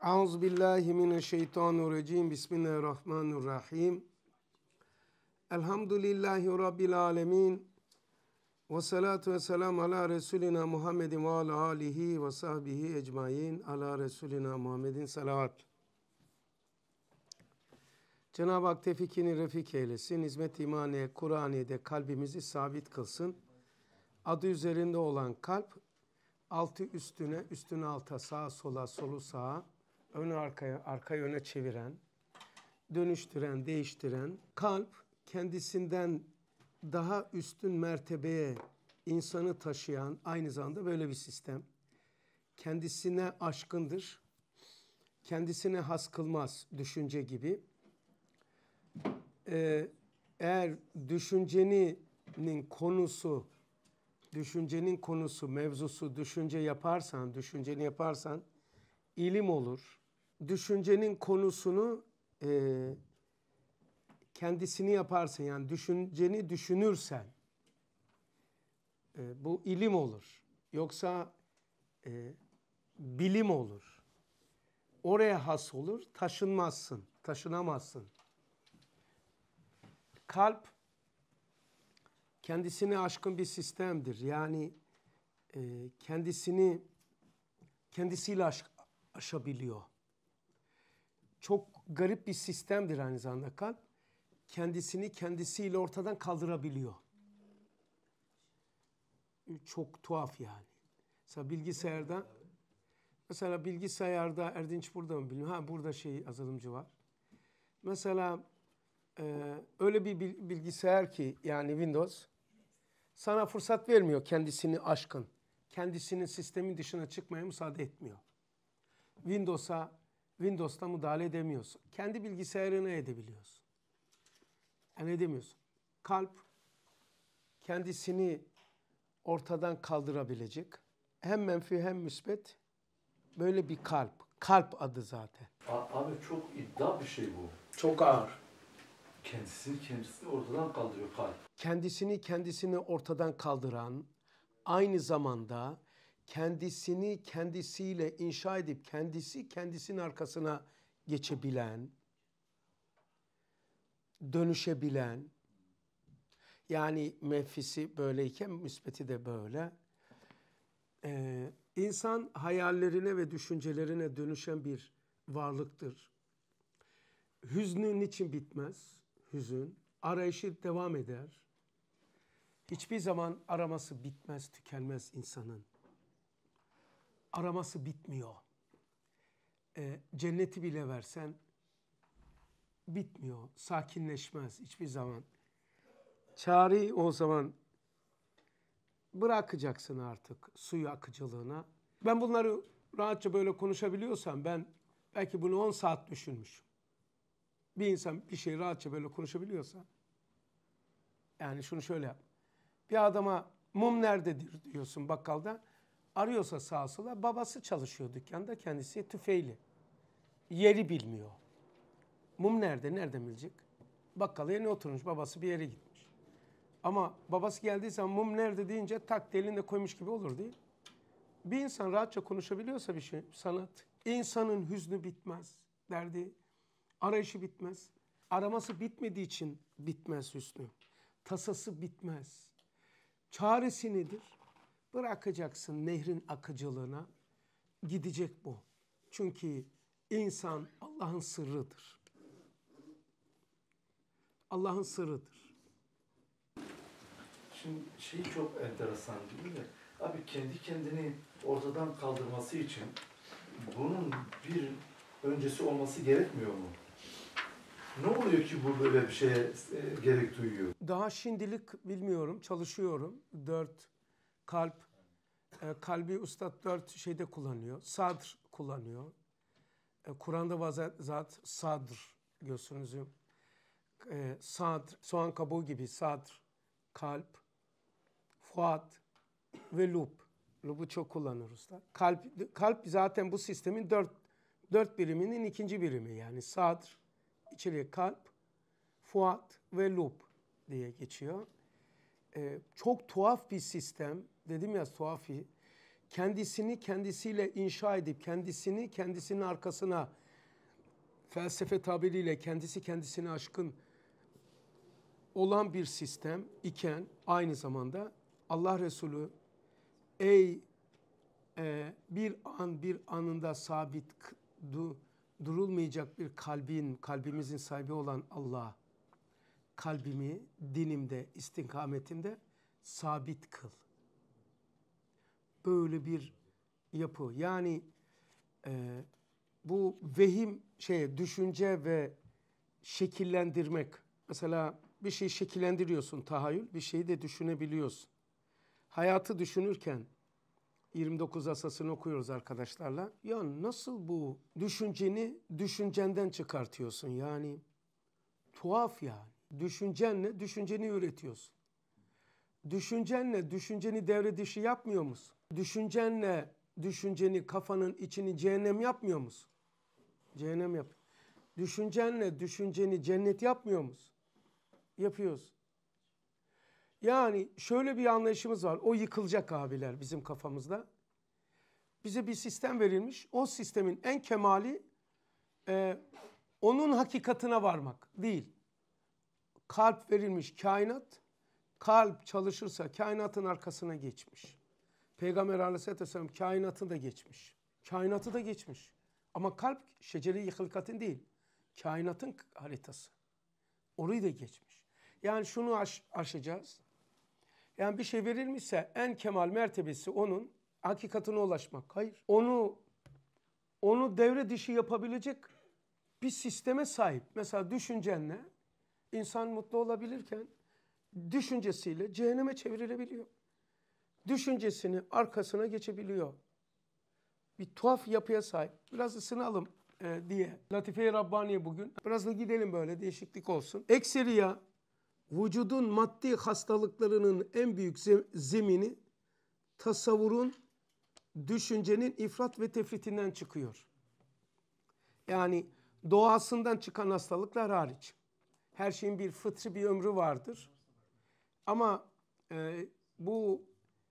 Euzubillahimineşşeytanirracim. Bismillahirrahmanirrahim. Elhamdülillahi Rabbil alemin. Ve salatu ve selamu ala Resulina Muhammedin ve ala alihi ve sahbihi ecmain. Ala Resulina Muhammedin salavat. Cenab-ı Hak tevfikini refik eylesin. Hizmet imaniye, Kur'aniye'de kalbimizi sabit kılsın. Adı üzerinde olan kalp, altı üstüne, üstüne alta, sağa sola, solu sağa, önü arkaya, arkayı öne çeviren, dönüştüren, değiştiren, kalp kendisinden daha üstün mertebeye insanı taşıyan aynı zamanda böyle bir sistem. Kendisine aşkındır, kendisine has kılmaz düşünce gibi. Eğer düşüncenin konusu, mevzusu düşünceni yaparsan ilim olur. Düşüncenin konusunu kendisini yaparsın, yani düşünceni düşünürsen bu ilim olur. Yoksa bilim olur. Oraya has olur, taşınamazsın. Kalp kendisine aşkın bir sistemdir. Yani kendisiyle aşabiliyor. Çok garip bir sistemdir aynı zamanda kalp. Kendisini kendisiyle ortadan kaldırabiliyor. Çok tuhaf yani. Mesela bilgisayarda Erdinç burada mı bilmiyorum. Burada yazılımcı var. Mesela öyle bir bilgisayar ki yani Windows sana fırsat vermiyor kendisini aşkın. Kendisinin sistemin dışına çıkmaya müsaade etmiyor. Windows'ta müdahale edemiyorsun. Kendi bilgisayarına edebiliyorsun. Yani edemiyorsun. Kalp kendisini ortadan kaldırabilecek. Hem menfi hem müsbet böyle bir kalp. Kalp adı zaten. Abi çok iddia bir şey bu. Çok ağır. Kendisini ortadan kaldırıyor kalp. Kendisini ortadan kaldıran, aynı zamanda kendisini kendisiyle inşa edip kendisinin arkasına geçebilen, dönüşebilen, yani menfisi böyleyken müsbeti de böyle. İnsan hayallerine ve düşüncelerine dönüşen bir varlıktır. Hüznün için bitmez, hüzün. Arayışı devam eder. Hiçbir zaman araması bitmez, tükenmez insanın. Araması bitmiyor. Cenneti bile versen bitmiyor, sakinleşmez hiçbir zaman. Çareyi o zaman bırakacaksın artık suyu akıcılığına. Ben bunları rahatça böyle konuşabiliyorsam ben belki bunu 10 saat düşünmüşüm. Bir insan bir şey rahatça böyle konuşabiliyorsa, yani şunu şöyle yap. Bir adama mum nerededir diyorsun bakkalda. Arıyorsa sağa sola, babası çalışıyor dükkanda, kendisi tüfeğli. Yeri bilmiyor. Mum nerede? Nereden bilecek? Bakkala yeni oturmuş, babası bir yere gitmiş. Ama babası geldiği zaman mum nerede deyince tak elinde koymuş gibi olur değil. Bir insan rahatça konuşabiliyorsa bir şey, sanat. İnsanın hüznü bitmez, derdi, arayışı bitmez. Araması bitmediği için bitmez hüznü. Tasası bitmez. Çaresi nedir? Bırakacaksın nehrin akıcılığına, gidecek bu. Çünkü insan Allah'ın sırrıdır. Allah'ın sırrıdır. Şimdi çok enteresan değil mi? Abi kendi kendini ortadan kaldırması için bunun bir öncesi olması gerekmiyor mu? Ne oluyor ki bu böyle bir şeye gerek duyuyor? Daha şimdilik bilmiyorum, çalışıyorum. 4 kalp, kalbi Üstad 4 şeyde kullanıyor. Sadr kullanıyor. Kur'an'da vazat sadr göğsünüzü. Sadr, soğan kabuğu gibi sadr, kalp, fuat ve lub. Lub'u çok kullanır usta. Kalp zaten bu sistemin dört biriminin ikinci birimi. Yani sadr, içeriye kalp, fuat ve lub diye geçiyor. Çok tuhaf bir sistem. Dedim ya tuhafi. kendisini kendisiyle inşa edip kendisinin arkasına felsefe tabiriyle kendisi kendisine aşkın olan bir sistem iken aynı zamanda Allah Resulü bir anında sabit durulmayacak bir kalbimizin sahibi olan Allah, kalbimi dinimde, istikametimde sabit kıl. Böyle bir yapı. Yani bu vehim düşünce ve şekillendirmek. Mesela bir şeyi şekillendiriyorsun, tahayyül, bir şeyi de düşünebiliyorsun. Hayatı düşünürken 29 asasını okuyoruz arkadaşlarla. Ya nasıl bu düşüncenden çıkartıyorsun? Yani tuhaf yani. Düşüncenle düşünceni üretiyorsun. Düşüncenle düşünceni devre dışı yapmıyor musun? Düşüncenle düşünceni, kafanın içini cehennem yapmıyor musun? Cehennem yap. Düşüncenle düşünceni cennet yapmıyor musun? Yapıyoruz. Yani şöyle bir anlayışımız var. O yıkılacak abiler bizim kafamızda. Bize bir sistem verilmiş. O sistemin en kemali onun hakikatine varmak değil. Kalp verilmiş kainat. Kalp çalışırsa kainatın arkasına geçmiş. Peygamber Aleyhisselatü Vesselam kainatı da geçmiş. Kainatı da geçmiş. Ama kalp şecere-i hılkatin değil. Kainatın haritası. Orayı da geçmiş. Yani şunu aşacağız. Yani bir şey verilmişse en kemal mertebesi onun hakikatine ulaşmak. Hayır. Onu devre dışı yapabilecek bir sisteme sahip. Mesela düşüncenle insan mutlu olabilirken düşüncesiyle cehenneme çevrilebiliyor. Düşüncesini arkasına geçebiliyor. Bir tuhaf yapıya sahip. Biraz ısınalım diye. Latife-i Rabbaniye bugün. Biraz da gidelim böyle değişiklik olsun. Ekseriya vücudun maddi hastalıklarının en büyük zemini tasavvurun, düşüncenin ifrat ve tefritinden çıkıyor. Yani doğasından çıkan hastalıklar hariç. Her şeyin bir fıtri bir ömrü vardır. Ama bu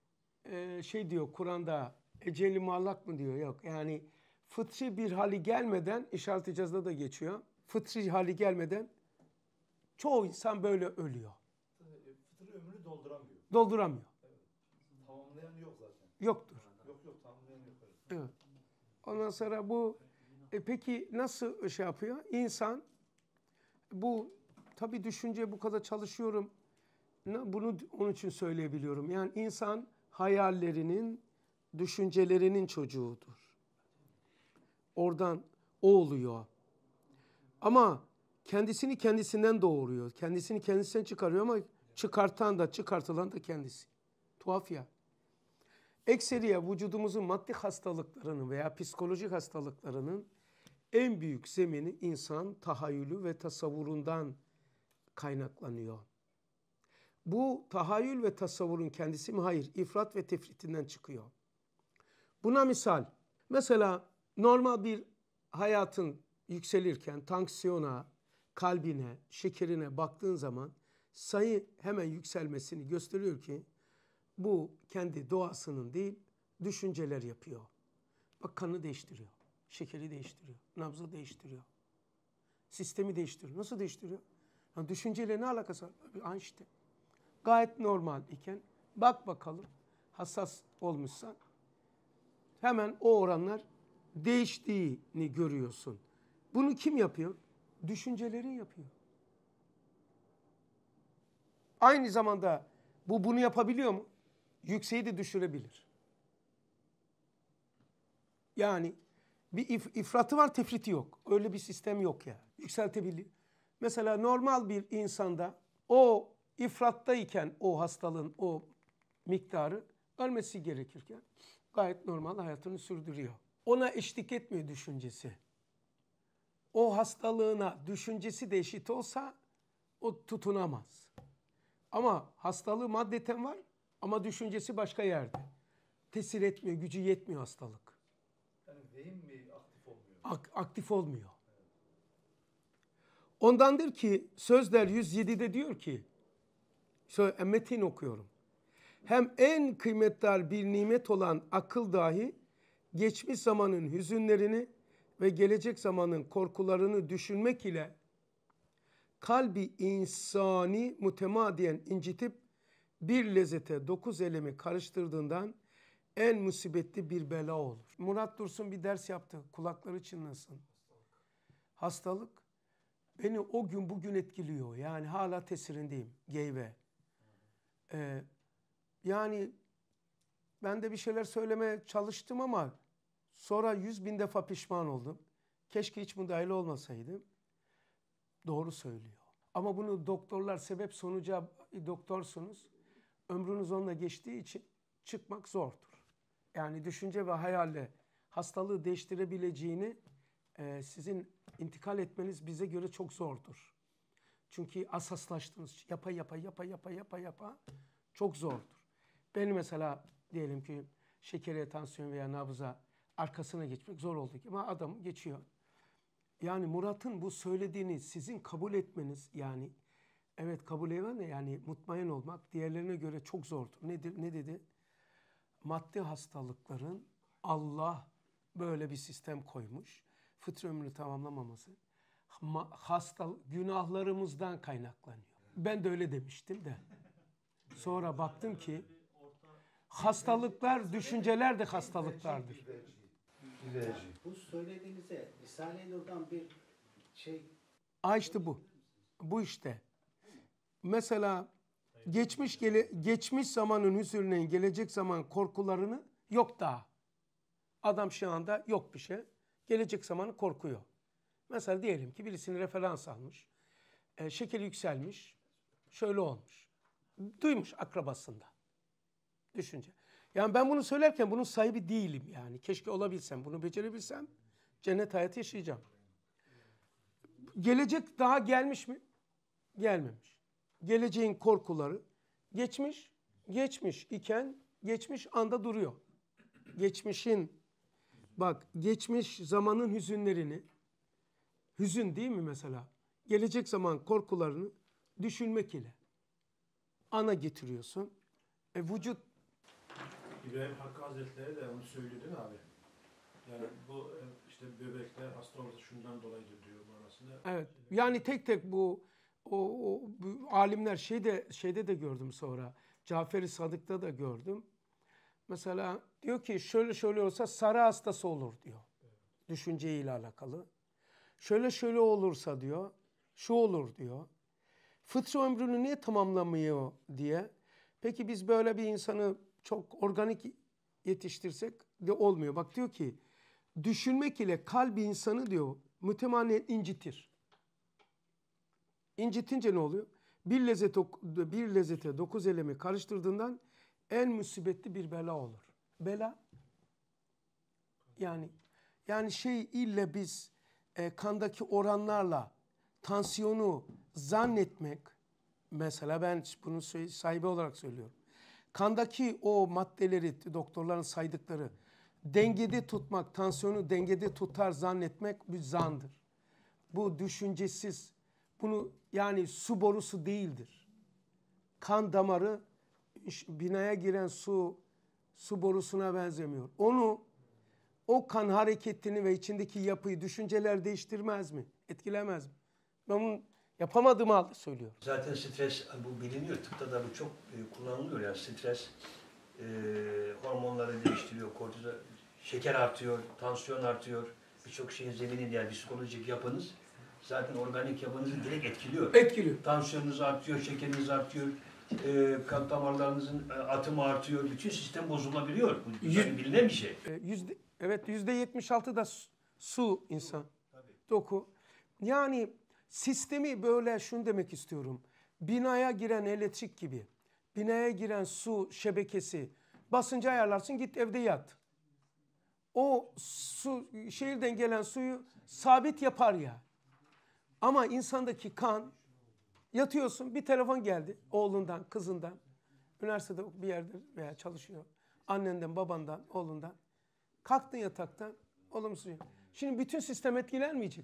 diyor Kur'an'da eceli muallak mı diyor? Yok. Yani fıtri bir hali gelmeden, İşaret-i İcaz'da da geçiyor. Fıtri hali gelmeden çoğu insan böyle ölüyor. Fıtri ömrünü dolduramıyor. Dolduramıyor. Evet. Tamamlayan yok zaten. Yoktur. Yok tamamlayan yok. Evet. Ondan sonra bu peki nasıl şey yapıyor? İnsan bu tabii düşünce bu kadar çalışıyorum. Bunu onun için söyleyebiliyorum. Yani insan hayallerinin, düşüncelerinin çocuğudur. Oradan o oluyor. Ama kendisini kendisinden doğuruyor. Kendisini kendisinden çıkarıyor ama çıkartan da çıkartılan da kendisi. Tuhaf ya. Ekseriye vücudumuzun maddi hastalıklarının veya psikolojik hastalıklarının en büyük zemini insan tahayyülü ve tasavvurundan kaynaklanıyor. Bu tahayyül ve tasavvurun kendisi mi? Hayır. İfrat ve tefritinden çıkıyor. Buna misal. Mesela normal bir hayatın yükselirken tansiyona, kalbine, şekerine baktığın zaman sayı hemen yükselmesini gösteriyor ki bu kendi doğasının değil, düşünceler yapıyor. Bak kanı değiştiriyor, şekeri değiştiriyor, nabzı değiştiriyor, sistemi değiştiriyor. Nasıl değiştiriyor? Yani düşünceyle ne alakası var? İşte gayet normal iken bak bakalım hassas olmuşsan hemen o oranlar değiştiğini görüyorsun. Bunu kim yapıyor? Düşüncelerin yapıyor. Aynı zamanda bunu yapabiliyor mu? Yükseği de düşürebilir. Yani bir ifratı var, tefriti yok. Öyle bir sistem yok ya. Yükseltebilir. Mesela normal bir insanda o ifrattayken o hastalığın o miktarı ölmesi gerekirken gayet normal hayatını sürdürüyor. Ona eşlik etmiyor düşüncesi. O hastalığına düşüncesi de eşit olsa o tutunamaz. Ama hastalığı maddeten var ama düşüncesi başka yerde. Tesir etmiyor, gücü yetmiyor hastalık. Yani vehim mi aktif olmuyor? Aktif olmuyor. Evet. Ondandır ki Sözler 107'de diyor ki, metin okuyorum. Hem en kıymetli bir nimet olan akıl dahi geçmiş zamanın hüzünlerini ve gelecek zamanın korkularını düşünmek ile kalbi insani mütemadiyen incitip bir lezzete 9 elemi karıştırdığından en musibetli bir bela olur. Murat Dursun bir ders yaptı. Kulakları çınlasın. Hastalık beni o gün bugün etkiliyor. Yani hala tesirindeyim. Geyve. Yani ben de bir şeyler söylemeye çalıştım ama sonra 100.000 defa pişman oldum. Keşke hiç müdahil olmasaydım. Doğru söylüyor. Ama bunu doktorlar sebep sonuca doktorsunuz. Ömrünüz onunla geçtiği için çıkmak zordur. Yani düşünce ve hayalle hastalığı değiştirebileceğini sizin intikal etmeniz bize göre çok zordur. Çünkü asaslaştınız. Yapa çok zordur. Benim mesela diyelim ki şekere, tansiyon veya nabza arkasına geçmek zor oldu ama adam geçiyor. Yani Murat'ın bu söylediğini sizin kabul etmeniz yani evet kabul etmen de yani mutmain olmak diğerlerine göre çok zordur. Nedir? Ne dedi? Maddi hastalıkların Allah böyle bir sistem koymuş. Fıtri ömrünü tamamlamaması. Günahlarımızdan kaynaklanıyor. Ben de öyle demiştim de. Sonra baktım ki hastalıklar, düşünceler de hastalıklardır. Bu söylediğinize Risale-i Nur'dan bir şey... İşte bu. Bu işte. Mesela geçmiş zamanın hüzünlerin gelecek zaman korkularını yok daha. Adam şu anda yok bir şey. Gelecek zamanı korkuyor. Mesela diyelim ki birisini referans almış. Şekeri yükselmiş. Şöyle olmuş. Duymuş akrabasında. Düşünce. Yani ben bunu söylerken bunun sahibi değilim yani. Keşke olabilsem, bunu becerebilsem cennet hayatı yaşayacağım. Gelecek daha gelmiş mi? Gelmemiş. Geleceğin korkuları geçmiş iken geçmiş anda duruyor. Geçmiş zamanın hüzünlerini, hüzün değil mi mesela? Gelecek zaman korkularını düşünmek ile ana getiriyorsun. Vücut İbrahim Hakkı Hazretleri de onu söylüyor değil mi abi? Yani bu işte böbrekler hasta olması şundan dolayıdır diyor manasında. evet. Yani tek bu alimler şeyde de gördüm sonra. Cafer-i Sadık'ta da gördüm. Mesela diyor ki şöyle olsa sarı hastası olur diyor. Evet. Düşünceyle alakalı. Şöyle olursa diyor, şu olur diyor. Fıtri ömrünü niye tamamlamıyor diye. Peki biz böyle bir insanı çok organik yetiştirsek de olmuyor. Bak diyor ki düşünmek ile kalbi insanı diyor mütemadiyen incitir. İncitince ne oluyor? Bir lezzete 9 elemi karıştırdığından en musibetli bir bela olur. Bela yani ille biz kandaki oranlarla tansiyonu zannetmek mesela ben bunu sahibi olarak söylüyorum. Kandaki o maddeleri doktorların saydıkları dengede tutmak, tansiyonu dengede tutar zannetmek bir zandır. Bu düşüncesiz. Bunu yani su borusu değildir. Kan damarı binaya giren su borusuna benzemiyor. O kan hareketini ve içindeki yapıyı düşünceler değiştirmez mi? Etkilemez mi? Ben bunu yapamadığım halde söylüyorum. Zaten stres bu biliniyor. Tıpta da bu çok kullanılıyor. Yani stres hormonları değiştiriyor. Kortizol, şeker artıyor, tansiyon artıyor. Birçok şeyin zemini yani psikolojik yapınız zaten organik yapınızı direkt etkiliyor. Etkiliyor. Tansiyonunuz artıyor, şekeriniz artıyor. Kan damarlarınızın atımı artıyor. Bütün sistem bozulabiliyor. Bu yani bilinen bir şey. %76 da su insan. Tabii. Doku. Yani sistemi böyle şunu demek istiyorum. Binaya giren elektrik gibi. Binaya giren su şebekesi. Basıncı ayarlarsın git evde yat. O su şehirden gelen suyu sabit yapar ya. Ama insandaki kan yatıyorsun bir telefon geldi oğlundan kızından. Üniversitede bir yerde veya çalışıyor. Annenden babandan oğlundan. Kalktın yataktan olumsuz. Şimdi bütün sistem etkilenmeyecek.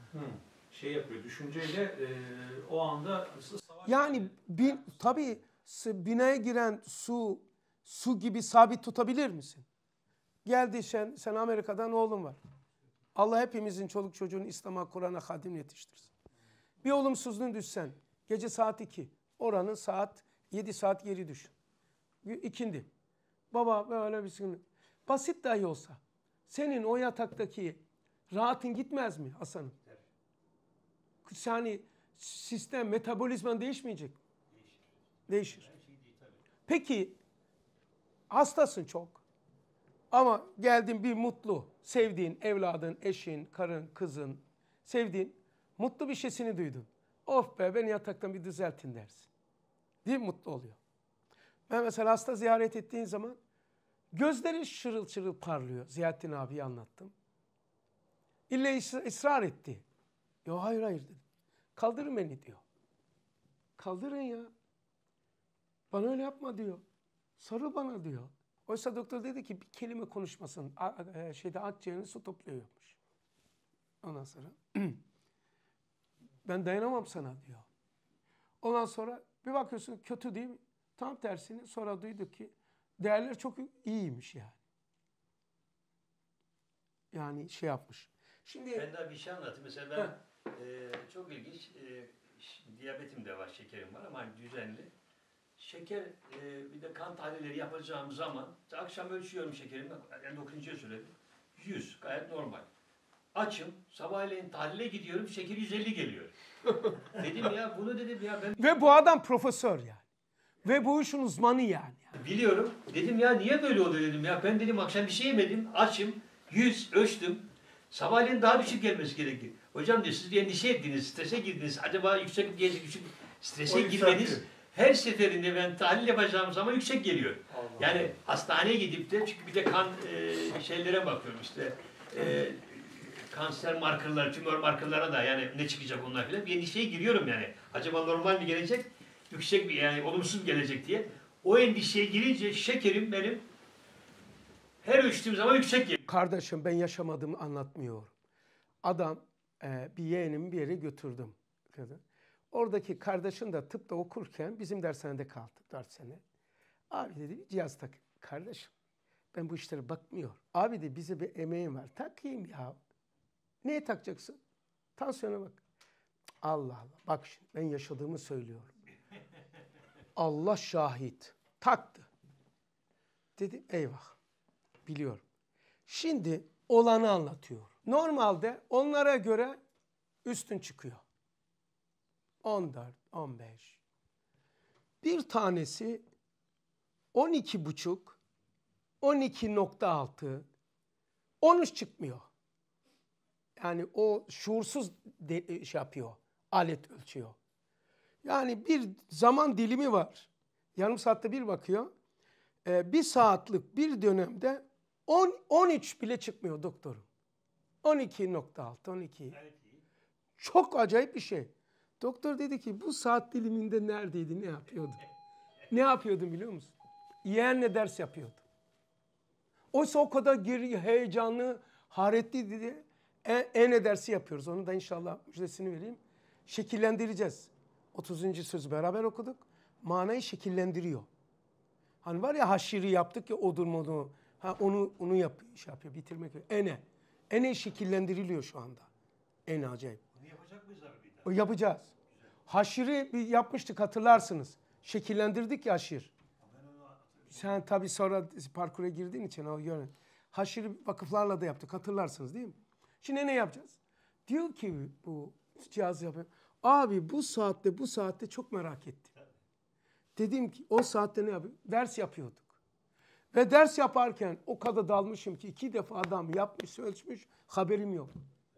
Şey yapıyor düşünceyle o anda yani tabii binaya giren su gibi sabit tutabilir misin? Geldi sen Amerika'dan oğlun var. Allah hepimizin çoluk çocuğunu İslam'a, Kur'an'a hadim yetiştirsin. Bir olumsuzluğun düşsen gece saat 2 oranın saat 7 saat geri düşün. İkindi. Baba böyle bir sıkıntı. Basit dahi olsa senin o yataktaki rahatın gitmez mi Hasan'ım? Yani sistem, metabolizman değişmeyecek. Değişir. Peki hastasın çok. Ama geldin bir mutlu, sevdiğin evladın, eşin, karın, kızın, sevdiğin mutlu bir şeysini duydun. Of be beni yataktan bir düzeltin dersin. Değil mi? Mutlu oluyor. Ben mesela hasta ziyaret ettiğin zaman gözleri şırıl şırıl parlıyor. Ziyaettin abiyi anlattım. İlle ısrar etti. Yo hayır dedim. Kaldırın beni diyor. Kaldırın ya. Bana öyle yapma diyor. Sarıl bana diyor. Oysa doktor dedi ki bir kelime konuşmasın. Akciğerini su topluyormuş. Ondan sonra ben dayanamam sana diyor. Ondan sonra bir bakıyorsun kötü değil mi? Tam tersini sonra duyduk ki değerler çok iyiymiş yani. Yani şey yapmış. Şimdi Ben daha bir şey anlatayım. Mesela ben çok ilginç, diyabetim de var, şekerim var ama hani düzenli. Şeker, bir de kan tahlilleri yapacağım zaman, akşam ölçüyorum şekerimi, endokrinciye söyledim. 100, gayet normal. Açım, sabahleyin tahlile gidiyorum, şeker 150 geliyor. Dedim ya, bunu dedim ya ben... Ve bu adam profesör yani. Ve bu işin uzmanı yani. Biliyorum. Dedim ya niye böyle oluyor dedim ya. Ben dedim akşam bir şey yemedim, açım, 100 ölçtüm. Sabahleyin daha düşük gelmesi gerekir. Hocam diyor siz endişe ettiniz, strese girdiniz. Acaba yüksek diye düşük strese girmeniz... Her seferinde ben tahlil yapacağım zaman yüksek geliyor. Allah. Yani hastaneye gidip de çünkü bir de kan şeylere bakıyorum işte kanser markerları, tümör markerlara da yani ne çıkacak onlar filan bir endişeye giriyorum yani. Acaba normal mi gelecek, yüksek bir yani olumsuz gelecek diye. O endişeye girince şekerim benim her ölçtüğüm zaman yüksek geliyor. Kardeşim ben yaşamadığımı anlatmıyorum. Adam bir yeğenimi bir yere götürdüm. Oradaki kardeşin de tıpta okurken bizim dershanede kaldı 4 sene. Abi dedi bir cihaz tak. Kardeşim ben bu işlere bakmıyorum. Abi de bize bir emeğim var. Takayım ya. Neye takacaksın? Tansiyona bak. Allah Allah. Bak şimdi ben yaşadığımı söylüyorum. Allah şahit. Taktı. Dedim eyvah. Biliyorum. Şimdi olanı anlatıyor. Normalde onlara göre üstün çıkıyor. 14, 15. Bir tanesi 12,5, 12,6, 13 çıkmıyor. Yani o şuursuz şey yapıyor, alet ölçüyor. Yani bir zaman dilimi var. Yarım saatte bir bakıyor. Bir saatlik bir dönemde 13 bile çıkmıyor doktorum. 12,6, 12. Çok acayip bir şey. Doktor dedi ki bu saat diliminde neredeydi, ne yapıyordu? Ne yapıyordun biliyor musun? Yeğenle ders yapıyordu. Oysa o kadar heyecanlı, haretli dedi. Ne dersi yapıyoruz. Onu da inşallah müjdesini vereyim. Şekillendireceğiz. 30. sözü beraber okuduk. Manayı şekillendiriyor. Hani var ya haşiri yaptık ya odur modu. Onu yapıyor, bitirmek. Ene şekillendiriliyor şu anda. Acayip. Bunu yapacak mıyız abi bir daha? Yapacağız. Haşiri yapmıştık hatırlarsınız. Şekillendirdik ya haşir. Sen tabii sonra parkura girdiğin için o yönet. Haşiri vakıflarla da yaptık hatırlarsınız değil mi? Şimdi ne yapacağız? Diyor ki bu cihaz yapıyor. Abi bu saatte çok merak ettim. Dedim ki o saatte ne yapıyor? Ders yapıyorduk. Ve ders yaparken o kadar dalmışım ki 2 defa adam yapmış, ölçmüş, haberim yok.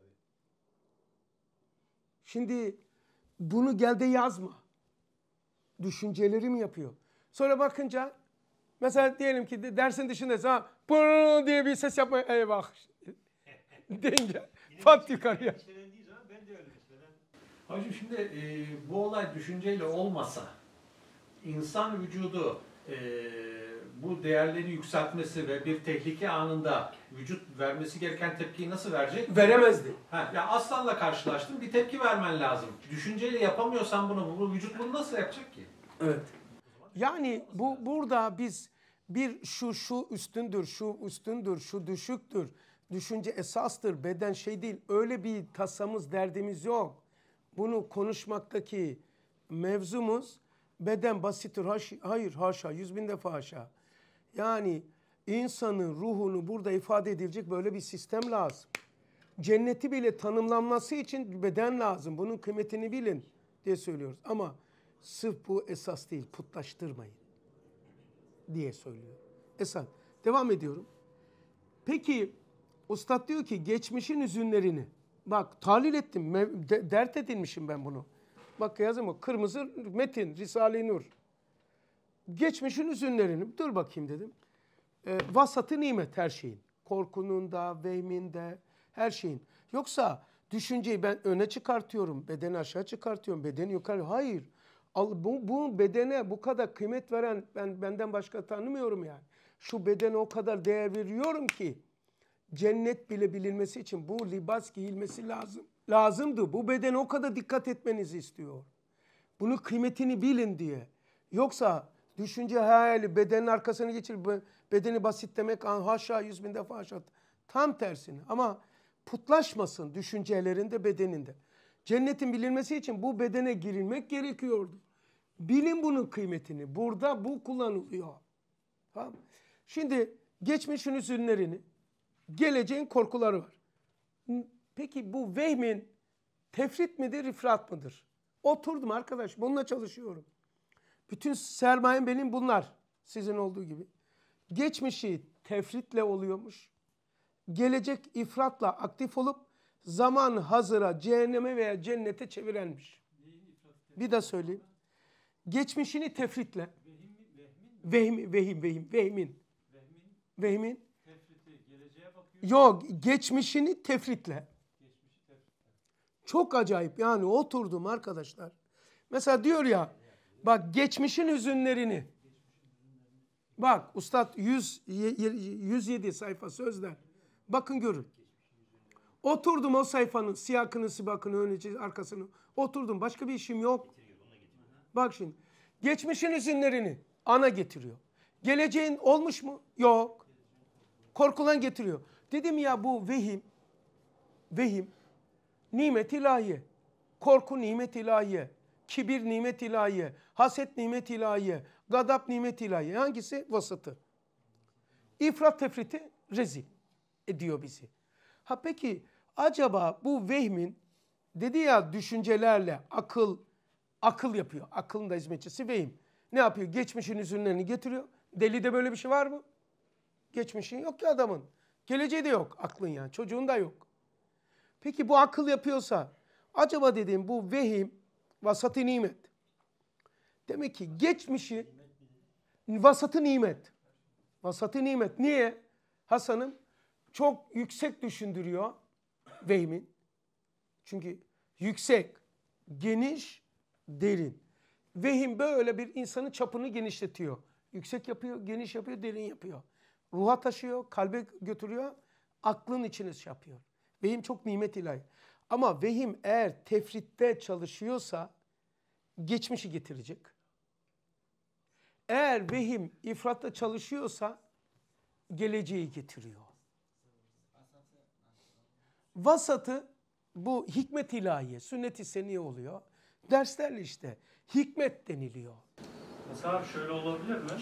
Şimdi bunu gel de yazma. Düşüncelerimi yapıyor. Sonra bakınca mesela diyelim ki dersin dışındaysa bunu diye bir ses yapma. Eyvah. Deyince pat yukarıya. Ben de öyle mesela. Hacım şimdi bu olay düşünceyle olmasa insan vücudu bu değerleri yükseltmesi ve bir tehlike anında vücut vermesi gereken tepkiyi nasıl verecek? Veremezdi. Ya aslanla karşılaştın bir tepki vermen lazım. Düşünceyle yapamıyorsan bunu, bu vücut bunu nasıl yapacak ki? Evet. Yani burada biz bir şu üstündür, şu üstündür, şu düşüktür. Düşünce esastır, beden şey değil. Öyle bir tasamız, derdimiz yok. Bunu konuşmaktaki mevzumuz beden basittir. Hayır, haşa, 100.000 defa haşa. Yani insanın ruhunu burada ifade edilecek böyle bir sistem lazım. Cenneti bile tanımlanması için beden lazım. Bunun kıymetini bilin diye söylüyoruz. Ama sırf bu esas değil, putlaştırmayın diye söylüyor. Esas. Devam ediyorum. Peki Üstad diyor ki geçmişin hüzünlerini. Bak tahlil ettim, dert edinmişim ben bunu. Bak yazım o kırmızı metin, Risale-i Nur. Geçmişin hüzünlerini, dur bakayım dedim. Vasatı nimet her şeyin. Korkunun da, vehminde, her şeyin. Yoksa düşünceyi ben öne çıkartıyorum, bedeni aşağı çıkartıyorum, bedeni yukarı. Hayır. Bu bedene bu kadar kıymet veren benden başka tanımıyorum yani. Şu bedene o kadar değer veriyorum ki cennet bile bilinmesi için bu libas giyilmesi lazımdı. Bu bedene o kadar dikkat etmenizi istiyor. Bunun kıymetini bilin diye. Yoksa düşünce hayali bedenin arkasına geçir, bedeni basit demek haşa 100.000 defa haşa. Tam tersine ama putlaşmasın düşüncelerinde, bedeninde. Cennetin bilinmesi için bu bedene girilmek gerekiyordu. Bilin bunun kıymetini. Burada bu kullanılıyor. Tamam. Şimdi geçmişin hüzünlerini, geleceğin korkuları var. Peki bu vehmin tefrit midir, ifrat mıdır? Oturdum arkadaş, bununla çalışıyorum. Bütün sermayem benim bunlar. Sizin olduğu gibi. Geçmişi tefritle oluyormuş. Gelecek ifratla aktif olup zaman hazıra, cehenneme veya cennete çevirenmiş. Bir daha söyleyeyim. Geçmişini tefritle. Vehmin. Yok, geçmişini tefritle. Çok acayip yani oturdum arkadaşlar. Mesela diyor ya, bak geçmişin hüzünlerini. Bak Üstad 107 sayfa sözler. Bakın görün. Oturdum o sayfanın siyakını, sibakını, önü, arkasını. Oturdum. Başka bir işim yok. Bak şimdi. Geçmişin hüzünlerini ana getiriyor. Geleceğin olmuş mu? Yok. Korkulan getiriyor. Dedim ya bu vehim, nimet ilahiye. Korku nimet ilahiye. Kibir nimet ilahiye. Haset nimet ilahiye. Gadap nimet ilahiye. Hangisi? Vasatı. İfrat tefriti rezil ediyor bizi. Ha peki acaba bu vehmin dedi ya düşüncelerle akıl yapıyor. Aklın da hizmetçisi vehim. Ne yapıyor? Geçmişin hüzünlerini getiriyor. Delide böyle bir şey var mı? Geçmişin yok ki adamın. Geleceği de yok aklın yani. Çocuğun da yok. Peki bu akıl yapıyorsa acaba dediğim bu vehim vasat-ı nimet. Demek ki geçmişi vasat-ı nimet. Vasat-ı nimet. Niye? Hasan'ım çok yüksek düşündürüyor vehmin. Çünkü yüksek, geniş, derin. Vehim böyle bir insanın çapını genişletiyor. Yüksek yapıyor, geniş yapıyor, derin yapıyor. Ruha taşıyor, kalbe götürüyor, aklın içine yapıyor. Vehim çok nimet ilahi. Ama vehim eğer tefritte çalışıyorsa geçmişi getirecek. Eğer vehim ifratta çalışıyorsa geleceği getiriyor. Vasatı bu hikmet ilahiye, sünnet-i seniye oluyor. Derslerle işte hikmet deniliyor. Mesela şöyle olabilir mi?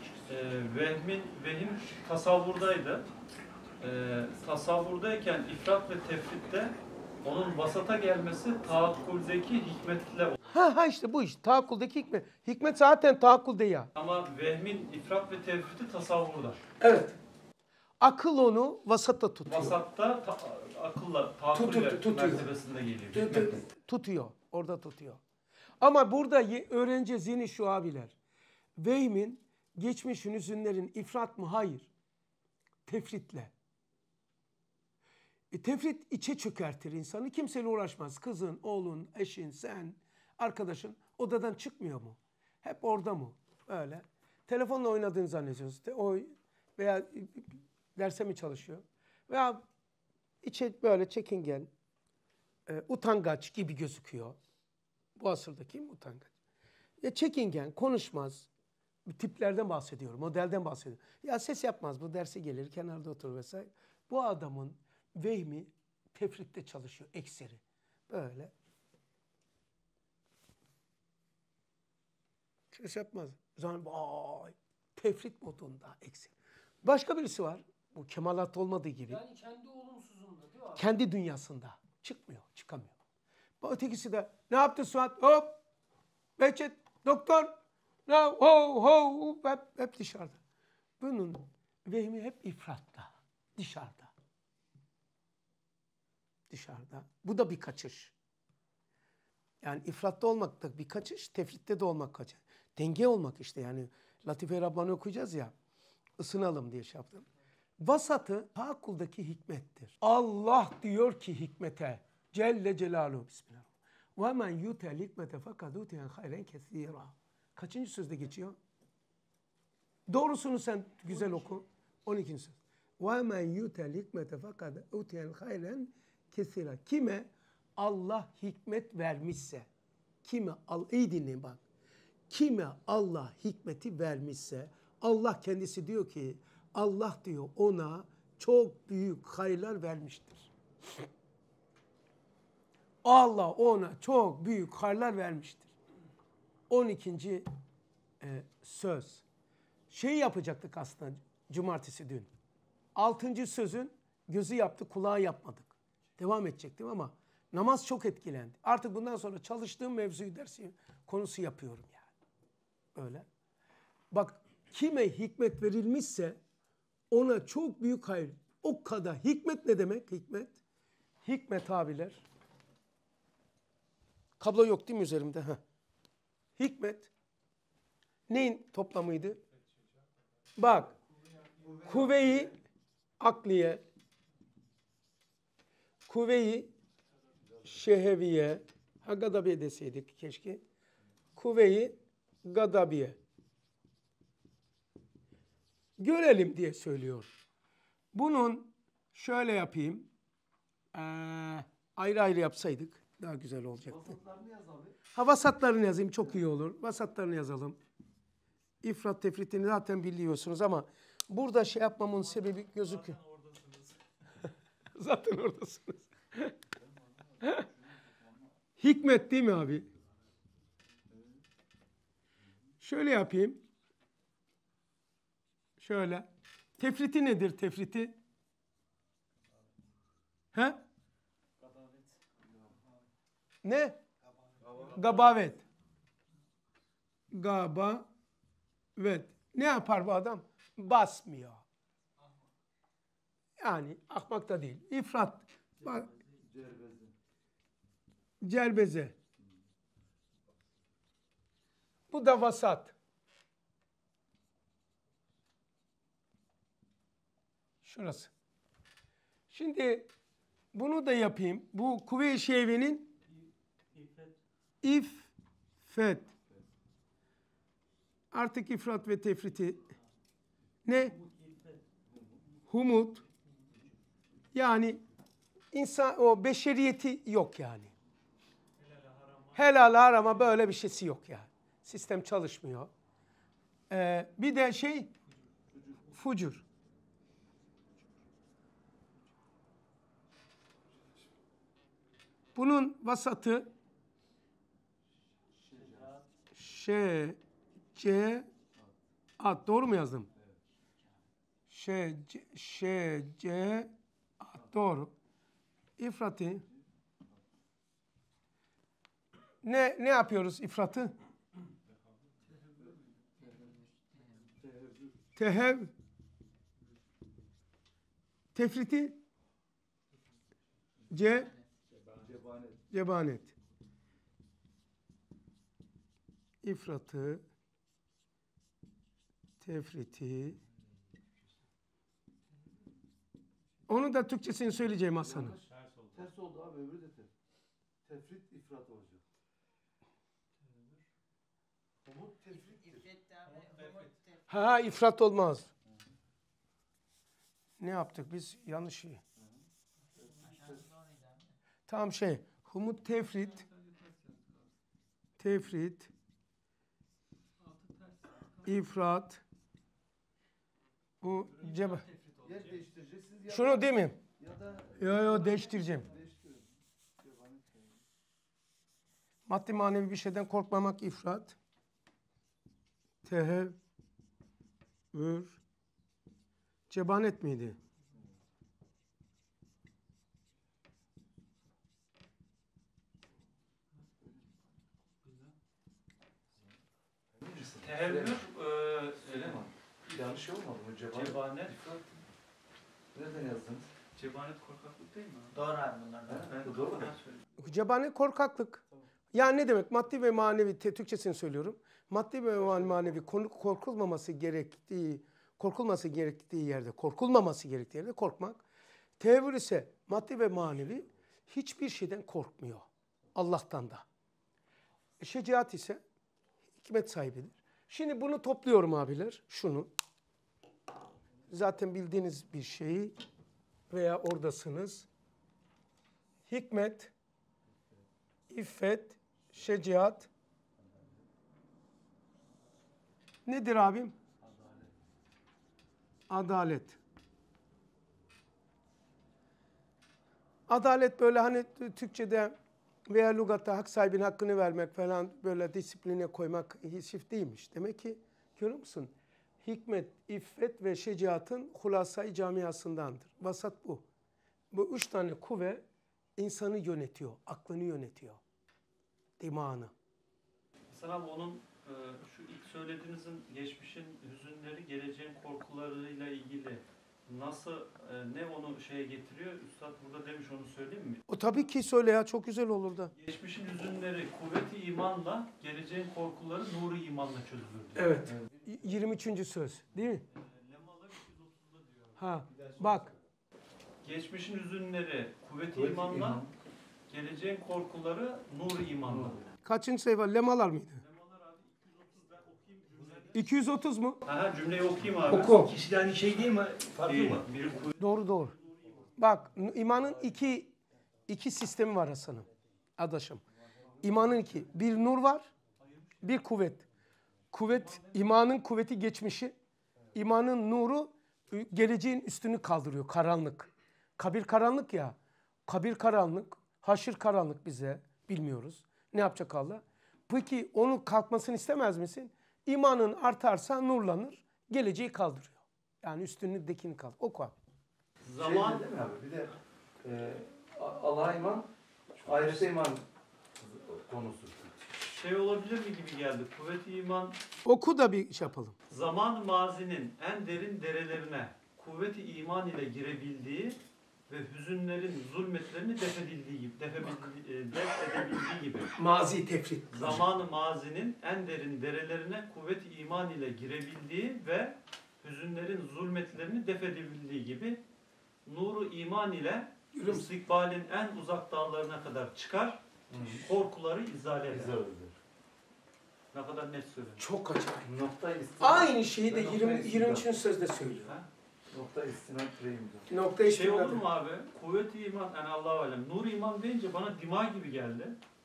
Vehim tasavvurdaydı. Tasavvurdayken ifrat ve tefritte onun vasata gelmesi taakkuldeki hikmetle. Ha işte bu iş. Taakkuldeki hikmet. Hikmet zaten taakkulde ya. Ama vehmin ifrat ve tefriti tasavvurda. Evet. Akıl onu vasatta tutuyor. Vasatta akılla taakkul mertebesinde geliyor. Tutuyor. Orada tutuyor. Ama burada öğreneceğiz yeni şu abiler. Vehmin geçmişin hüzünlerin ifrat mı? Hayır. Tefritle. Tefrit içe çökertir insanı. Kimseyle uğraşmaz. Kızın, oğlun, eşin, sen, arkadaşın odadan çıkmıyor mu? Hep orada mı? Öyle. Telefonla oynadığını zannediyorsun. O veya derse mi çalışıyor? Veya içe böyle çekingen, utangaç gibi gözüküyor. Bu asırda kim utangaç? Çekingen, konuşmaz. tiplerden bahsediyorum, modelden bahsediyorum. Ya ses yapmaz, bu derse gelir, kenarda oturur vesaire. Bu adamın vehmi tefritte çalışıyor, ekseri. Böyle. Ses yapmaz. O zaman vay, tefrit modunda ekseri. Başka birisi var, bu kemalat olmadığı gibi. Yani kendi olumsuzunda değil mi abi? Kendi dünyasında. Çıkmıyor, çıkamıyor. Bu ötekisi de ne yaptı Suat? Hop! Behçet, doktor! Ne? Ho, ho! Hep dışarıda. Bunun vehmi hep ifratta. Dışarıda. Dışarıda. Bu da bir kaçış. Yani ifratta olmak da bir kaçış, tefritte de olmak kaçış. Denge olmak işte yani. Latife-i Rabbani okuyacağız ya. Isınalım diye şey yaptım. Vasatı taakkuldaki hikmettir. Allah diyor ki hikmete Celle Celaluhu Bismillah. Ve men yutel hikmete fakat utiyen hayren kesira. Kaçıncı sözde geçiyor? Doğrusunu sen güzel oku. 12. söz. Ve men yutel hikmete fakat utiyen hayren kesira. Kime Allah hikmet vermişse, iyi dinleyin bak. Kime Allah hikmeti vermişse, Allah kendisi diyor ki, Allah diyor ona çok büyük hayırlar vermiştir. Allah ona çok büyük hayırlar vermiştir. 12. Söz. Şey yapacaktık aslında cumartesi dün. 6. sözün gözü yaptı, kulağı yapmadık. Devam edecektim ama namaz çok etkilendi. Artık bundan sonra çalıştığım mevzuyu dersi konusu yapıyorum yani. Öyle. Bak kime hikmet verilmişse ona çok büyük hayır. O kadar. Hikmet ne demek? Hikmet. Hikmet abiler. Kablo yok değil mi üzerimde? Heh. Hikmet. Neyin toplamıydı? Bak. Kuvve-i akliye. Kuvve-i şeheviye. Ha gadabiye deseydik keşke. Kuvve-i gadabiye. Görelim diye söylüyor. Bunun şöyle yapayım. Ayrı ayrı yapsaydık daha güzel olacaktı. Vasatlarını yaz abi. Ha vasatlarını yazayım çok iyi olur. Vasatlarını yazalım. İfrat tefritini zaten biliyorsunuz ama burada şey yapmamın sebebi gözüküyor. Zaten oradasınız. Hikmet değil mi abi? Şöyle yapayım. Şöyle. Tefriti nedir tefriti? He? Ne? Gabavet. Gabavet. Ne yapar bu adam? Basmıyor. Yani ahmak da değil. İfrat. Cerbeze. Bu da vasat. Şurası. Şimdi bunu da yapayım. Bu kuvve-i şevenin iffet. Artık ifrat ve tefriti ne? Humut. Yani insan o beşeriyeti yok yani. Helal harama böyle bir şeysi yok yani. Sistem çalışmıyor. Bir de şey fucur. Bunun vasatı doğru mu yazdım? Doğru. İfratı ne yapıyoruz ifratı? Tefriti cebanet. İfratı, tefriti. Onu da Türkçesini söyleyeceğim Hasan'ım. Ters oldu abi, öbürü de ters. Tefrit ifrat olacak. Umut tefrittir. Ha ifrat olmaz. Ne yaptık biz? Yanlış şey. Tam şey. Humut tefrit. ifrat. Bu ceba. Yer değiştireceksiniz ya Şunu değil mi? ya da Yo değiştireceğim. değiştiriyorum. Cebanet yani. Maddi manevi bir şeyden korkmamak ifrat. Tehevvür. Cebanet miydi? Emin misin? Tehevvür, Süleyman. Yanlış olmadı mı? cebanet. İfrat. Nereden yazdınız? Cebanet korkaklık değil mi abi? Doğru abi bunlardan. Bu doğru mu? Cebanet korkaklık. Yani ne demek? Maddi ve manevi, Türkçesini söylüyorum. Maddi ve manevi korkulmaması gerektiği yerde korkmak. Tehevvür ise maddi ve manevi hiçbir şeyden korkmuyor. Allah'tan da. Şecaat ise hikmet sahibidir. Şimdi bunu topluyorum abiler. Şunu. Zaten bildiğiniz bir şeyi veya oradasınız. Hikmet, İffet, şecaat. Nedir abim? Adalet. Adalet böyle hani Türkçe'de veya lügatta hak sahibinin hakkını vermek falan böyle disipline koymak hisif değilmiş. Demek ki görüyor musun? Hikmet, iffet ve şecaatın hulasayı camiasındandır. Vasat bu. Bu üç tane kuvve insanı yönetiyor, aklını yönetiyor. Dimağını. Hasan abi onun şu ilk söylediğinizin geçmişin hüzünleri, geleceğin korkularıyla ilgili nasıl, ne onu şeye getiriyor? Üstad burada demiş, onu söyleyeyim mi? O tabii ki söyle ya, çok güzel olur da. Geçmişin hüzünleri kuvveti imanla, geleceğin korkuları nuru imanla çözülür diyor. Evet. 23. söz değil mi? Lemalar 230'da diyor. Ha, bak. Geçmişin hüzünleri kuvveti Kuvveti imanla, iman. geleceğin korkuları nuru imanla. Kaçıncı sayfa? Lemalar mıydı? Lemalar abi 230, ben okuyayım cümleleri. 230 mu? Aha, cümleyi okuyayım abi. Oku. İkisi de aynı şey değil mi? Farklı mı? Biri kuvvet, Doğru. Bak, imanın iki sistemi var Hasan'ım, adaşım. İmanın iki. Bir nur var, bir kuvvet. Kuvvet, imanın kuvveti geçmişi. İmanın nuru geleceğin üstünü kaldırıyor, karanlık. Kabir karanlık ya. Kabir karanlık, haşir karanlık bize, bilmiyoruz. Ne yapacak Allah? Peki onun kalkmasını istemez misin? İmanın artarsa nurlanır, geleceği kaldırıyor. Yani üstünlüğündekini kaldırıyor. Oku abi. zaman, Değil mi abi? Bir de Allah'a iman, ahirete iman konusu. şey olabilir mi gibi geldi. Kuvveti iman, Oku da bir şey yapalım. zaman mazinin en derin derelerine kuvveti iman ile girebildiği ve hüzünlerin zulmetlerini def edebildiği gibi. Mazi tefrit. Zamanı mazinin en derin derelerine kuvveti iman ile girebildiği ve hüzünlerin zulmetlerini def edebildiği gibi nuru iman ile istikbalin en uzak dağlarına kadar çıkar, korkuları izale eder. Güzel oldu. Ne kadar net söylüyor. Çok acayip. Nokta istinat. Aynı şeyi de Nokta 23. istinat. sözde söylüyor. Ha? Nokta istinat reyimdir. Nokta Şey olur istinad. mu abi? Kuvveti iman, yani Allahu alem. Nur iman deyince bana dima gibi geldi.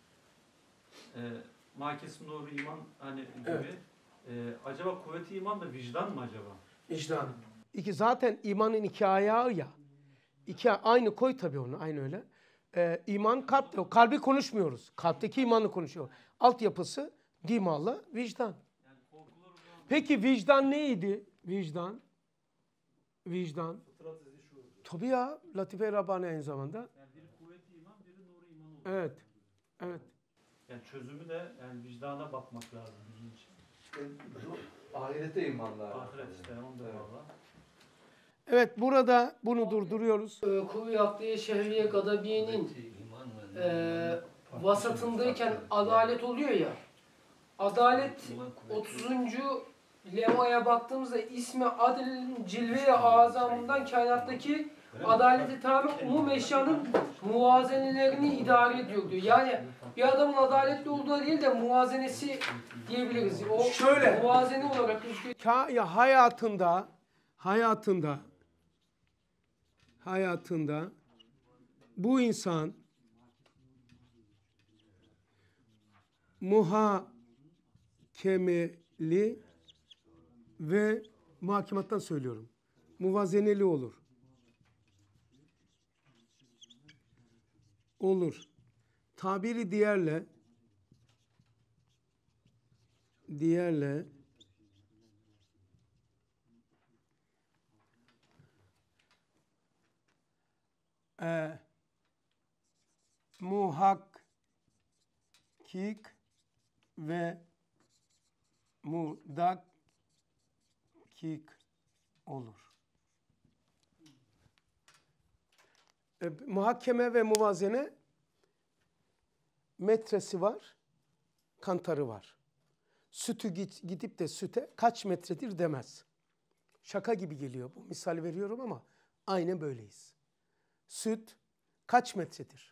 Makes nuru iman hani gibi. Evet. Acaba kuvveti iman da vicdan mı acaba? Vicdan. Zaten imanın iki ayağı ya. Aynı koy tabii onu, aynı öyle. İman kalpte. Kalbi konuşmuyoruz. Kalpteki imanı konuşuyor. Altyapısı dimalı vicdan. Yani korkular o zaman Peki vicdan neydi? Vicdan. Tabii ya. Latife-i Rabbani aynı zamanda. yani biri kuvveti iman, biri nuru iman oluyor. Evet. Yani çözümü de yani vicdana bakmak lazım bizim için. Bu ahirete imanla. Ahiret işte onu da Evet. valla. Evet, burada bunu durduruyoruz. Kuvve-i şehriye gadabiyenin Kuvveti iman mı? vasatındayken adalet oluyor ya. Adalet İman kuvveti. 30. levhaya baktığımızda ismi adil cilve-i azamından kainattaki adaleti tamamen umum eşyanın muvazenelerini idare ediyor diyor. Yani bir adamın adaletli olduğu değil de muvazenesi diyebiliriz. O Şöyle. muvazene olarak gözüküyor. hayatında bu insan muhakemeli ve muhakemattan söylüyorum. Muvazeneli olur. Olur. Tabiri diğerle muhakkik ve mudakkik olur. Muhakeme ve muvazene metresi var, kantarı var. Sütü gidip de süte kaç metredir demez. Şaka gibi geliyor bu. Misal veriyorum ama aynen böyleyiz. Süt kaç metredir?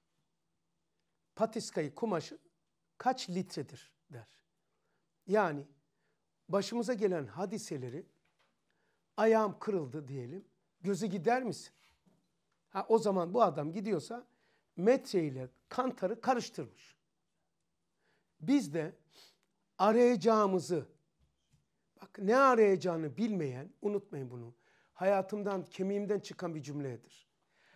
Patiskayı, kumaşı kaç litredir der. Yani başımıza gelen hadiseleri ayağım kırıldı diyelim. Gözü gider misin? O zaman bu adam gidiyorsa metre ile kantarı karıştırmış. Biz de arayacağımızı, bak ne arayacağını bilmeyen, unutmayın bunu. Hayatımdan, kemiğimden çıkan bir cümledir.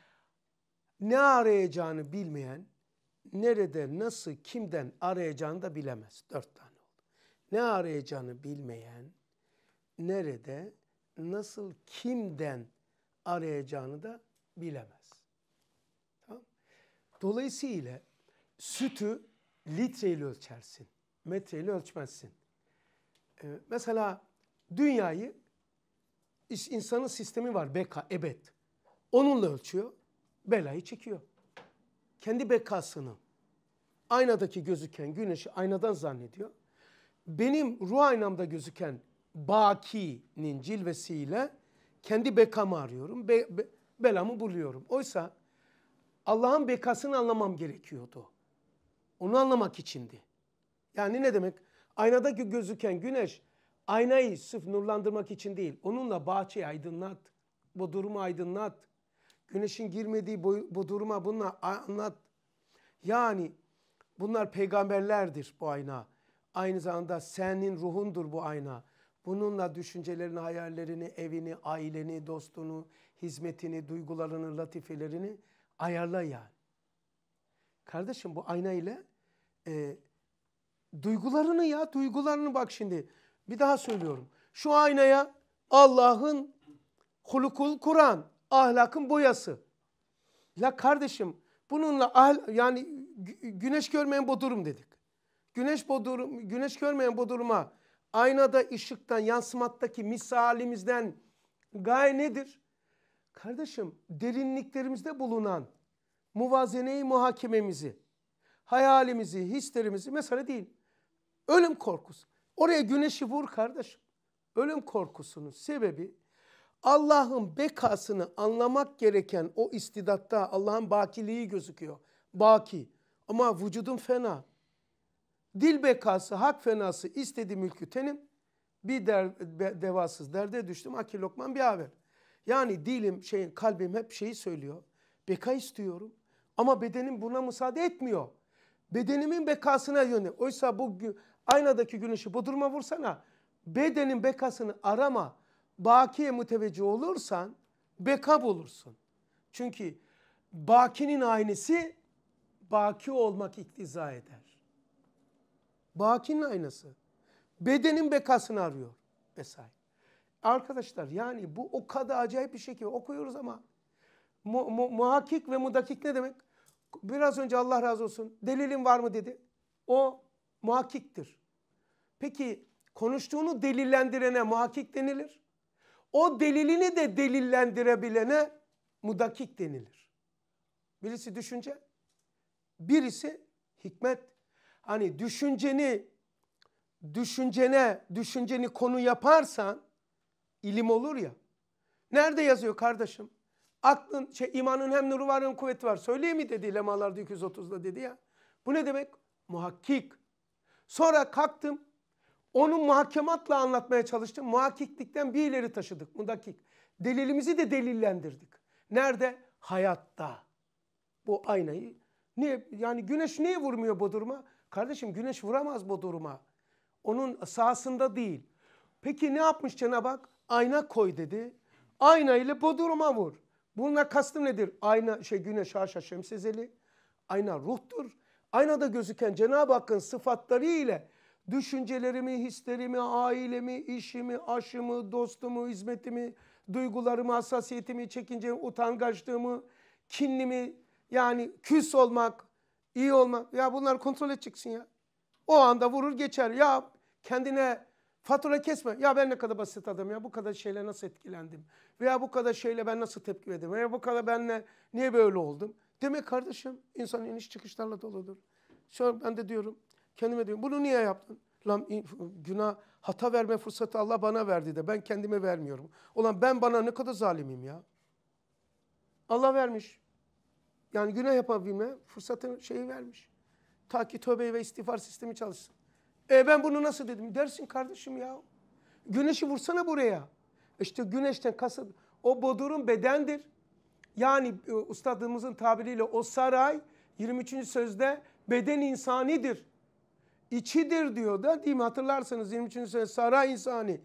Ne arayacağını bilmeyen, nerede, nasıl, kimden arayacağını da bilemez. 4 tane oldu. Ne arayacağını bilmeyen, nerede, nasıl, kimden arayacağını da bilemez. Tamam? Dolayısıyla sütü litreyle ölçersin. Metreyle ölçmezsin. Mesela dünyayı, insanın sistemi var, beka, ebed. Onunla ölçüyor, belayı çekiyor. Kendi bekasını, aynadaki gözüken güneşi aynadan zannediyor. Benim ruh aynamda gözüken Baki'nin cilvesiyle kendi bekamı arıyorum, belamı buluyorum. Oysa Allah'ın bekasını anlamam gerekiyordu. Onu anlamak içindi. Yani ne demek? Aynadaki gözüken güneş, aynayı sırf nurlandırmak için değil, onunla bahçeyi aydınlat, bu durumu aydınlat. Güneşin girmediği bu duruma bununla anlat. Yani bunlar peygamberlerdir bu ayna. Aynı zamanda senin ruhundur bu ayna. Bununla düşüncelerini, hayallerini, evini, aileni, dostunu, hizmetini, duygularını, latifelerini ayarla yani. Kardeşim bu ayna ile duygularını bak şimdi. Bir daha söylüyorum. Şu aynaya Allah'ın hulukul Kur'an, ahlakın boyası. La kardeşim bununla yani güneş görmeyen bodurum dedik. Güneş görmeyen boduruma aynada ışıktan, yansımattaki misalimizden gaye nedir? Kardeşim derinliklerimizde bulunan muvazeneyi, muhakememizi, hayalimizi, hislerimizi mesela değil. Ölüm korkusu. Oraya güneşi vur kardeşim. Ölüm korkusunun sebebi Allah'ın bekasını anlamak gereken o istidatta Allah'ın bakiliği gözüküyor. Baki. Ama vücudum fena. Dil bekası, hak fenası, istedi mülkü tenim. Bir devasız derde düştüm. Akil Lokman bir haber. Yani dilim, kalbim hep şeyi söylüyor. Beka istiyorum. Ama bedenim buna müsaade etmiyor. Bedenimin bekasına yönel. Oysa bu aynadaki güneşi bu duruma vursana. Bedenin bekasını arama. Bakiye müteveccih olursan beka bulursun. Çünkü bakinin aynesi baki olmak iktiza eder. Bakinin aynası. Bedenin bekasını arıyor vesaire. Arkadaşlar yani bu o kadar acayip bir şekilde okuyoruz ama muhakkik ve mudakkik ne demek? Biraz önce Allah razı olsun delilin var mı dedi. O muhakkiktir. Peki konuştuğunu delillendirene muhakkik denilir. O delilini de delillendirebilene mudakkik denilir. Birisi düşünce, birisi hikmet. Hani düşünceni konu yaparsan ilim olur ya. Nerede yazıyor kardeşim? İmanın hem nuru var hem kuvveti var. Söyleyeyim mi dedi lemalarda 230'da dedi ya. Bu ne demek? Muhakkik. Sonra kalktım. Onu muhakematla anlatmaya çalıştım. Muhakkiklikten bir ileri taşıdık. Mudakkik. Delilimizi de delillendirdik. Nerede? Hayatta. Bu aynayı. Niye? Yani güneş niye vurmuyor bu duruma? Kardeşim güneş vuramaz bu duruma. Onun sahasında değil. Peki ne yapmış Cenab-ı Hak? Ayna koy dedi. Ayna ile bodruma vur. Bununla kastım nedir? Ayna güneş haşa şemsezeli. Ayna ruhtur. Aynada gözüken Cenab-ı Hakk'ın sıfatları ile düşüncelerimi, hislerimi, ailemi, işimi, aşımı, dostumu, hizmetimi, duygularımı, hassasiyetimi, çekincemi, utangaçlığımı, kinlimi, yani küs olmak, iyi olmak. Ya bunları kontrol edeceksin ya. O anda vurur geçer. Ya kendine fatura kesme. Ya ben ne kadar basit adam ya. Bu kadar şeyle nasıl etkilendim? Veya bu kadar şeyle ben nasıl tepki verdim? Veya bu kadar benle niye böyle oldum? Demek kardeşim insan iniş çıkışlarla doludur. Şu an ben de diyorum, kendime diyorum bunu niye yaptın? Lan günah, hata verme fırsatı Allah bana verdi de ben kendime vermiyorum. Ulan ben bana ne kadar zalimim ya. Allah vermiş. Yani günah yapabilme fırsatını vermiş. Ta ki tövbe ve istiğfar sistemi çalışsın. Ben bunu nasıl dedim? Dersin kardeşim ya. Güneşi vursana buraya. İşte güneşten kasıt o bodrum bedendir. Yani ustadımızın tabiriyle o saray 23. sözde beden insanidir. İçidir diyor da değil mi? Hatırlarsanız 23. sözde saray insani.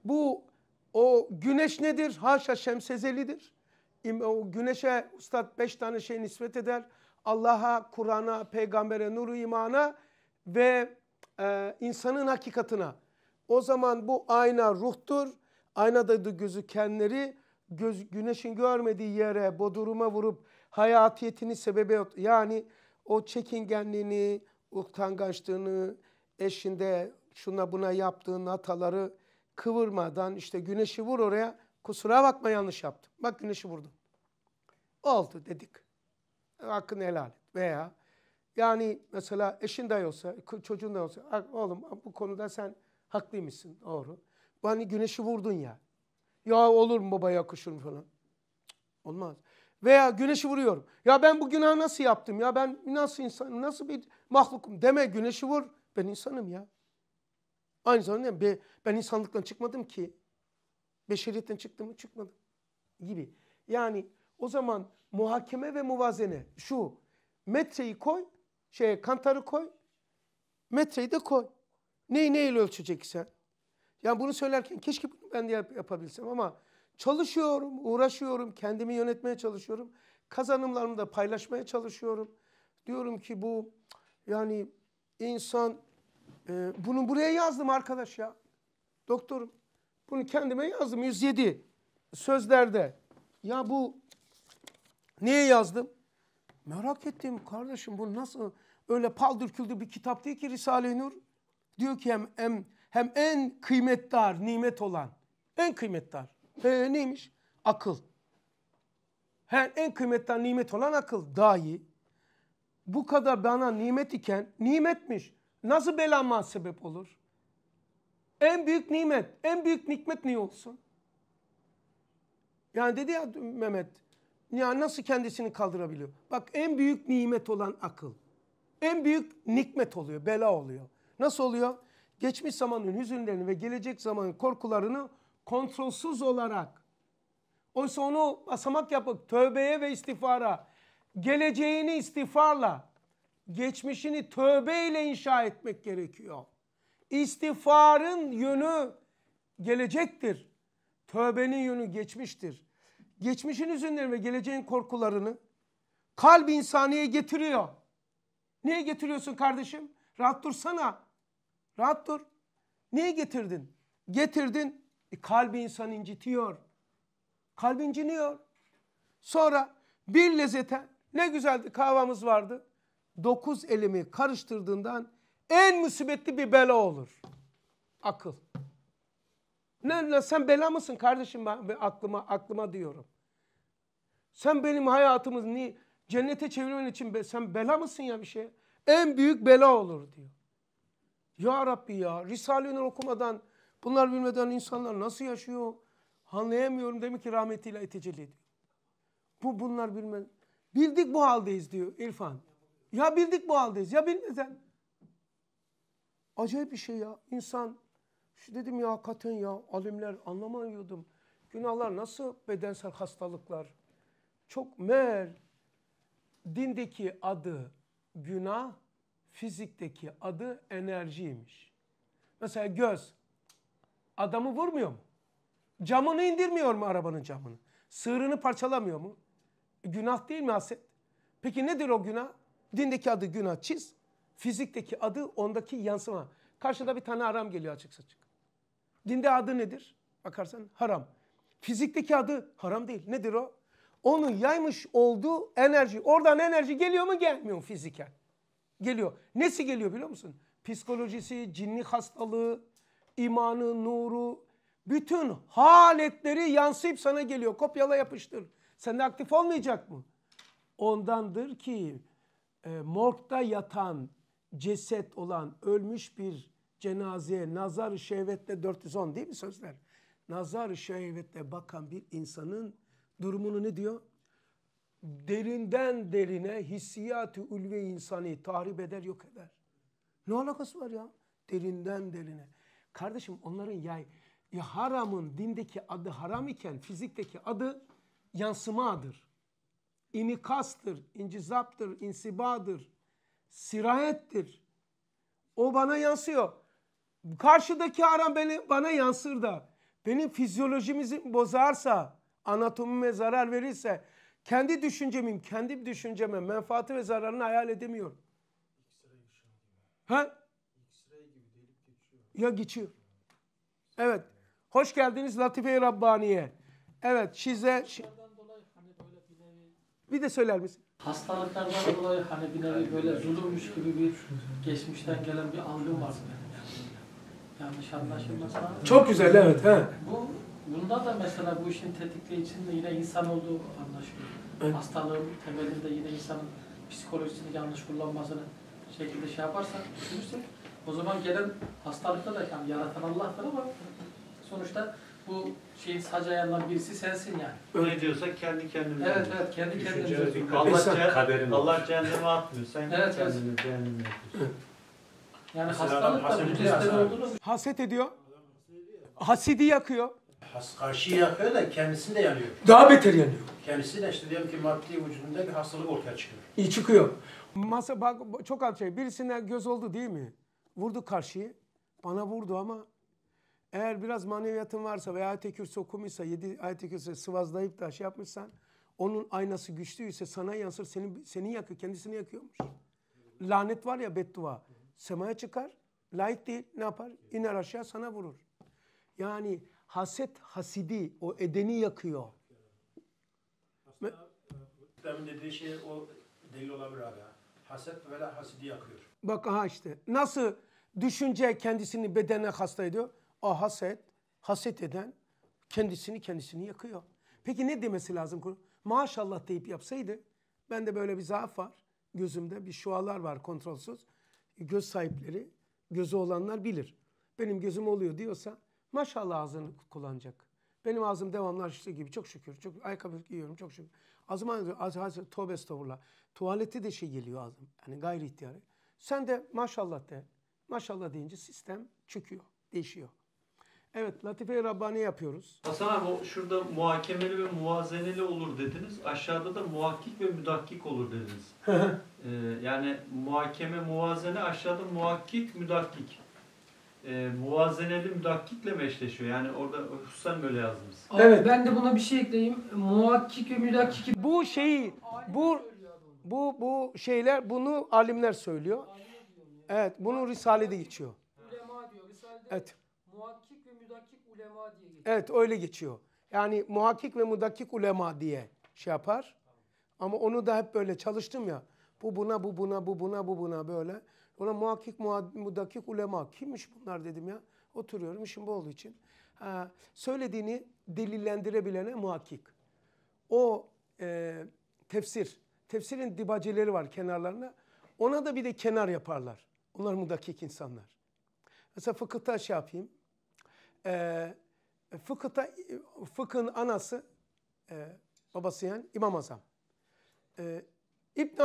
O güneş nedir? Haşa şemsezelidir. O güneşe ustad 5 tane şey nispet eder. Allah'a, Kur'an'a, peygambere, nuru imana ve insanın hakikatına. O zaman bu ayna ruhtur. Aynada da gözükenleri güneşin görmediği yere, bodruma vurup hayatiyetini sebebi, yani o çekingenliğini, utangaçlığını, eşinde şuna buna yaptığın hataları kıvırmadan işte güneşi vur oraya. Kusura bakma yanlış yaptım. Bak güneşi vurdum. Oldu dedik. Hakkını helal et. Veya yani mesela eşin de olsa, çocuğun da olsa, oğlum bu konuda sen haklıymışsın, doğru. Bu hani güneşi vurdun ya. Ya olur mu baba yakışır mı falan. Olmaz. Veya güneşi vuruyorum. Ya ben bu günahı nasıl yaptım ya, ben nasıl insan, nasıl bir mahlukum deme, güneşi vur. Ben insanım ya. Aynı zamanda ben insanlıktan çıkmadım ki. Beşeriyetten çıktım mı çıkmadım gibi. Yani o zaman muhakeme ve muvazene şu: metreyi koy, kantarı koy, metreyi de koy. Neyi neyle ölçeceksen. Yani bunu söylerken keşke bunu ben de yapabilsem ama çalışıyorum, uğraşıyorum, kendimi yönetmeye çalışıyorum. Kazanımlarımı da paylaşmaya çalışıyorum. Diyorum ki bu yani insan bunu buraya yazdım arkadaş ya. Doktorum. Bunu kendime yazdım 107 sözlerde. Ya bu niye yazdım? Merak ettim kardeşim, bu nasıl öyle paldır küldür bir kitap değil ki Risale-i Nur. Diyor ki hem en kıymetdar nimet olan, en kıymetdar. Neymiş? Akıl. En kıymetdar nimet olan akıl dahi. Bu kadar bana nimet iken, nimetmiş. Nasıl belama sebep olur? En büyük nimet, en büyük nikmet niye olsun? Yani dedi ya Mehmet, ya nasıl kendisini kaldırabiliyor? Bak en büyük nimet olan akıl. En büyük nikmet oluyor, bela oluyor. Nasıl oluyor? Geçmiş zamanın hüzünlerini ve gelecek zamanın korkularını kontrolsüz olarak, oysa onu basamak yapıp tövbeye ve istiğfara, geleceğini istiğfarla, geçmişini tövbeyle inşa etmek gerekiyor. İstiğfarın yönü gelecektir. Tövbenin yönü geçmiştir. Geçmişin hüzünlerini ve geleceğin korkularını kalb-i insaniye getiriyor. Niye getiriyorsun kardeşim? Rahat dursana. Rahat dur. Niye getirdin? Getirdin. Kalbi insan incitiyor. Kalbi inciniyor. Sonra bir lezzete, ne güzeldi kahvamız vardı. 9 elimi karıştırdığından en musibetli bir bela olur. Akıl. Sen bela mısın kardeşim, aklıma diyorum. Sen benim hayatımı cennete çevirmen için sen bela mısın ya bir şey? En büyük bela olur diyor. Ya Rabbi ya, Risale-i Nur okumadan, bunlar bilmeden insanlar nasıl yaşıyor? Anlayamıyorum, demek ki rahmetiyle tecelli ediyor. Bunlar bilmez. Bildik bu haldeyiz diyor İrfan. Ya bildik bu haldeyiz, ya bilmeden. Acayip bir şey ya. İnsan, dedim ya hakikaten ya, alimler anlamıyordum. Günahlar nasıl bedensel hastalıklar? Çok dindeki adı günah, fizikteki adı enerjiymiş. Mesela göz. Adamı vurmuyor mu? Camını indirmiyor mu arabanın camını? Sığırını parçalamıyor mu? Günah değil mi haset? Peki nedir o günah? Dindeki adı günah çiz. Fizikteki adı ondaki yansıma. Karşıda bir tane haram geliyor açık saçık. Dinde adı nedir? Bakarsan haram. Fizikteki adı haram değil. Nedir o? Onun yaymış olduğu enerji. Oradan enerji geliyor mu gelmiyor mu fiziken? Geliyor. Nesi geliyor biliyor musun? Psikolojisi, cinni hastalığı, imanı, nuru, bütün haletleri yansıyıp sana geliyor. Kopyala yapıştır. Sende aktif olmayacak mı? Ondandır ki morgda yatan ceset olan ölmüş bir cenazeye nazar-ı şehvetle 410 değil mi sözler? Nazar-ı şehvetle bakan bir insanın durumunu ne diyor? Derinden derine hissiyat-ı ulve insanı tahrip eder, yok eder. Ne alakası var ya? Derinden derine. Kardeşim onların haramın dindeki adı haram iken fizikteki adı yansımadır. İnikastır, incizaptır, insibadır, sirayettir. O bana yansıyor. Karşıdaki haram bana yansır da benim fizyolojimizi bozarsa, anatomime zarar verirse kendi düşünceme menfaati ve zararını hayal edemiyorum. Ha? Ya geçiyor. Evet. Hoş geldiniz Latife-i Rabbaniye. Evet size... Bir de söyler misin? Hastalıklardan dolayı hani bir nevi böyle zulümmüş gibi bir geçmişten gelen bir algım var benim. Yanlış anlaşılmasına. Çok güzel evet. He. Bunda da mesela bu işin tetikleyicinin de yine insan olduğu anlaşılıyor. Evet. Hastalığın temelinde yine insanın psikolojisini yanlış kullanmasını şekilde şey yaparsak, düşünürsek o zaman gelen hastalıkta da yani yaratan Allah'tır ama sonuçta bu şeyin sac ayağından birisi sensin yani. Ne diyorsak kendi kendine. Evet evet kendi kendine. Allah cehenneme atmıyor. Sen evet, kendini cehenneme yapıyorsun. Yani hastalık da bu testleri olduğunu... Haset ediyor. Hasidi yakıyor. Karşıyı yakıyor da kendisini de yanıyor. Daha beter yanıyor. Kendisi de işte diyelim ki maddi vücudunda bir hastalık ortaya çıkıyor. İyi çıkıyor. Bak çok az şey. Birisine göz oldu değil mi? Vurdu karşıyı. Bana vurdu ama eğer biraz maneviyatın varsa veya ayet-i kürsü okumuşsa, 7 ayet-i kürsü sıvazlayıp da şey yapmışsan, onun aynası güçlüyse sana yansır, seni yakıyor, kendisini yakıyormuş. Lanet var ya, beddua. Semaya çıkar, layık değil, ne yapar? İner aşağı sana vurur. Yani haset, hasidi, o edeni yakıyor. Aslında İslam'ın dediği şey o delil olabilir abi. Haset ve hasidi yakıyor. Bak aha işte. Nasıl düşünce kendisini bedene hasta ediyor? O haset eden kendisini yakıyor. Peki ne demesi lazım? Maşallah deyip yapsaydı, bende böyle bir zaaf var. Gözümde bir şualar var kontrolsüz. Göz sahipleri, gözü olanlar bilir. Benim gözüm oluyor diyorsa maşallah ağzını kullanacak. Benim ağzım devamlı açtığı gibi çok şükür. Çok ayakkabı giyiyorum çok şükür. Ağzıma tövbe estağfurullah. Tuvalete de şey geliyor ağzım. Yani gayri ihtiyarı. Sen de maşallah de. Maşallah deyince sistem çöküyor, değişiyor. Evet, Latife-i Rabbani yapıyoruz. Hasan abi şurada muhakemeli ve muvazeneli olur dediniz. Aşağıda da muhakkik ve müdakkik olur dediniz. Yani muhakeme, muvazene aşağıda muhakkik, müdakkik. Muvazeneli müdakkikle mi eşleşiyor? Yani orada hususen böyle yazdınız. Evet. Ben de buna bir şey ekleyeyim. Muhakkik ve müdakkik. Bu şeyi, bu şeyler, bunu alimler söylüyor. Evet, bunu Risale'de geçiyor. Ulema diyor. Risale'de evet. Muhakkik ve müdakkik ulema diye geçiyor. Evet, öyle geçiyor. Yani muhakkik ve mudakkik ulema diye şey yapar. Ama onu da hep böyle çalıştım ya. Bu buna böyle. Ona muhakkik, mudakkik ulema. Kimmiş bunlar dedim ya. Oturuyorum işim bu olduğu için. Söylediğini delillendirebilene muhakkik. O tefsirin dibaceleri var kenarlarına. Ona da bir de kenar yaparlar. Onlar mudakkik insanlar. Mesela fıkıhta şey yapayım. Fıkhın anası, babası yani İmam Azam. İbn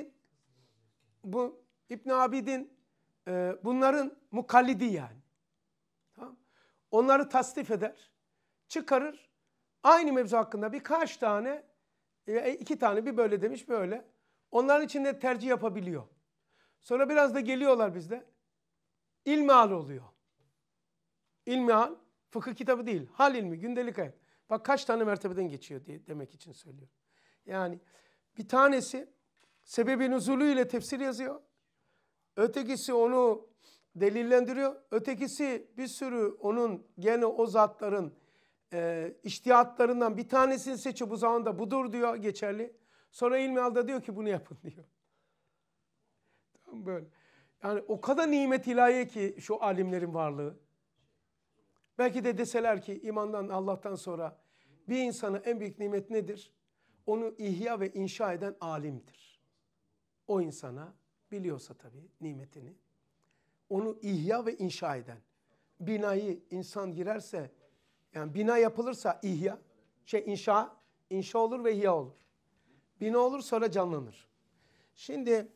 Abidin bunların mukallidi yani. Tamam. Onları tasnif eder, çıkarır. Aynı mevzu hakkında birkaç tane, 2 tane bir böyle demiş böyle. Onların içinde tercih yapabiliyor. Sonra biraz da geliyorlar bizde. İlmihal oluyor. İlmihal Fıkıh kitabı değil. Hal ilmi, gündelik hayat. Bak kaç tane mertebeden geçiyor diye demek için söylüyorum. Yani bir tanesi sebebi nüzulü ile tefsir yazıyor. Ötekisi onu delillendiriyor. Ötekisi bir sürü onun gene o zatların içtihatlarından bir tanesini seçiyor. Bu zamanda budur diyor, geçerli. Sonra ilmi alda diyor ki bunu yapın diyor. Tam böyle. Yani o kadar nimet ilahi ki şu alimlerin varlığı. Belki de deseler ki imandan, Allah'tan sonra bir insana en büyük nimet nedir? Onu ihya ve inşa eden alimdir. O insana biliyorsa tabii nimetini. Onu ihya ve inşa eden. Binayı insan girerse, yani bina yapılırsa ihya, inşa olur ve ihya olur. Bina olur sonra canlanır. Şimdi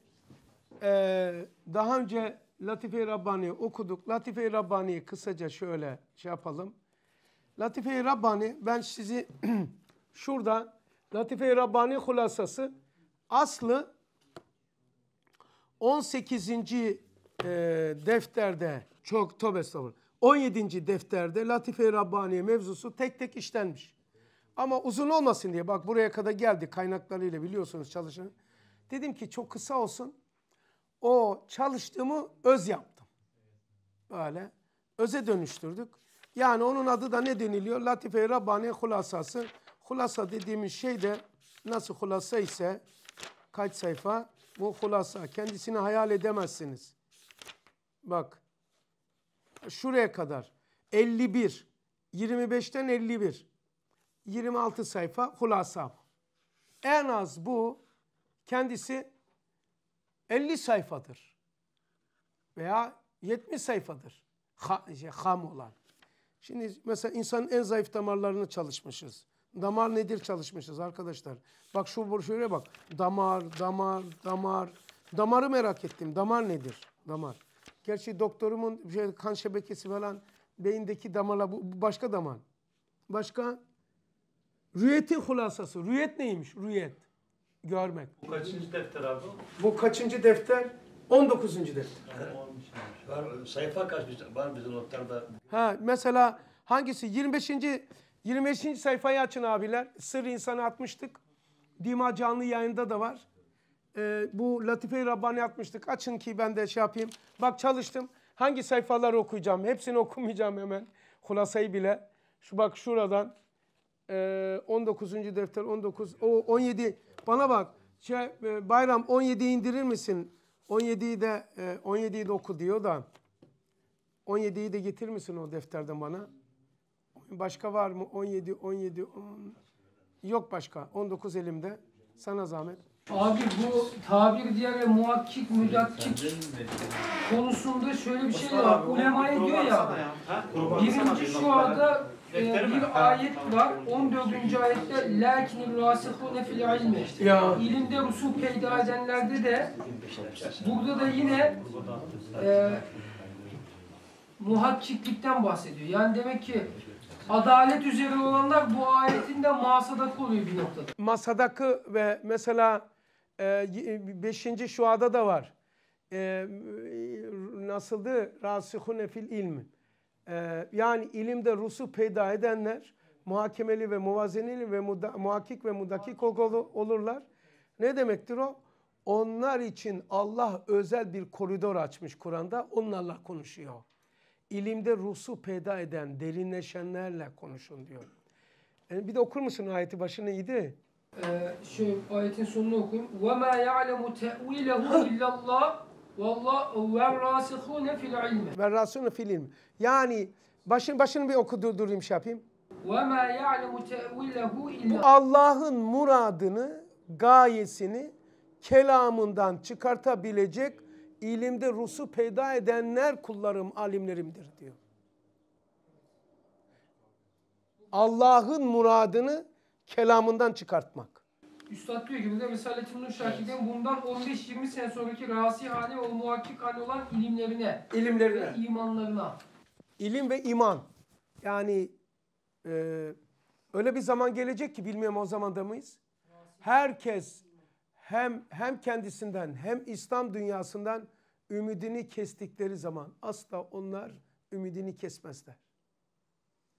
daha önce Latife-i Rabbani'yi okuduk. Latife-i Rabbani'yi kısaca şöyle yapalım. Latife-i Rabbani, ben sizi şurada Latife-i Rabbani hulasası aslı 18. defterde, çok tövbe estağfurullah, 17. defterde Latife-i Rabbani mevzusu tek tek işlenmiş. Ama uzun olmasın diye, bak buraya kadar geldi kaynaklarıyla biliyorsunuz çalışan. Dedim ki çok kısa olsun. O çalıştığımı öz yaptım. Böyle öze dönüştürdük. Yani onun adı da ne deniliyor? Latife-i Rabbani hulasası. Hulasa dediğimiz şey de nasıl hulasa ise kaç sayfa? Bu hulasa. Kendisini hayal edemezsiniz. Bak. Şuraya kadar. 51. 25'ten 51. 26 sayfa hulasa. En az bu kendisi 50 sayfadır. Veya 70 sayfadır. Ham olan. Şimdi mesela insanın en zayıf damarlarını çalışmışız. Damar nedir çalışmışız arkadaşlar. Bak şuraya bak. Damar. Damarı merak ettim. Damar nedir? Damar. Gerçi doktorumun kan şebekesi falan beyindeki damarla bu başka damar. Başka? Rüyetin hulasası. Rüyet neymiş? Rüyet. Görmek. Bu kaçıncı defter abi? Bu kaçıncı defter? 19. defter. Var, sayfa kaç var bizim notlarda? Mesela hangisi? 25. sayfayı açın abiler. Sır insanı atmıştık. Dima canlı yayında da var. Bu Latife-i Rabbani atmıştık. Açın ki ben de şey yapayım. Bak çalıştım. Hangi sayfaları okuyacağım? Hepsini okumayacağım hemen. Hulasayı bile. Bak şuradan 19. defter 19. O 17. Bana bak. Bayram 17'yi indirir misin? 17'yi de oku diyor da. 17'yi de getirir misin o defterden bana? Başka var mı? 17. Yok başka. 19 elimde. Sana zahmet. Abi bu tabir diğer ve muhakkik, müdakkik konusunda şöyle bir şey var. Ulemaya diyor ya, birinci şu anda bir ayet var. 14. ayette lakinil rasihune fil ilmi. İlimde rusul peyda edenlerde de burada da yine muhakkiklikten bahsediyor. Yani demek ki adalet üzere olanlar bu ayetin de masadak oluyor bir noktada. Masadakı ve mesela 5. şuada da var. Nasıldı? Rasihune fil ilmi. Yani ilimde rusu peyda edenler muhakemeli ve muvazeneli ve muhakkik ve mudakik olurlar. Ne demektir o? Onlar için Allah özel bir koridor açmış Kur'an'da. Onlarla konuşuyor. İlimde rusu peyda eden, derinleşenlerle konuşun diyor. Bir de okur musun ayeti başını iyiydi? Şu ayetin sonunu okuyayım. وَمَا يَعْلَمُ تَأْوِيلَهُ اِلَّا اللّٰهِ وَالرَّاسِخُونَ فِي الْعِلْمِ. وَالرَّاسِخُونَ فِي الْعِلْمِ. Yani başını bir durayım şey yapayım. وَمَا يَعْلَمُ تَأْوِيلَهُ اِلَّا. Allah'ın muradını, gayesini kelamından çıkartabilecek ilimde rusu peyda edenler kullarım, alimlerimdir diyor. Allah'ın muradını kelamından çıkartmak. Üstad diyor ki burada Risale-i Nur Şakir'den bundan 15-20 sene sonraki rasi hali ve muhakkik hali olan ilimlerine ve imanlarına. İlim ve iman. Yani öyle bir zaman gelecek ki bilmiyorum o zamanda mıyız? Herkes hem kendisinden hem İslam dünyasından ümidini kestikleri zaman asla onlar ümidini kesmezler.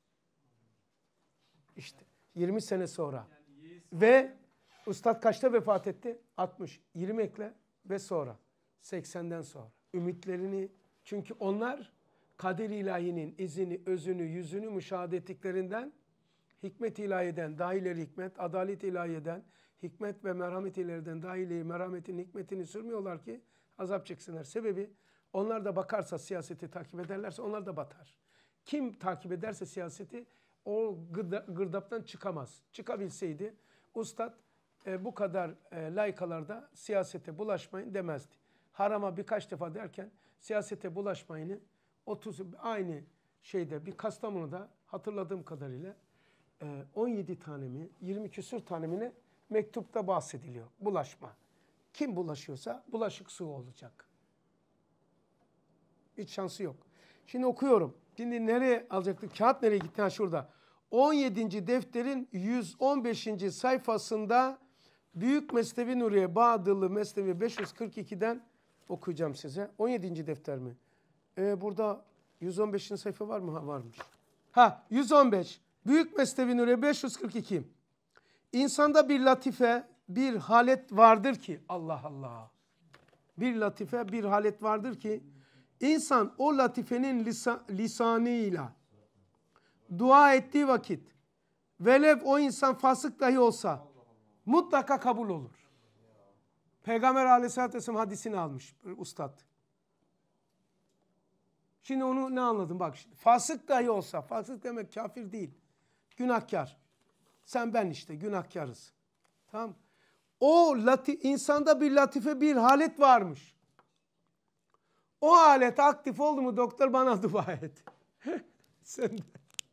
İşte 20 sene sonra. Ve Üstad kaçta vefat etti? 60. 20 ekle ve sonra. 80'den sonra. Ümitlerini, çünkü onlar kader ilahinin izini, özünü, yüzünü müşahede ettiklerinden, hikmet ilahiden, dahileri hikmet, adalet ilahiden, hikmet ve merhamet ilahiden dahileri merhametin hikmetini sürmüyorlar ki azap çeksinler. Sebebi onlar da bakarsa siyaseti takip ederlerse onlar da batar. Kim takip ederse siyaseti o gırdaptan çıkamaz. Çıkabilseydi Üstad bu kadar layıkalarda siyasete bulaşmayın demezdi. Harama birkaç defa derken siyasete bulaşmayını 30 aynı şeyde bir Kastamonu'da hatırladığım kadarıyla 17 tane mi 20 küsur tane mi ne mektupta bahsediliyor. Bulaşma. Kim bulaşıyorsa bulaşık su olacak. Hiç şansı yok. Şimdi okuyorum. Şimdi nereye alacaktık? Kağıt nereye gitti? Ha şurada. 17. defterin 115. sayfasında Büyük Mesnevi Nuriye Bağdılı Mesnevi 542'den okuyacağım size. 17. defter mi? Burada 115. sayfa var mı? Ha varmış. Ha 115. Büyük Mesnevi Nuriye 542. İnsanda bir latife, bir halet vardır ki Allah Allah. Bir latife, bir halet vardır ki insan o latifenin lisanıyla dua ettiği vakit velev o insan fasık dahi olsa mutlaka kabul olur. Peygamber Aleyhisselatü Vesselam hadisini almış Üstad. Şimdi onu ne anladım? Bak şimdi. Fasık dahi olsa, fasık demek kafir değil. Günahkar. Sen ben işte günahkarız. Tamam. O insanda bir latife, bir halet varmış. O halet aktif oldu mu doktor bana dua et. Sen de.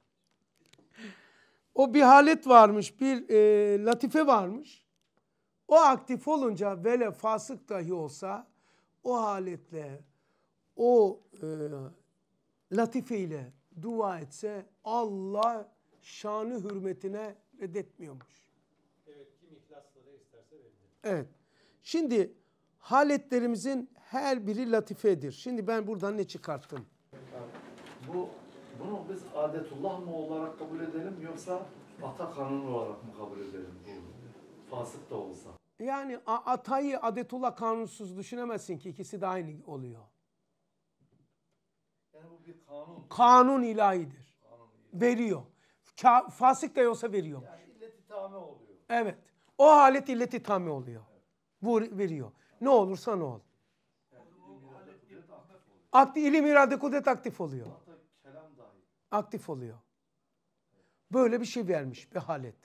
O bir halet varmış, bir latife varmış. O aktif olunca vele fasık dahi olsa o haletle, o latifeyle dua etse Allah şanı hürmetine reddetmiyormuş. Evet, kim ihlasla da isterse verilir. Evet. Şimdi haletlerimizin her biri latifedir. Şimdi ben buradan ne çıkarttım? Bunu biz adetullah mı olarak kabul edelim yoksa ata kanunu olarak mı kabul edelim? Fasık da olsa. Yani atayı adetullah kanunsuz düşünemezsin ki ikisi de aynı oluyor. Yani bu bir kanun. Kanun ilahidir. Veriyor. Fasık da olsa veriyor. Yani illet-i tame oluyor. Evet. O halet illet-i tame oluyor. Bu veriyor. Ne olursa ne ol. İlim, irade, kudret aktif oluyor. Hatta kelam dahi. Aktif oluyor. Böyle bir şey vermiş bir halet.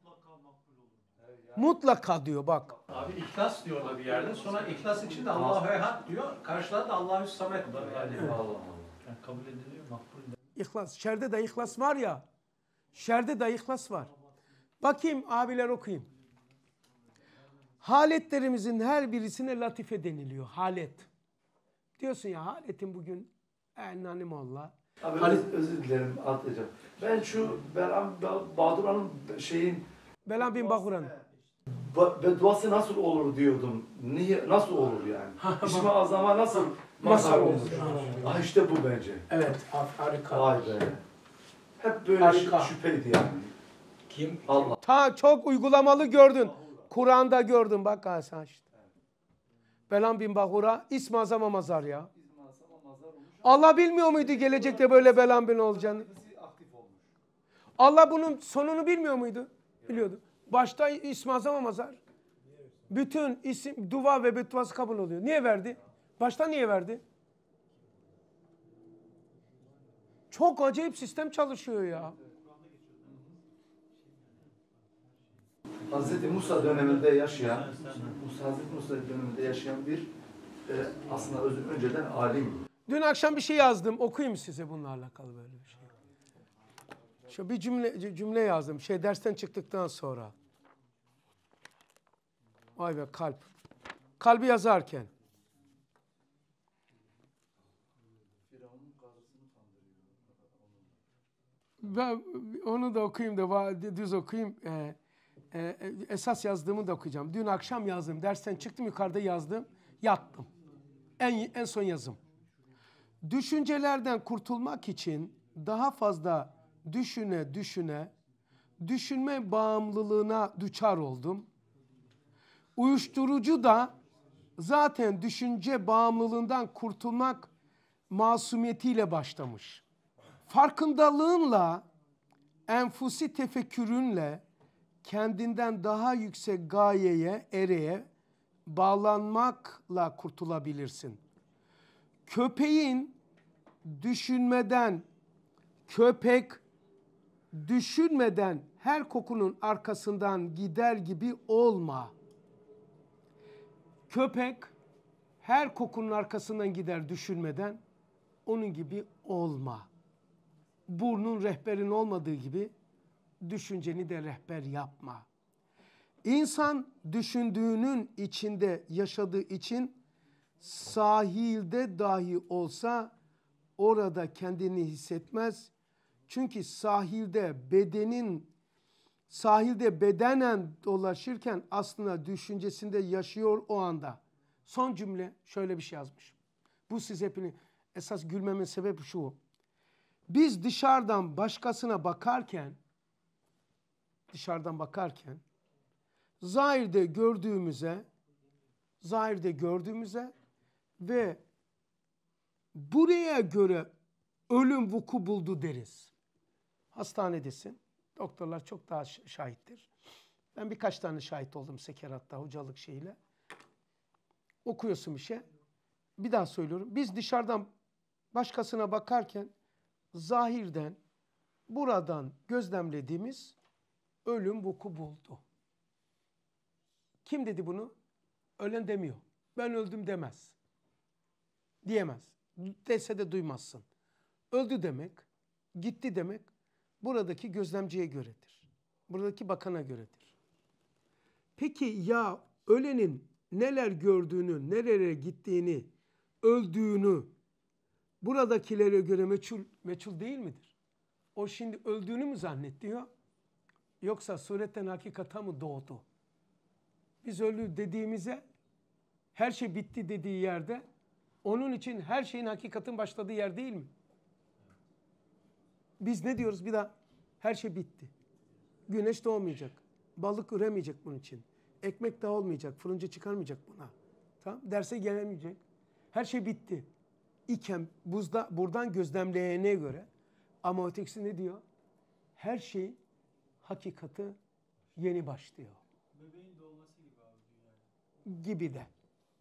Mutlaka diyor bak. Abi ihlas diyor da bir yerde. Sonra ihlas için de Allahu Ehad diyor. Karşıda da Allahu Samet diyor. Yani Allah. Yani kabul ediliyor, makbul. İhlas. Şerde de ihlas var ya. Şerde de ihlas var. Bakayım abiler okuyayım. Haletlerimizin her birisine latife deniliyor. Halet. Diyorsun ya haletin bugün nanim Allah. Abi özür dilerim atlayacağım. Ben şu Bahadura'nın Belam bin Bahuran. bedduası nasıl olur diyordum. Niye, nasıl olur yani? İsmi azama nasıl mazhar olur? Ah işte bu bence. Evet harika. Vay be. Hep böyle Harika. şüpheydi yani. Kim? Allah. Çok uygulamalı gördün. Kur'an'da gördün bak sen işte. Belam bin Bahura ismi azama mazar ya. Allah bilmiyor muydu gelecekte böyle Belam bin olacağını? Allah bunun sonunu bilmiyor muydu? Biliyordu. Başta ismi azama mazar. Bütün isim, dua ve bedduası kabul oluyor. Niye verdi? Başta niye verdi? Çok acayip sistem çalışıyor ya. Hazreti Musa döneminde yaşayan, Hazreti Musa döneminde yaşayan bir aslında önceden alim. Dün akşam bir şey yazdım. Okuyayım size bununla alakalı böyle bir şey. Şu bir cümle yazdım. Dersten çıktıktan sonra. Vay be kalp. Kalbi yazarken. Ben onu da okuyayım da düz okuyayım. Esas yazdığımı da okuyacağım. Dün akşam yazdım. Dersten çıktım yukarıda yazdım. Yattım. En son yazım. Düşüncelerden kurtulmak için daha fazla düşüne düşünme bağımlılığına düçar oldum. Uyuşturucu da zaten düşünce bağımlılığından kurtulmak masumiyetiyle başlamış. Farkındalığınla, enfusi tefekkürünle kendinden daha yüksek gayeye, ereğe bağlanmakla kurtulabilirsin. Köpek düşünmeden her kokunun arkasından gider gibi olma. Köpek her kokunun arkasından gider düşünmeden, onun gibi olma. Burnun rehberin olmadığı gibi düşünceni de rehber yapma. İnsan düşündüğünün içinde yaşadığı için sahilde dahi olsa orada kendini hissetmez. Çünkü sahilde bedenen dolaşırken aslında düşüncesinde yaşıyor o anda. Son cümle şöyle bir şey yazmış. Bu siz hepiniz esas gülmemin sebebi şu. Biz dışarıdan başkasına bakarken zahirde gördüğümüze ve buraya göre ölüm vuku buldu deriz. Hastanedesin. Doktorlar çok daha şahittir. Ben birkaç tane şahit oldum sekeratta, hocalık şeyiyle. Okuyorsun bir şey. Bir daha söylüyorum. Biz dışarıdan başkasına bakarken zahirden, buradan gözlemlediğimiz ölüm vuku buldu. Kim dedi bunu? Ölen demiyor. Ben öldüm demez. Diyemez. Dese de duymazsın. Öldü demek, gitti demek buradaki gözlemciye göredir. Buradaki bakana göredir. Peki ya ölenin neler gördüğünü, nerelere gittiğini, öldüğünü buradakilere göre meçhul değil midir? O şimdi öldüğünü mü zannediyor? Yoksa suretten hakikata mı doğdu? Biz ölü dediğimize her şey bitti dediği yerde onun için her şeyin hakikatin başladığı yer değil mi? Biz ne diyoruz bir daha? Her şey bitti. Güneş doğmayacak. Balık üremeyecek bunun için. Ekmek daha olmayacak. Fırıncı çıkarmayacak buna. Tamam? Derse gelemeyecek. Her şey bitti. İken buradan gözlemleyene göre ama ötekisi ne diyor? Her şey hakikati yeni başlıyor. Bebeğin doğması gibi abi. Gibi de.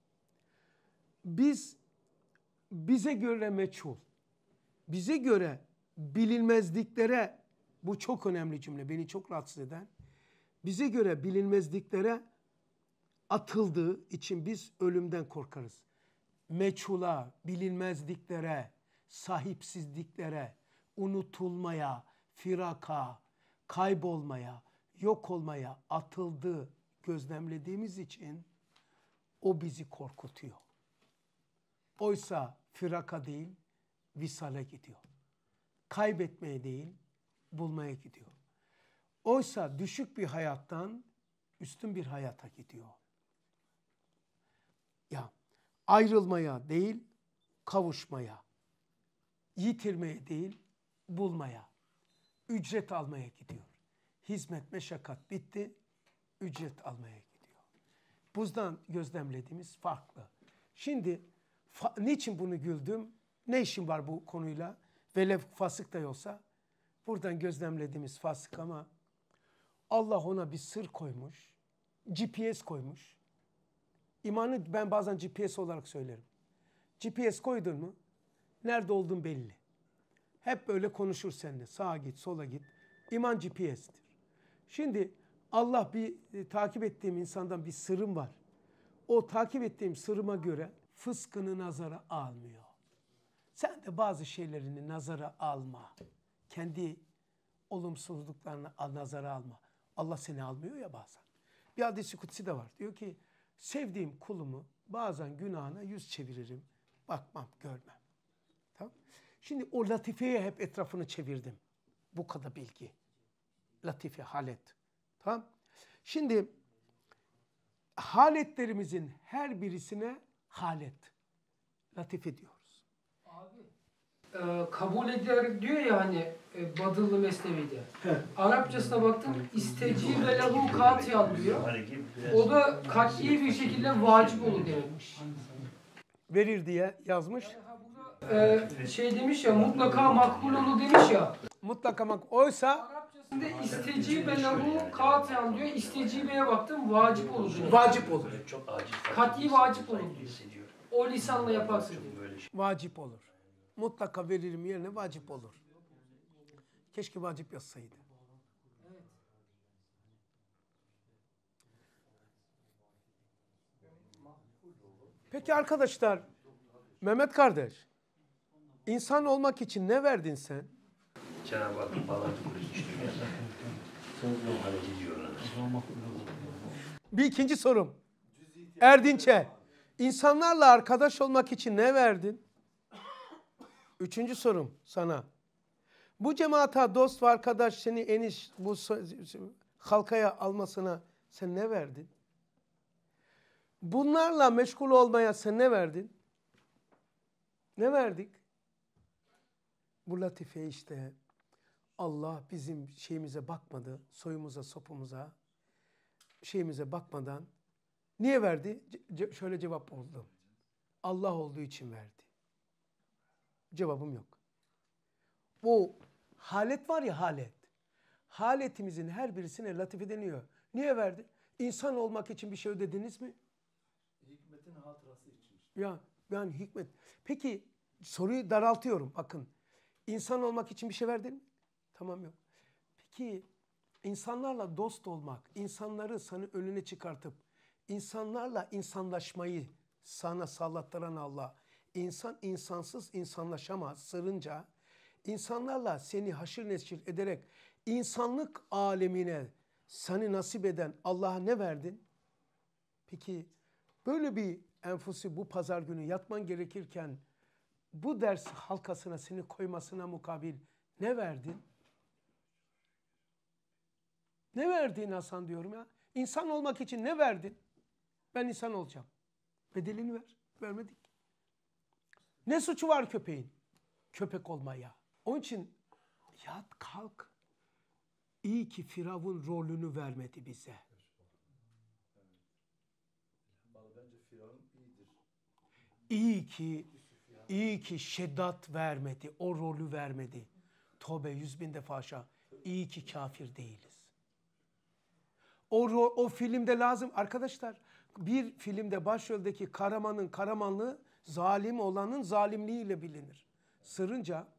Bize göre meçhul. Bize göre bilinmezliklere, bu çok önemli cümle, beni çok rahatsız eden. Bize göre bilinmezliklere atıldığı için biz ölümden korkarız. Meçhula, bilinmezliklere, sahipsizliklere, unutulmaya, firaka, kaybolmaya, yok olmaya atıldığı gözlemlediğimiz için o bizi korkutuyor. Oysa firaka değil, visale gidiyor. Kaybetmeye değil, bulmaya gidiyor. Oysa düşük bir hayattan üstün bir hayata gidiyor. Ya ayrılmaya değil, kavuşmaya, yitirmeye değil, bulmaya, ücret almaya gidiyor. Hizmet, meşakkat bitti, ücret almaya gidiyor. Buzdan gözlemlediğimiz farklı. Şimdi niçin bunu güldüm? Ne işim var bu konuyla? Velev fasık da olsa buradan gözlemlediğimiz fasık ama Allah ona bir sır koymuş, GPS koymuş. İmanı ben bazen GPS olarak söylerim. GPS koydun mu nerede olduğun belli. Hep böyle konuşur seninle. Sağa git, sola git. İman GPS'tir. Şimdi Allah takip ettiğim insandan bir sırrım var. O takip ettiğim sırrıma göre fıskını nazara almıyor. Sen de bazı şeylerini nazara alma. Kendi olumsuzluklarını nazara alma. Allah seni almıyor ya bazen. Bir hadis-i kutsi de var. Diyor ki sevdiğim kulumu bazen günahına yüz çeviririm. Bakmam, görmem. Tamam? Şimdi o latifeye hep etrafını çevirdim. Bu kadar bilgi. Latife, halet. Tamam? Şimdi haletlerimizin her birisine halet. Latife diyoruz. Abi kabul eder diyor ya hani Badıllı Mesnevi'de. Arapçasına baktım istecibe lehu katiyan diyor. O da kat'i bir şekilde vacip olur demekmiş. Verir diye yazmış. Şey demiş ya mutlaka makbul olur demiş ya. Mutlaka oysa Arapçasında istecibe lehu katiyan diyor. İstecibeye baktım vacip olur diyor. vacip olur. Çok acil. Kat'i vacip olur diyor. O lisanla yaparsın diyor. Vacip olur. Mutlaka veririm yerine vacip olur. Keşke vacip yazsaydı. Peki arkadaşlar, Mehmet kardeş, insan olmak için ne verdin sen? Cenab-ı Hakk'ın bağlantı kurucu dünyada. Sözlüğüm hareket ediyorlar. Bir ikinci sorum. Erdinç'e, insanlarla arkadaş olmak için ne verdin? Üçüncü sorum sana. Bu cemaata dost ve arkadaş seni bu halkaya almasına sen ne verdin? Bunlarla meşgul olmaya sen ne verdin? Ne verdik? Bu latife işte. Allah bizim şeyimize bakmadı, soyumuza, sopumuza, şeyimize bakmadan niye verdi? Şöyle cevap oldu. Allah olduğu için verdi. Cevabım yok. Bu halet var ya halet. Haletimizin her birisine latife deniyor. Niye verdi? İnsan olmak için bir şey ödediniz mi? Hikmetin hatırası için. Yani hikmet. Peki soruyu daraltıyorum bakın. İnsan olmak için bir şey verdin mi? Tamam yok. Peki insanlarla dost olmak, insanları sana önüne çıkartıp insanlarla insanlaşmayı sana sağlattıran Allah. İnsan insansız insanlaşamaz sırrınca insanlarla seni haşır neşir ederek insanlık alemine seni nasip eden Allah'a ne verdin? Peki böyle bir enfusi bu pazar günü yatman gerekirken bu ders halkasına seni koymasına mukabil ne verdin? Ne verdin Hasan diyorum ya. İnsan olmak için ne verdin? Ben insan olacağım. Bedelini ver. Vermedik. Ne suçu var köpeğin? Köpek olmaya. Onun için yat kalk. İyi ki Firavun rolünü vermedi bize. Bence Firavun iyidir. İyi ki Şeddat vermedi. O rolü vermedi. Tövbe 100.000 defa aşağı. İyi ki kafir değiliz. O filmde lazım. Arkadaşlar bir filmde başroldeki kahramanın kahramanlığı zalim olanın zalimliğiyle bilinir. Sırrınca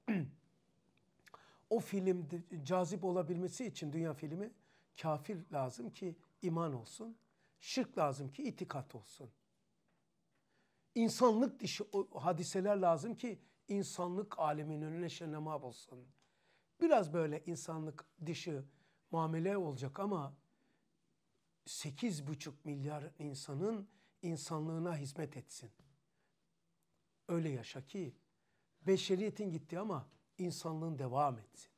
o filmde cazip olabilmesi için dünya filmi kafir lazım ki iman olsun. Şirk lazım ki itikat olsun. İnsanlık dışı hadiseler lazım ki insanlık aleminin önüne şenema olsun. Biraz böyle insanlık dışı muamele olacak ama 8,5 milyar insanın insanlığına hizmet etsin. Öyle yaşa ki beşeriyetin gitti ama insanlığın devam etsin.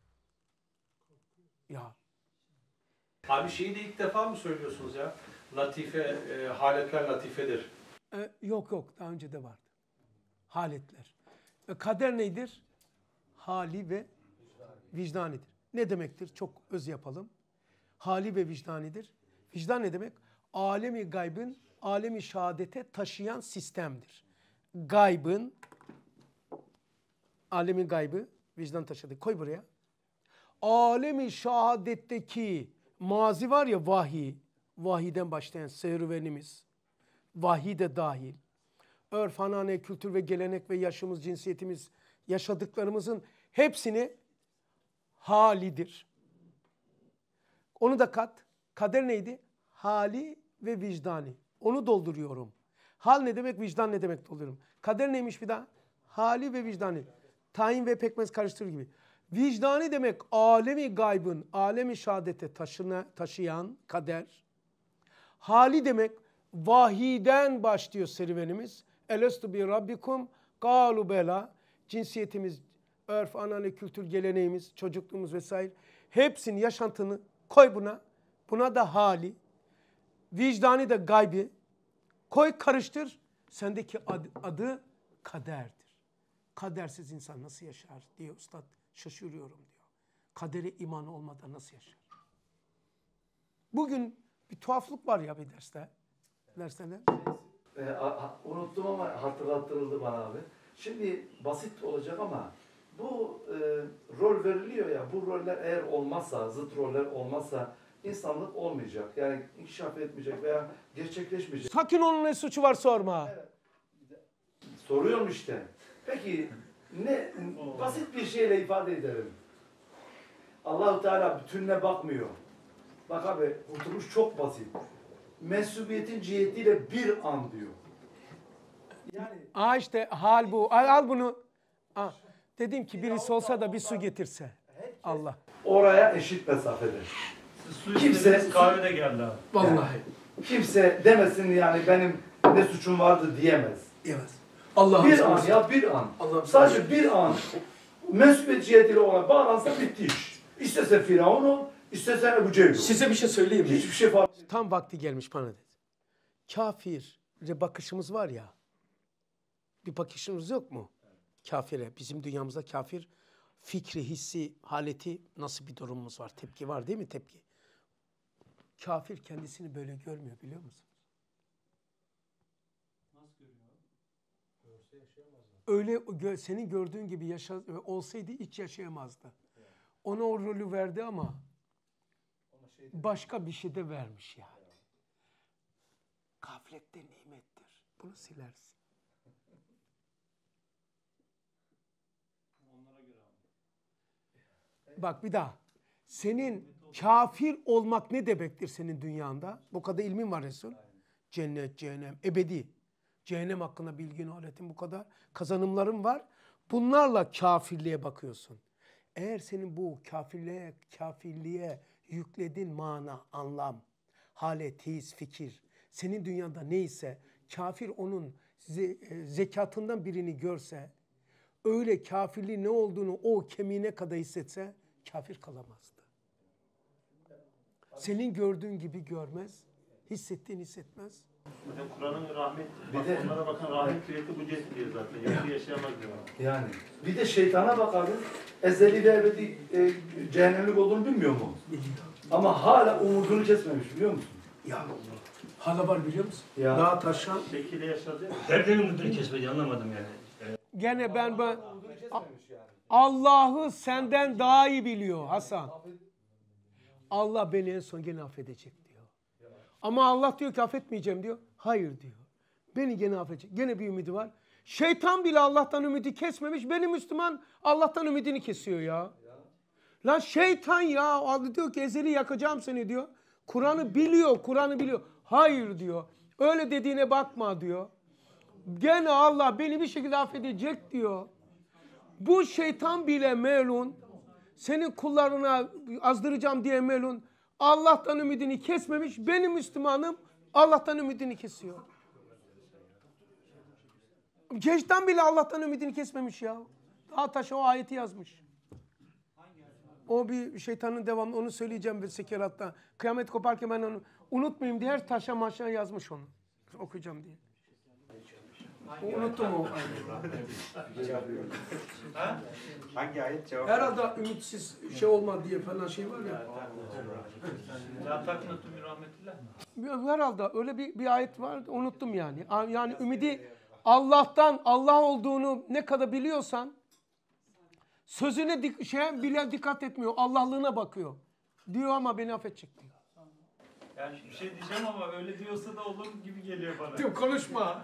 Ya. Abi şeyi de ilk defa mı söylüyorsunuz ya? Latife, haletler latifedir. Yok daha önce de vardı. Haletler. Kader nedir? Hali ve vicdanidir. Ne demektir? Çok öz yapalım. Hali ve vicdanidir. Vicdan ne demek? Alemi gaybın, alemi şehadete taşıyan sistemdir. Gaybın, alemin gaybı, vicdan taşıdı. Koy buraya. Alemi şehadetteki mazi var ya vahiy, vahiyden başlayan serüvenimiz, vahiy de dahil. Örf, hanane, kültür ve gelenek ve yaşımız, cinsiyetimiz, yaşadıklarımızın hepsini halidir. Onu da kat. Kader neydi? Hali ve vicdani. Onu dolduruyorum. Hal ne demek, vicdan ne demek dolduruyorum. Kader neymiş bir daha? Hali ve vicdani. Tayin ve pekmez karıştırır gibi. Vicdani demek alemi gaybın, alemi şehadete taşıyan kader. Hali demek vahiden başlıyor serüvenimiz. Elestu bi rabbikum kalu bela. Cinsiyetimiz, örf, anane, kültür, geleneğimiz, çocukluğumuz vesaire. Hepsinin yaşantını koy buna. Buna da hali. Vicdani de gaybi. Koy karıştır. Sendeki adı kaderdir. Kadersiz insan nasıl yaşar diyor Üstad. Şaşırıyorum diyor. Kadere iman olmadan nasıl yaşar? Bugün bir tuhaflık var ya bir derste. Derste ne? Unuttum ama hatırlattırıldı bana abi. Şimdi basit olacak ama bu rol veriliyor ya, bu roller eğer olmazsa, zıt roller olmazsa insanlık olmayacak. Yani inkişaf etmeyecek veya gerçekleşmeyecek. Sakın onun ne suçu var sorma. Soruyorum işte. Peki ne basit bir şeyle ifade edelim. Allah-u Teala bütününe bakmıyor. Bak abi kurtuluş çok basit. Mensubiyetin cihetiyle bir an diyor. Yani İşte hal bu. Al bunu. Dedim ki birisi olsa da bir su getirse. Allah. oraya eşit mesafede. Kimse kahvede geldi abi. Vallahi. Kimse demesin yani benim ne suçum vardı diyemez. Diyemez. Allah'ım Bir an ya bir an. Allah'ım Sadece bir an mensubiyet cihetiyle ona bağlansa bitti iş. İstese Firavun ol, istese Ebu Cehil ol. Size bir şey söyleyeyim mi? Hiçbir şey fark etmez. Tam vakti gelmiş bana dedi. Kafire bakışımız var ya. Bir bakışımız yok mu? Kafire. Bizim dünyamızda kafir fikri, hissi, haleti nasıl bir durumumuz var? Tepki var değil mi? Tepki. Kafir kendisini böyle görmüyor biliyor musun? Nasıl görüyor? Görse yaşayamaz. Öyle senin gördüğün gibi olsaydı hiç yaşayamazdı. Ona o rolü verdi ama başka bir şey de vermiş yani. Gaflet de nimettir. Bunu silersin. Bak bir daha. Senin kafir olmak ne demektir senin dünyanda? Bu kadar ilmin var Resul. Cennet, cehennem, ebedi. Cehennem hakkında bilgin, aletin bu kadar. Kazanımların var. Bunlarla kafirliğe bakıyorsun. Eğer senin bu kafirliğe yüklediğin mana, anlam, halet, his, fikir, senin dünyanda neyse kafir onun zekatından birini görse, öyle kafirliğin ne olduğunu o kemiğine kadar hissetse kafir kalamazdı. Senin gördüğün gibi görmez, hissettiğini hissetmez. Hocam Kur'an'ın rahmet, Bir de- onlara bakan rahmet ciheti bu cihet diyor zaten. Yoksa yaşayamaz diyor. Yani bir de şeytana bak abi. Ezeli ve ebedi cehennemlik olduğunu bilmiyor mu? Ama hala umudunu kesmemiş biliyor musun? Ya hala var biliyor musun? Ya. Daha taşan. Bekir'le yaşadı ya. Nereden umudunu kesmedi anlamadım yani. Gene ben Umudunu kesmemiş yani. Allah'ı senden daha iyi biliyor Hasan. Allah beni en son gene affedecek diyor. Ama Allah diyor ki affetmeyeceğim diyor. Hayır diyor. Beni gene affedecek. Gene bir ümidi var. Şeytan bile Allah'tan ümidi kesmemiş. Benim Müslüman Allah'tan ümidini kesiyor ya. Lan şeytan ya. Diyor ki ezeli yakacağım seni diyor. Kur'an'ı biliyor. Hayır diyor. Öyle dediğine bakma diyor. Gene Allah beni bir şekilde affedecek diyor. Bu şeytan bile melun, senin kullarına azdıracağım diye melun, Allah'tan ümidini kesmemiş, benim Müslümanım Allah'tan ümidini kesiyor. Şeytan bile Allah'tan ümidini kesmemiş ya. Daha taşa o ayeti yazmış. O bir şeytanın devamı, onu söyleyeceğim ve sekeratta. Kıyamet koparken ben onu unutmayayım diye her taşa maşa yazmış onu. Okuyacağım diye. Unuttum o. Hangi ayet cevap? Herhalde ümitsiz şey olma diye falan şey var ya. La taknatu min rahmetillah. Herhalde öyle bir ayet var. Unuttum yani. Yani ümidi Allah'tan, Allah olduğunu ne kadar biliyorsan sözüne bile dikkat etmiyor. Allah'lığına bakıyor. Diyor ama beni affedecek diyor. Yani bir şey diyeceğim ama öyle diyorsa da olur gibi geliyor bana. Diyor konuşma.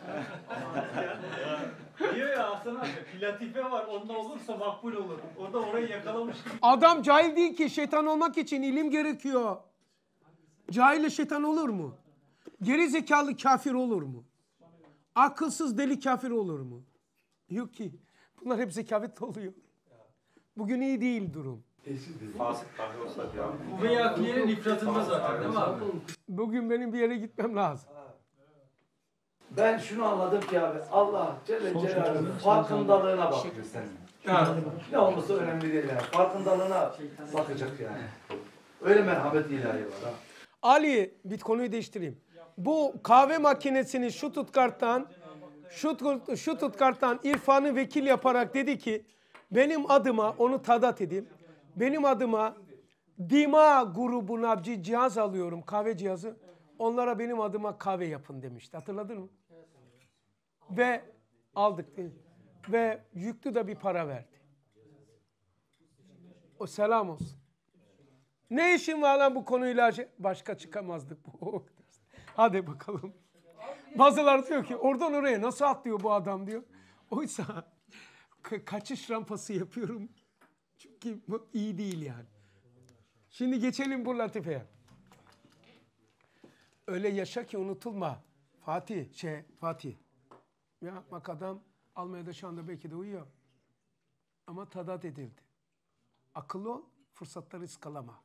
Diyor ya Hasan abi, bir latife var, onda olursa makbul olur. O da orayı yakalamış gibi. Adam cahil değil ki. Şeytan olmak için ilim gerekiyor. Cahille şeytan olur mu? Geri zekalı kafir olur mu? Akılsız deli kafir olur mu? Yok ki. Bunlar hep zekavetli oluyor. Bugün iyi değil durum. Fasık kahve olsa ya. Kuvve-i akliyenin ifratında zaten değil mi abi? Bugün benim bir yere gitmem lazım. Ben şunu anladım ki abi Allah Celle Celaluhu'nun farkındalığına bakıyor senin. Ne olursa önemli değil yani. Farkındalığına bakacak yani. Öyle merhamet ilahi var ha. Ali bir konuyu değiştireyim. Bu kahve makinesini şu tutkarttan Stuttgart'tan İrfan'ı vekil yaparak dedi ki benim adıma onu tadat edeyim. Benim adıma Dima grubuna bir cihaz alıyorum, kahve cihazı. Onlara benim adıma kahve yapın demişti. Hatırladın mı? Ve aldık değil mi? Ve yüklü de bir para verdi. O selam olsun. Ne işin var lan bu konuyla? Başka çıkamazdık. Hadi bakalım. Bazıları diyor ki oradan oraya nasıl atlıyor bu adam diyor. Oysa kaçış rampası yapıyorum. Çünkü bu iyi değil yani. Şimdi geçelim bu latifeye. Öyle yaşa ki unutulma. Fatih. Ya bak adam Almanya'da şu anda belki de uyuyor. Ama tadat edildi. Akıllı ol, fırsatları ıskalama.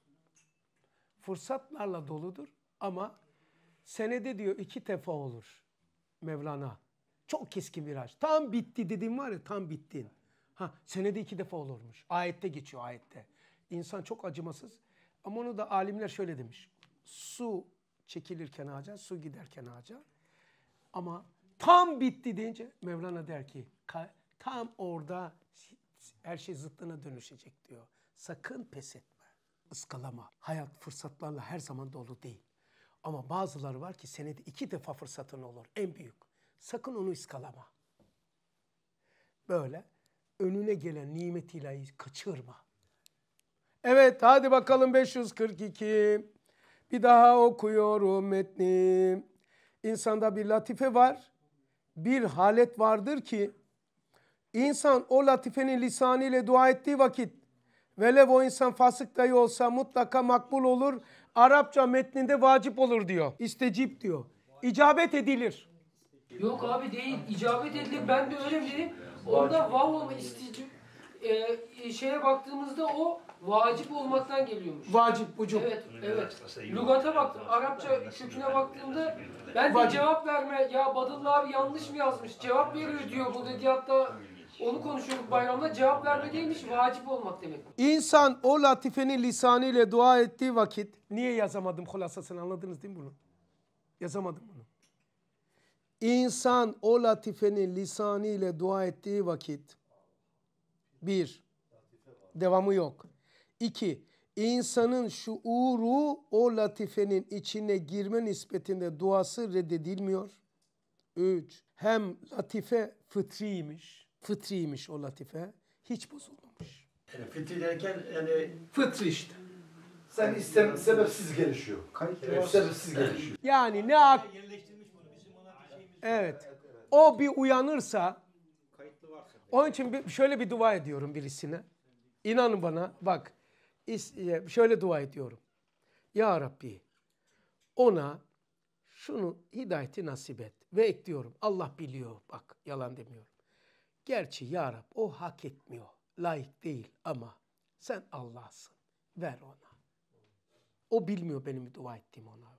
Fırsatlarla doludur ama senede diyor 2 defa olur Mevlana. Çok keskin viraj. Tam bitti dediğim var ya, tam bittin. Senede 2 defa olurmuş. Ayette geçiyor, ayette. İnsan çok acımasız. Ama onu da alimler şöyle demiş. Su çekilirken ağaca, su giderken ağaca. Ama tam bitti deyince Mevlana der ki tam orada her şey zıttına dönüşecek diyor. Sakın pes etme, ıskalama. Hayat fırsatlarla her zaman dolu değil. Ama bazıları var ki senede 2 defa fırsatın olur, en büyük. Sakın onu ıskalama. Böyle önüne gelen nimetiyle kaçırma. Evet, hadi bakalım 542. Bir daha okuyorum metni. İnsanda bir latife var. Bir halet vardır ki insan o latifenin lisanıyla dua ettiği vakit velev o insan fasık dahi olsa mutlaka makbul olur. Arapça metninde vacip olur diyor. İstecip diyor. İcabet edilir. Yok abi değil. İcabet edilir. Ben de öyle mi dedim? Onda vav olma isticip şeye baktığımızda o vacip olmaktan geliyormuş. Vacip, vücub. Evet. Lügata baktım. Arapça köküne baktığımda ben de cevap verme. Ya Badıllı abi yanlış mı yazmış? Cevap veriyor diyor bu dedi. Hatta onu konuşuyorduk bayramda. Cevap verme değilmiş. Vacip olmak demek. İnsan o latifenin lisanıyla dua ettiği vakit, niye yazamadım hulasasını, anladınız değil mi bunu? Yazamadım bunu. İnsan o latifenin lisanıyla dua ettiği vakit, 1. Devamı yok. 2. İnsanın şuuru o latifenin içine girme nispetinde duası reddedilmiyor. 3. Hem latife fıtriymiş o latife. Hiç bozulmamış. Yani fıtri derken yani Fıtri işte. Sen istem sebepsiz gelişiyor. Sebepsiz gelişiyor. Yani evet. O bir uyanırsa, onun için şöyle bir dua ediyorum birisine. İnanın bana, bak şöyle dua ediyorum. Ya Rabbi ona şunu hidayeti nasip et. Ve ekliyorum. Allah biliyor, bak yalan demiyorum. Gerçi ya Rab o hak etmiyor. Layık değil ama sen Allah'sın. Ver ona. O bilmiyor benim dua ettiğim ona.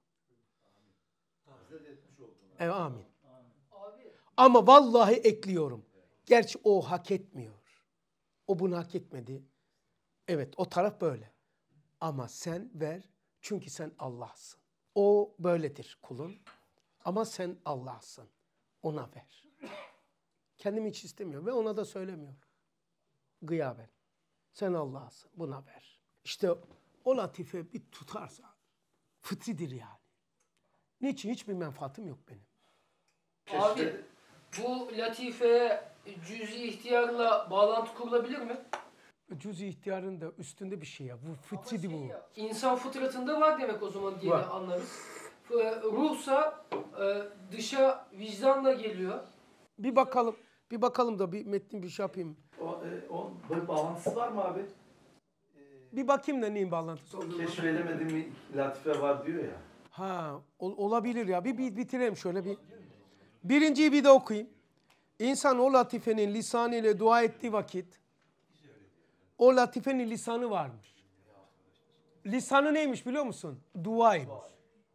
Evet, amin. Ama vallahi ekliyorum. Gerçi o hak etmiyor. O bunu hak etmedi. Evet, o taraf böyle. Ama sen ver çünkü sen Allah'sın. O böyledir kulun. Ama sen Allah'sın. Ona ver. Kendim hiç istemiyorum ve ona da söylemiyorum. Gıyaben. Sen Allah'sın. Buna ver. İşte o latife bir tutarsa fıtridir yani. Niçin? Hiçbir menfaatim yok benim. Abi bu latifeye cüz-i ihtiyarla bağlantı kurulabilir mi? Cüz-i ihtiyarın da üstünde bir şey ya. Bu fıtridi bu. İnsan fıtratında var demek o zaman diye de anlarız. Ruhsa dışa vicdanla geliyor. Bir bakalım da bir metnin bir şey yapayım. O böyle bağlantısı var mı abi? Bir bakayım da neyin bağlantısı olduğunu. Keşfedemediğim bir latife var diyor ya. Olabilir ya. Bir bitirelim şöyle bir. Birinciyi bir de okuyayım. İnsan o latifenin lisanı ile dua ettiği vakit o latifenin lisanı varmış. Lisanı neymiş biliyor musun? Duaymış.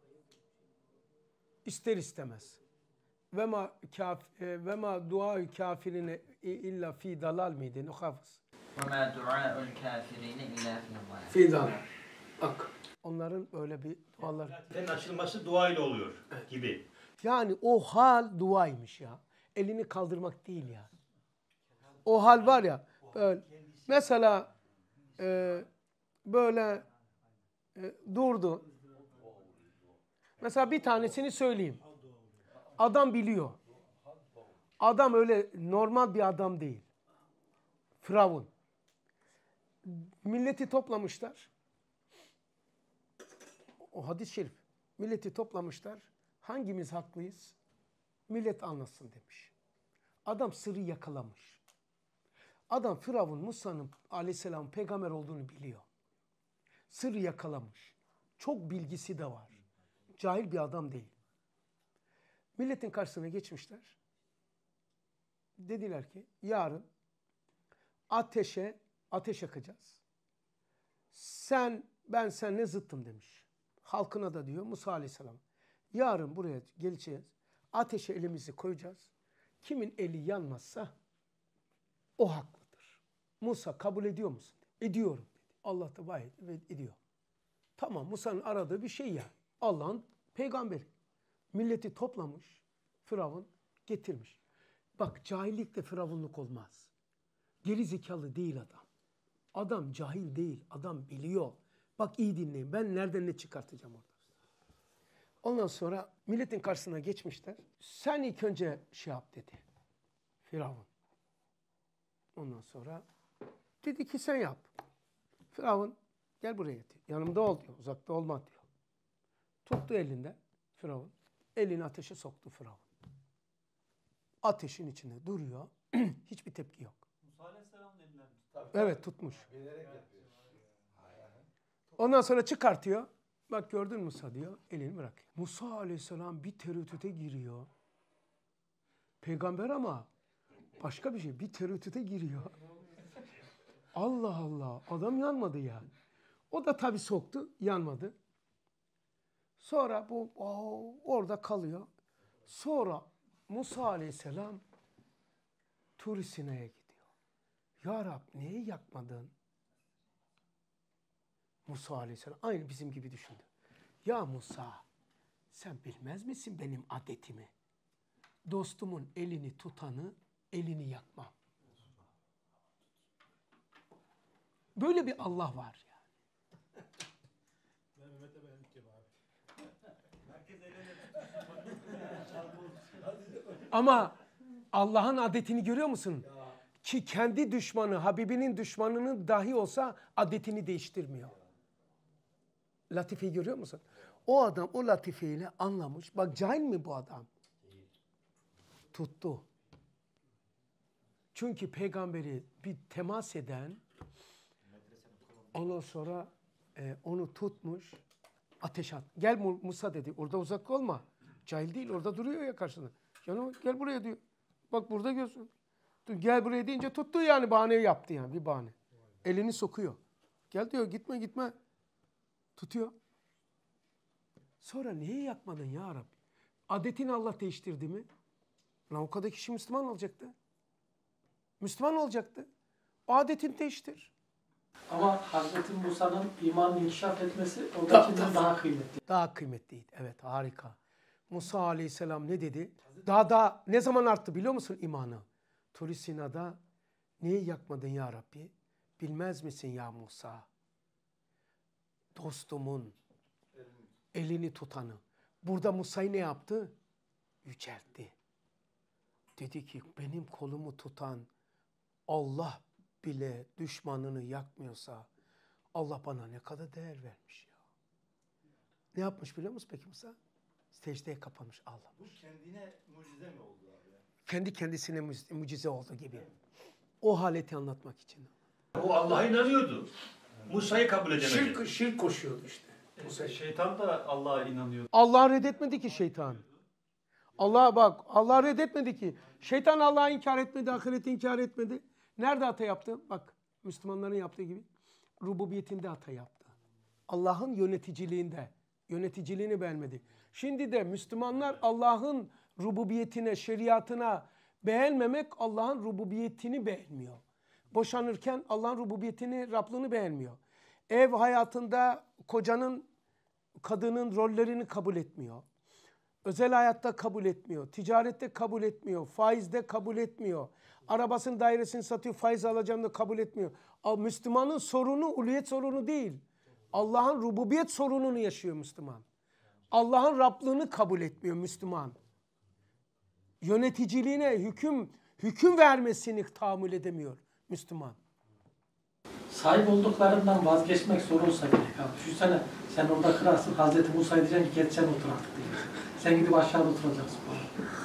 İster istemez. Ve ma dua'u kafirine illa fi dalal miydi? Ne hafız? Ve ma dua'ul kafirine illa fi dalal. Bak. Onların böyle bir duaları. latifenin açılması duayla oluyor gibi. Yani o hal duaymış ya. elini kaldırmak değil ya. O hal var ya. Böyle. Mesela böyle durdu. Mesela bir tanesini söyleyeyim. Adam biliyor. Adam öyle normal bir adam değil. Firavun. Milleti toplamışlar. O hadis-i şerif. Milleti toplamışlar. Hangimiz haklıyız? Millet anlasın demiş. Adam sırrı yakalamış. Adam Firavun Musa'nın aleyhisselam peygamber olduğunu biliyor. Sırrı yakalamış. Çok bilgisi de var. Cahil bir adam değil. Milletin karşısına geçmişler. Dediler ki yarın ateş yakacağız. Ben seninle zıttım demiş. Halkına da diyor Musa aleyhisselam. Yarın buraya geleceğiz. Ateşe elimizi koyacağız. Kimin eli yanmazsa o haklıdır. Musa kabul ediyor musun? Ediyorum dedi. Allah da vay ediyor. Tamam, Musa'nın aradığı bir şey ya. Allah'ın peygamberi. Milleti toplamış. Firavun getirmiş. Bak cahillikle firavunluk olmaz. Geri zekalı değil adam. Adam cahil değil. Adam biliyor. Bak iyi dinleyin. Ben nereden ne çıkartacağım orada. Ondan sonra milletin karşısına geçmişler. Sen ilk önce şey yap dedi. Firavun. Ondan sonra dedi ki sen yap. Firavun gel buraya diyor. Yanımda ol diyor. Uzakta olma diyor. Tuttu elinde Firavun. Elini ateşe soktu Firavun. Ateşin içinde duruyor. Hiçbir tepki yok. Musa Aleyhisselam'ın elinden mi? Evet tutmuş. Ondan sonra çıkartıyor. Bak gördün Musa diyor. Elini bırakıyor. Musa Aleyhisselam bir tereddüte giriyor. Peygamber ama başka bir şey. Bir tereddüte giriyor. Allah Allah. Adam yanmadı ya. O da tabii soktu. Yanmadı. Sonra bu orada kalıyor. Sonra Musa Aleyhisselam Tur Sina'ya gidiyor. Ya Rab niye yakmadın? Musa Aleyhisselam aynı bizim gibi düşündü. Ya Musa sen bilmez misin benim adetimi? Dostumun elini tutanı elini yakmam. Böyle bir Allah var yani. Mehmet'e beğendik gibi abi. Ama Allah'ın adetini görüyor musun? Ki kendi düşmanı, Habibinin düşmanının dahi olsa adetini değiştirmiyor. Latifeyi görüyor musun? O adam o latifeyle anlamış. Bak cahil mi bu adam? Tuttu. Çünkü peygamberi bir temas eden ondan sonra onu tutmuş ateş at. Gel Musa dedi. Orada uzak olma. Cahil değil. Orada duruyor ya karşında. Yani gel buraya diyor. Bak burada gözün. Gel buraya deyince tuttu yani bahane yaptı yani bir bahane. Elini sokuyor. Gel diyor gitme. Tutuyor. Sonra niye yakmadın ya Rabbi? Adetini Allah değiştirdi mi? Lan o kadar kişi Müslüman olacaktı. Müslüman olacaktı. O adetini değiştir. Ama Hazreti Musa'nın imanını inkişaf etmesi oradakinden daha kıymetli. Daha kıymetliydi. Evet harika. Musa Aleyhisselam ne dedi? Daha ne zaman arttı biliyor musun imanı? Tur Sina'da niye yakmadın ya Rabbi? Bilmez misin ya Musa? Dostumun elini tutanı. Burada Musa'yı ne yaptı? Yüceltti. Dedi ki benim kolumu tutan Allah bile düşmanını yakmıyorsa Allah bana ne kadar değer vermiş ya. Ne yapmış biliyor musun peki Musa? Secdeye kapanmış Allah. Bu kendine mucize mi oldu abi? Kendi kendisine mucize oldu gibi. O haleti anlatmak için. O Allah'a inanıyordu. Musa'yı kabul edemedi. Şirk koşuyordu işte. Şeytan da Allah'a inanıyor. Allah reddetmedi ki şeytan. Allah reddetmedi ki. Şeytan Allah'ı inkar etmedi, ahireti inkar etmedi. Nerede hata yaptı? Bak Müslümanların yaptığı gibi. Rububiyetinde hata yaptı. Allah'ın yöneticiliğini beğenmedi. Şimdi de Müslümanlar Allah'ın rububiyetine, şeriatına beğenmemek Allah'ın rububiyetini beğenmiyor. Boşanırken Allah'ın rububiyetini, Rablığını beğenmiyor. Ev hayatında kocanın, kadının rollerini kabul etmiyor. Özel hayatta kabul etmiyor. Ticarette kabul etmiyor. Faizde kabul etmiyor. Arabasının dairesini satıyor, faiz alacağını da kabul etmiyor. Müslümanın sorunu uluyet sorunu değil. Allah'ın rububiyet sorununu yaşıyor Müslüman. Allah'ın Rablığını kabul etmiyor Müslüman. Yöneticiliğine hüküm vermesini tahammül edemiyor Müslüman. Sahip olduklarından vazgeçmek zor olsa gerek abi. Düşünsene sen orada kralsın, Hazreti Musa'ya diyeceksin ki geç sen otur artık diyeceksin. Sen gidip aşağıda oturacaksın falan.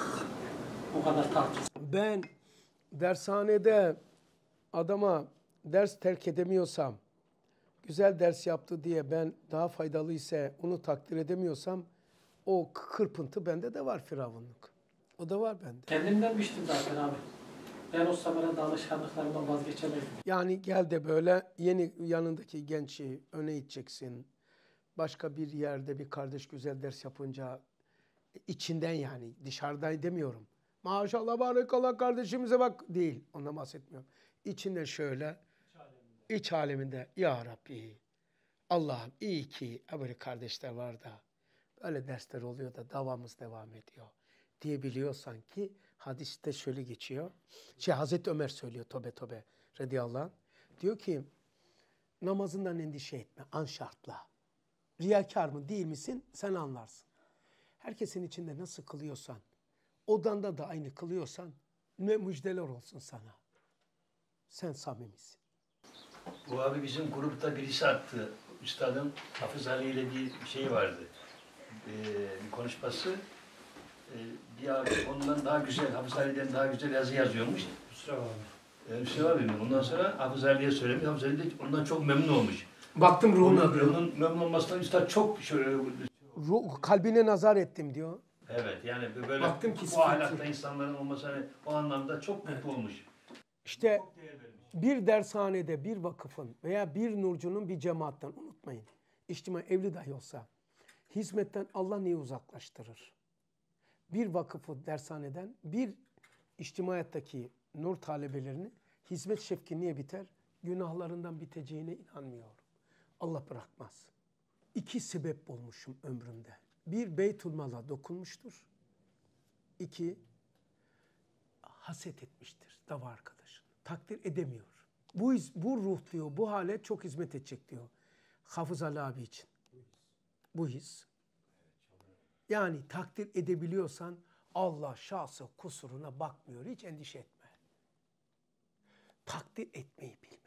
O kadar tartışsın. Ben dershanede adama ders terk edemiyorsam, güzel ders yaptı diye ben daha faydalı ise onu takdir edemiyorsam o kırpıntı bende de var, firavunluk. O da var bende. Kendimden biçtim zaten abi. Ben o zaman da alışkanlıklarımdan vazgeçemedim. Yani gel de böyle yeni yanındaki gençi öne iteceksin. Başka bir yerde bir kardeş güzel ders yapınca içinden, yani dışarıdan demiyorum. Maşallah barakallah kardeşimize bak değil. Ondan bahsetmiyorum. İçinden şöyle iç aleminde ya Rabbi Allah'ım iyi ki böyle kardeşler var da böyle dersler oluyor da davamız devam ediyor diyebiliyorsan ki hadiste şöyle geçiyor. Hazreti Ömer söylüyor tobe radıyallahu anh. Diyor ki namazından endişe etme an şartla. Riyakar mı değil misin sen anlarsın. Herkesin içinde nasıl kılıyorsan, odanda da aynı kılıyorsan ne müjdeler olsun sana. Sen samimisin. Bu abi bizim grupta birisi attı. Üstadın Hafız Ali ile bir şey vardı. Bir konuşması. Bir abi ondan daha güzel, Hafız Ali'den daha güzel yazı yazıyormuş. Hüsrev abi. Hüsrev abi mi? Ondan sonra Hafız Ali'ye söylemiş. Hafız Ali de ondan çok memnun olmuş. Baktım ruhuna. Onun memnun olmasından Üstad çok şöyle... Kalbine nazar ettim diyor. Evet yani böyle Baktım ki bu ahlakta insanların olması hani o anlamda çok mutlu olmuş. İşte bir dershanede, bir vakıfın veya bir nurcunun, bir cemaatten unutmayın. İçtima evli dahi olsa hizmetten Allah niye uzaklaştırır? Bir vakıfı dershaneden bir içtimaiyattaki nur talebelerini hizmet şevki niye biter? Günahlarından biteceğine inanmıyorum. Allah bırakmaz. 2 sebep bulmuşum ömrümde. Bir, Beytülmal'a dokunmuştur. 2, haset etmiştir dava arkadaşını. Takdir edemiyor. Bu ruh diyor, bu hale çok hizmet edecek diyor. Hafız Ali abi için. Bu his. Yani takdir edebiliyorsan Allah şahsı kusuruna bakmıyor. Hiç endişe etme. Takdir etmeyi bilmek.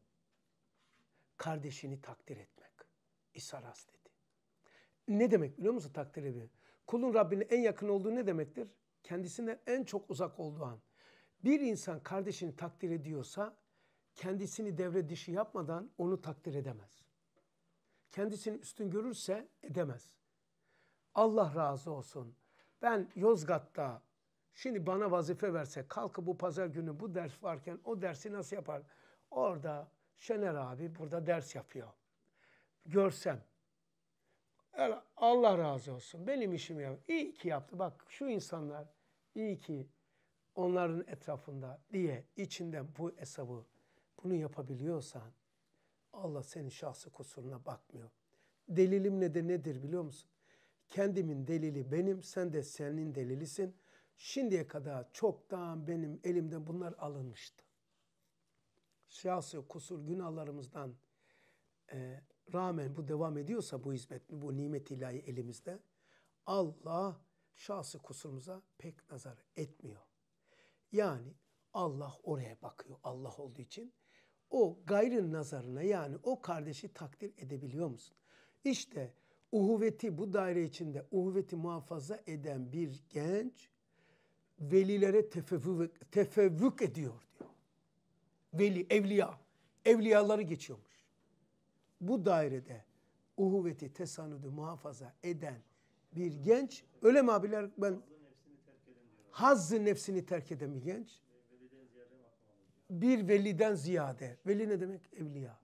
Kardeşini takdir etmek. İsa Ras dedi. Ne demek biliyor musun takdir ediyor? Kulun Rabbine en yakın olduğu ne demektir? Kendisinden en çok uzak olduğu an. Bir insan kardeşini takdir ediyorsa kendisini devre dışı yapmadan onu takdir edemez. Kendisini üstün görürse edemez. Allah razı olsun. Ben Yozgat'ta şimdi bana vazife verse kalkıp bu pazar günü bu ders varken o dersi nasıl yapar? Orada Şener abi burada ders yapıyor. Görsem. Allah razı olsun. Benim işimi yaptı. İyi ki yaptı. Bak şu insanlar iyi ki onların etrafında diye içinden bu hesabı bunu yapabiliyorsan Allah senin şahsı kusuruna bakmıyor. Delilim nedir biliyor musun? Kendimin delili benim, sen de senin delilisin. Şimdiye kadar çoktan benim elimden bunlar alınmıştı. Şahsı kusur günahlarımızdan rağmen bu devam ediyorsa bu hizmet, bu nimet ilahi elimizde Allah şahsı kusurumuza pek nazar etmiyor. Yani Allah oraya bakıyor Allah olduğu için. O gayrın nazarına yani o kardeşi takdir edebiliyor musun? İşte uhuvveti bu daire içinde uhuvveti muhafaza eden bir genç velilere tefevvük ediyor diyor. Veli, evliya, evliyaları geçiyormuş. Bu dairede uhuvveti, tesanüdü muhafaza eden bir genç, öyle mi abiler? Ben hazzı nefsini terk eden bir genç. Bir veliden ziyade. Veli ne demek? Evliya.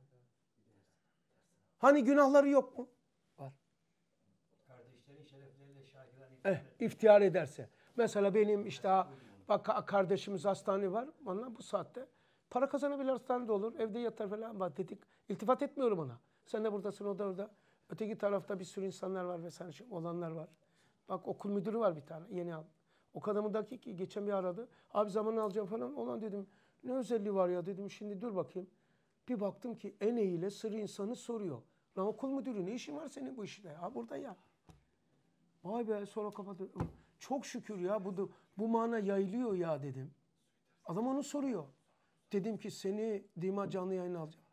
Hani günahları yok mu? Var. Kardeşlerin şerefleriyle şahitlerini iftihar ederse. Mesela benim işte bak kardeşimiz hastane var. Onunla bu saatte para kazanabilir, hastanede olur. Evde yatar falan. Bak dedik. İltifat etmiyorum ona. Sen de buradasın, o da orada. Öteki tarafta bir sürü insanlar var ve sen olanlar var. Bak okul müdürü var bir tane yeni aldım. O kadındaki ki geçen bir aradı. Abi zamanını alacağım falan. Olan dedim ne özelliği var ya dedim şimdi dur bakayım. Bir baktım ki en ile sırrı insanı soruyor. Lan okul müdürü ne işin var senin bu işte? Ha burada ya. Vay be sonra kapattım. Çok şükür ya bu mana yayılıyor ya dedim. Adam onu soruyor. Dedim ki seni Dima canlı yayına alacağım.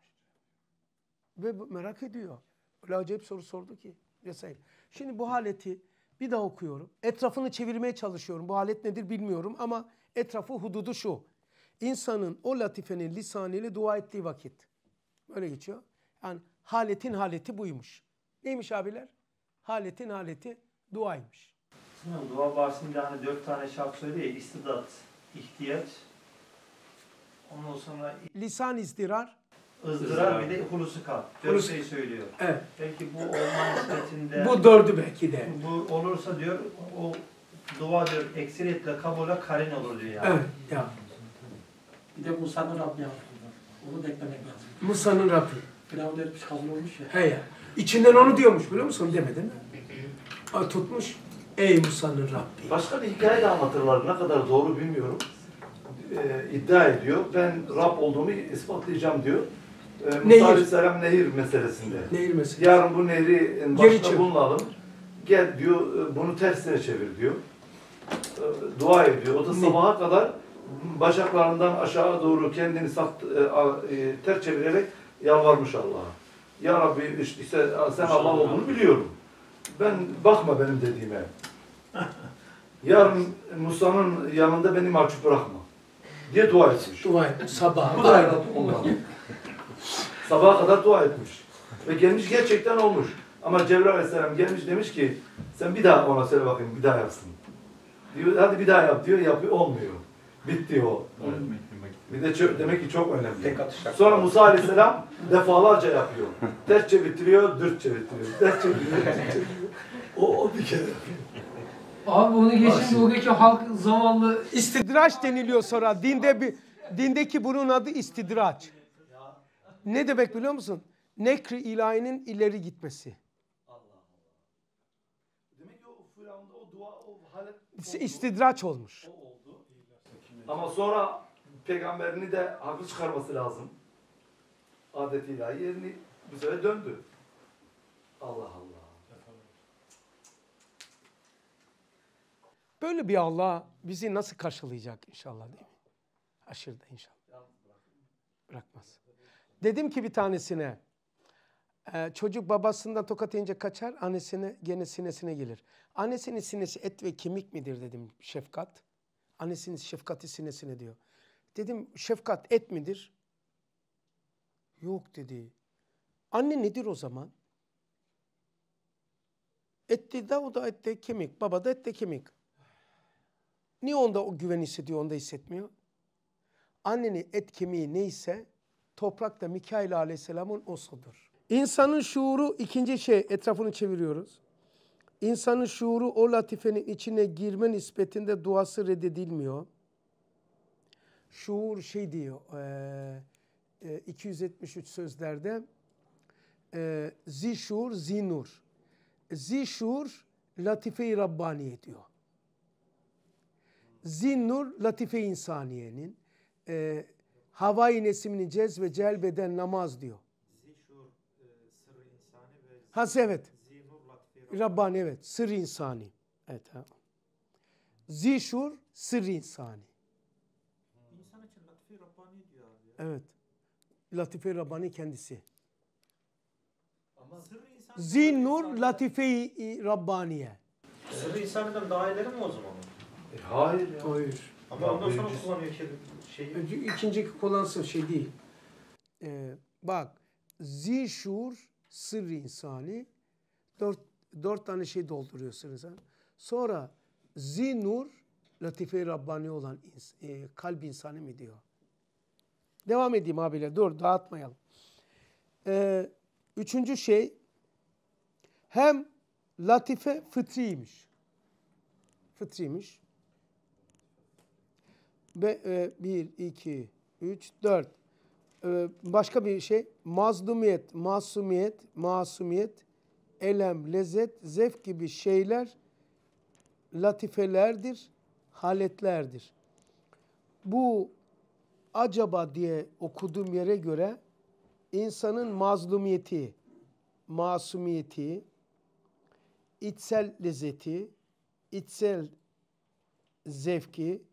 Ve merak ediyor. Öyle acayip soru sordu ki. Vesaire. Şimdi bu haleti bir daha okuyorum. Etrafını çevirmeye çalışıyorum. Bu halet nedir bilmiyorum ama etrafı hududu şu. İnsanın o latifenin lisanıyla dua ettiği vakit. Böyle geçiyor. Yani haletin haleti buymuş. Neymiş abiler? Haletin haleti duaymış. Dua bahsinde hani 4 tane şart söylüyor ya, istidat, ihtiyaç, ondan sonra Lisan izdirar. ızdırar, bir de hulusu kalp. 4 şey söylüyor. Evet. Belki bu olma nispetinde Bu dördü belki de. bu olursa diyor, o dua diyor, ekseriyetle kabule karin olur diyor yani. Evet. Ya. Bir de Musa'nın Rabbi yaptı. Onu da eklemek lazım. Musa'nın Rabbi. Firavun etmiş kabul olmuş ya. He ya. İçinden onu diyormuş biliyor musun? Demedi mi? Tutmuş. Ey Musa'nın Rabbi. Başka bir hikaye de anlatırlar. Ne kadar doğru bilmiyorum. İddia ediyor. Ben Rab olduğumu ispatlayacağım diyor. Musa Nehir. Aleyhisselam nehir meselesinde. Nehir meselesi. Yarın bu nehri Geri başına çevir. bulunalım. Gel diyor, bunu tersine çevir diyor. Dua ediyor. O da sabaha kadar bacaklarından aşağı doğru kendini ters çevirerek yalvarmış Allah'a. Ya Rabbi işte sen Allah olduğunu biliyorum. Bakma benim dediğime. Yarın Musa'nın yanında beni mahcup bırakma diye dua etmiş. Dua et. Sabah. Bu da ondan. Sabaha kadar dua etmiş. Ve gelmiş gerçekten olmuş. Ama Cebrail Aleyhisselam gelmiş demiş ki sen bir daha ona söyle bakayım bir daha yapsın. Diyor hadi bir daha yap diyor yapıyor olmuyor. Bitti o. Bir de demek ki çok önemli. Sonra Musa Aleyhisselam defalarca yapıyor. Ters çevirtiriyor, dürt çevirtiriyor. Ters çeviriyor, dürt çeviriyor. O bir kere. Abi onu geçin buradaki halk zavallı İstidraç deniliyor sonra. Dindeki bunun adı istidraç. Ne demek biliyor musun? Nekri ilahinin ileri gitmesi. Demek ki o Firavun'da o dua, o halet İstidraç olmuş. oldu. Ama sonra peygamberini de haklı çıkarması lazım. Adet ilahi yerini bu sefer döndü. Allah Allah. Böyle bir Allah bizi nasıl karşılayacak inşallah değil mi? Aşırıda inşallah. Bırakmaz. Dedim ki bir tanesine çocuk babasından tokat yiyince kaçar, annesine gene sinesine gelir. Annesinin sinesi et ve kemik midir dedim şefkat. Annesinin şefkati sinesine diyor. Dedim şefkat et midir? Yok dedi. Anne nedir o zaman? Et de o da et de kemik. Baba da et de kemik. Niye onda o güven hissediyor, onda hissetmiyor? Annenin et kemiği neyse toprak da Mikail Aleyhisselam'ın osudur. İnsanın şuuru ikinci şey, etrafını çeviriyoruz. İnsanın şuuru o latifenin içine girme nispetinde duası reddedilmiyor. Şuur şey diyor 273 sözlerde zişur zinur. Zişur latife-i Rabbaniye diyor. Zinnur latife-i insaniyenin havai nesimini cezbe celbeden namaz diyor. Zişur sırrı insani ve Evet. zinur latife Rabbani evet. Sır-ı insani. Evet. Ha. Zişur sır-ı insani. İnsan için latife Rabbani diyor abi ya. Evet. Latife-i Rabbani kendisi. Ama sırrı insan Zinnur latife-i Rabbaniye. sırrı insandan daha ileri mi o zaman? Hayır ya. Hayır. Ama ondan sonra kullanıyor şeyi. İkinci kullansın şey değil. Bak. Zişur sır-ı insani. Dört tane şey dolduruyor sır-ı insani. Sonra Zinur latife-i Rabbani olan kalp insanı mı diyor. Devam edeyim abiler. Dur dağıtmayalım. Üçüncü şey hem latife fıtriymiş. Fıtriymiş. Ve 1, 2, 3, 4. Başka bir şey. Mazlumiyet, masumiyet, elem, lezzet, zevk gibi şeyler latifelerdir, haletlerdir. Bu acaba diye okuduğum yere göre insanın mazlumiyeti, masumiyeti, içsel lezzeti, içsel zevki,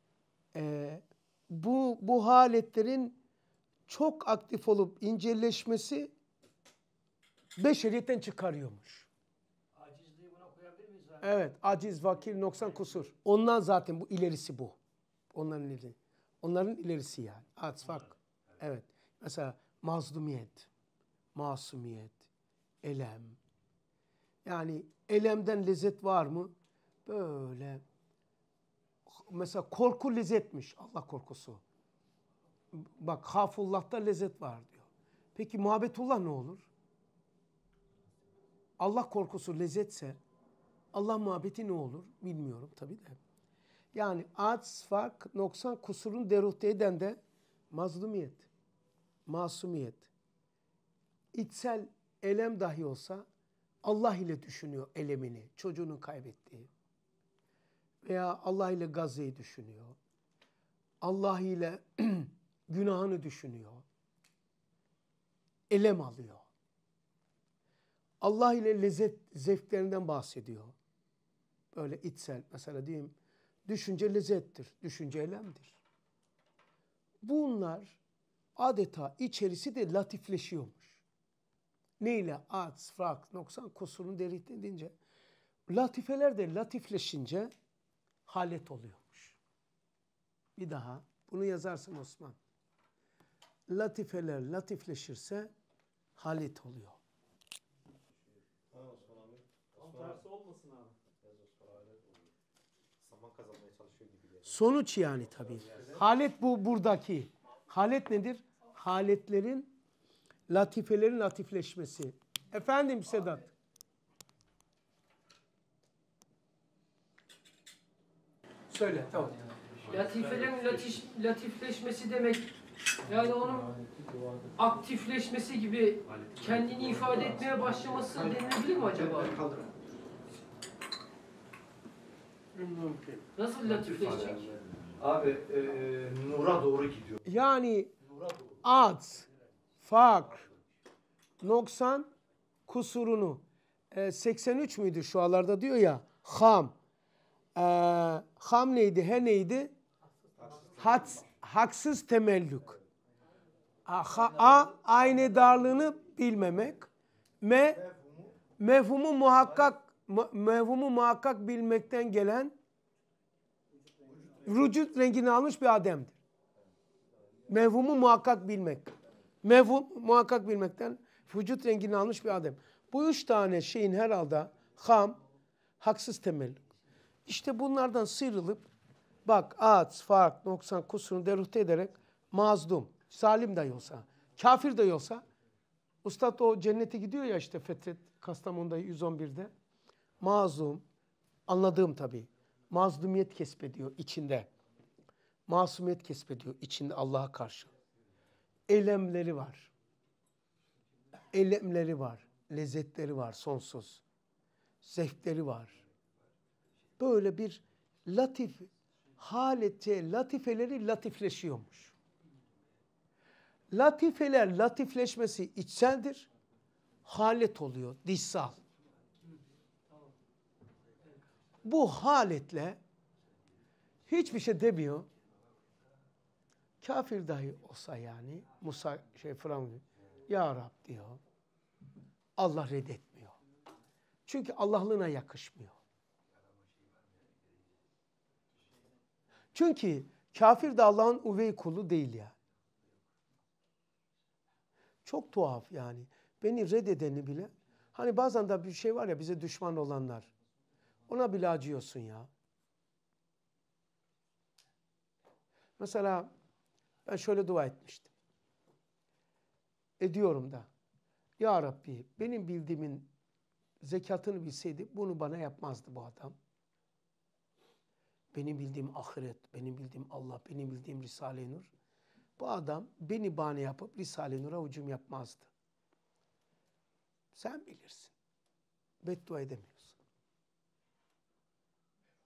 bu haletlerin çok aktif olup inceleşmesi beşeriyetten çıkarıyormuş. Acizliği buna koyabilir miyiz abi? Evet, aciz, vakil, noksan, kusur. Ondan zaten bu ilerisi bu. Onların ilerisi. Onların ilerisi yani. Atfak. Evet. Mesela mazlumiyet, masumiyet, elem. Yani elemden lezzet var mı? Böyle. Mesela korku lezzetmiş. Allah korkusu. Bak Hafullah'ta lezzet var diyor. Peki muhabbetullah ne olur? Allah korkusu lezzetse Allah muhabbeti ne olur? Bilmiyorum tabii de. Yani aciz, fark, noksan, kusurun deruhte eden de mazlumiyet, masumiyet. İçsel elem dahi olsa Allah ile düşünüyor elemini, çocuğunu kaybettiği. Veya Allah ile gazeyi düşünüyor. Allah ile günahını düşünüyor. Elem alıyor. Allah ile lezzet zevklerinden bahsediyor. Böyle içsel mesela diyeyim. Düşünce lezzettir. Düşünce elemdir. Bunlar adeta içerisi de latifleşiyormuş. Neyle? Aciz, fark, noksan, kusurun derih edince. Latifeler de latifleşince halet oluyormuş. Bir daha bunu yazarsın Osman. Latifeler latifleşirse halet oluyor. Tam tersi olmasın abi. Sonuç yani tabii. Halet bu buradaki. Halet nedir? Haletlerin, latifelerin latifleşmesi. Efendim Sedat. Söyle tamam. Latifelerin latifleşmesi demek yani onun aktifleşmesi gibi kendini ifade etmeye başlaması denilebilir mi acaba? Nasıl latifleşecek? Abi nura doğru gidiyor. Yani az, fark, noksan, kusurunu 83 müydü şu alarda diyor ya ham. Ham neydi? He neydi? Haksız temellük. Aynı darlığını bilmemek. Mefhumu muhakkak bilmekten gelen vücut rengini almış bir ademdir. Mefhumu muhakkak bilmek. Mefhum muhakkak bilmekten vücut rengini almış bir adem. Bu üç tane şeyin herhalde ham, haksız temellük. İşte bunlardan sıyrılıp bak aciz, fark, noksan, kusurunu deruhte ederek mazlum, zalim dahi olsa, kafir dahi olsa Ustad o cennete gidiyor ya işte Fetret Kastamonu'da 111'de. Mazlum, anladığım tabii. Mazlumiyet kesbediyor içinde. Masumiyet kesbediyor içinde Allah'a karşı. Elemleri var. Elemleri var. Lezzetleri var sonsuz. Zevkleri var. Böyle bir latif halete, latifeleri latifleşiyormuş. Latifeler latifleşmesi içseldir. Halet oluyor, dışsal. Bu haletle hiçbir şey demiyor. Kafir dahi olsa yani Musa Firavun ya Rab diyor. Allah reddetmiyor. Çünkü Allah'lığına yakışmıyor. Çünkü kafir de Allah'ın üvey kulu değil ya. Çok tuhaf yani. Beni reddedeni bile. Hani bazen de bir şey var ya bize düşman olanlar. Ona bile acıyorsun ya. Mesela ben şöyle dua etmiştim. Ediyorum da. Ya Rabbi benim bildiğimin zekatını bilseydi bunu bana yapmazdı bu adam. Benim bildiğim ahiret, benim bildiğim Allah, benim bildiğim Risale-i Nur. Bu adam beni bahane yapıp Risale-i Nur'a hücum yapmazdı. Sen bilirsin. Beddua edemiyorsun.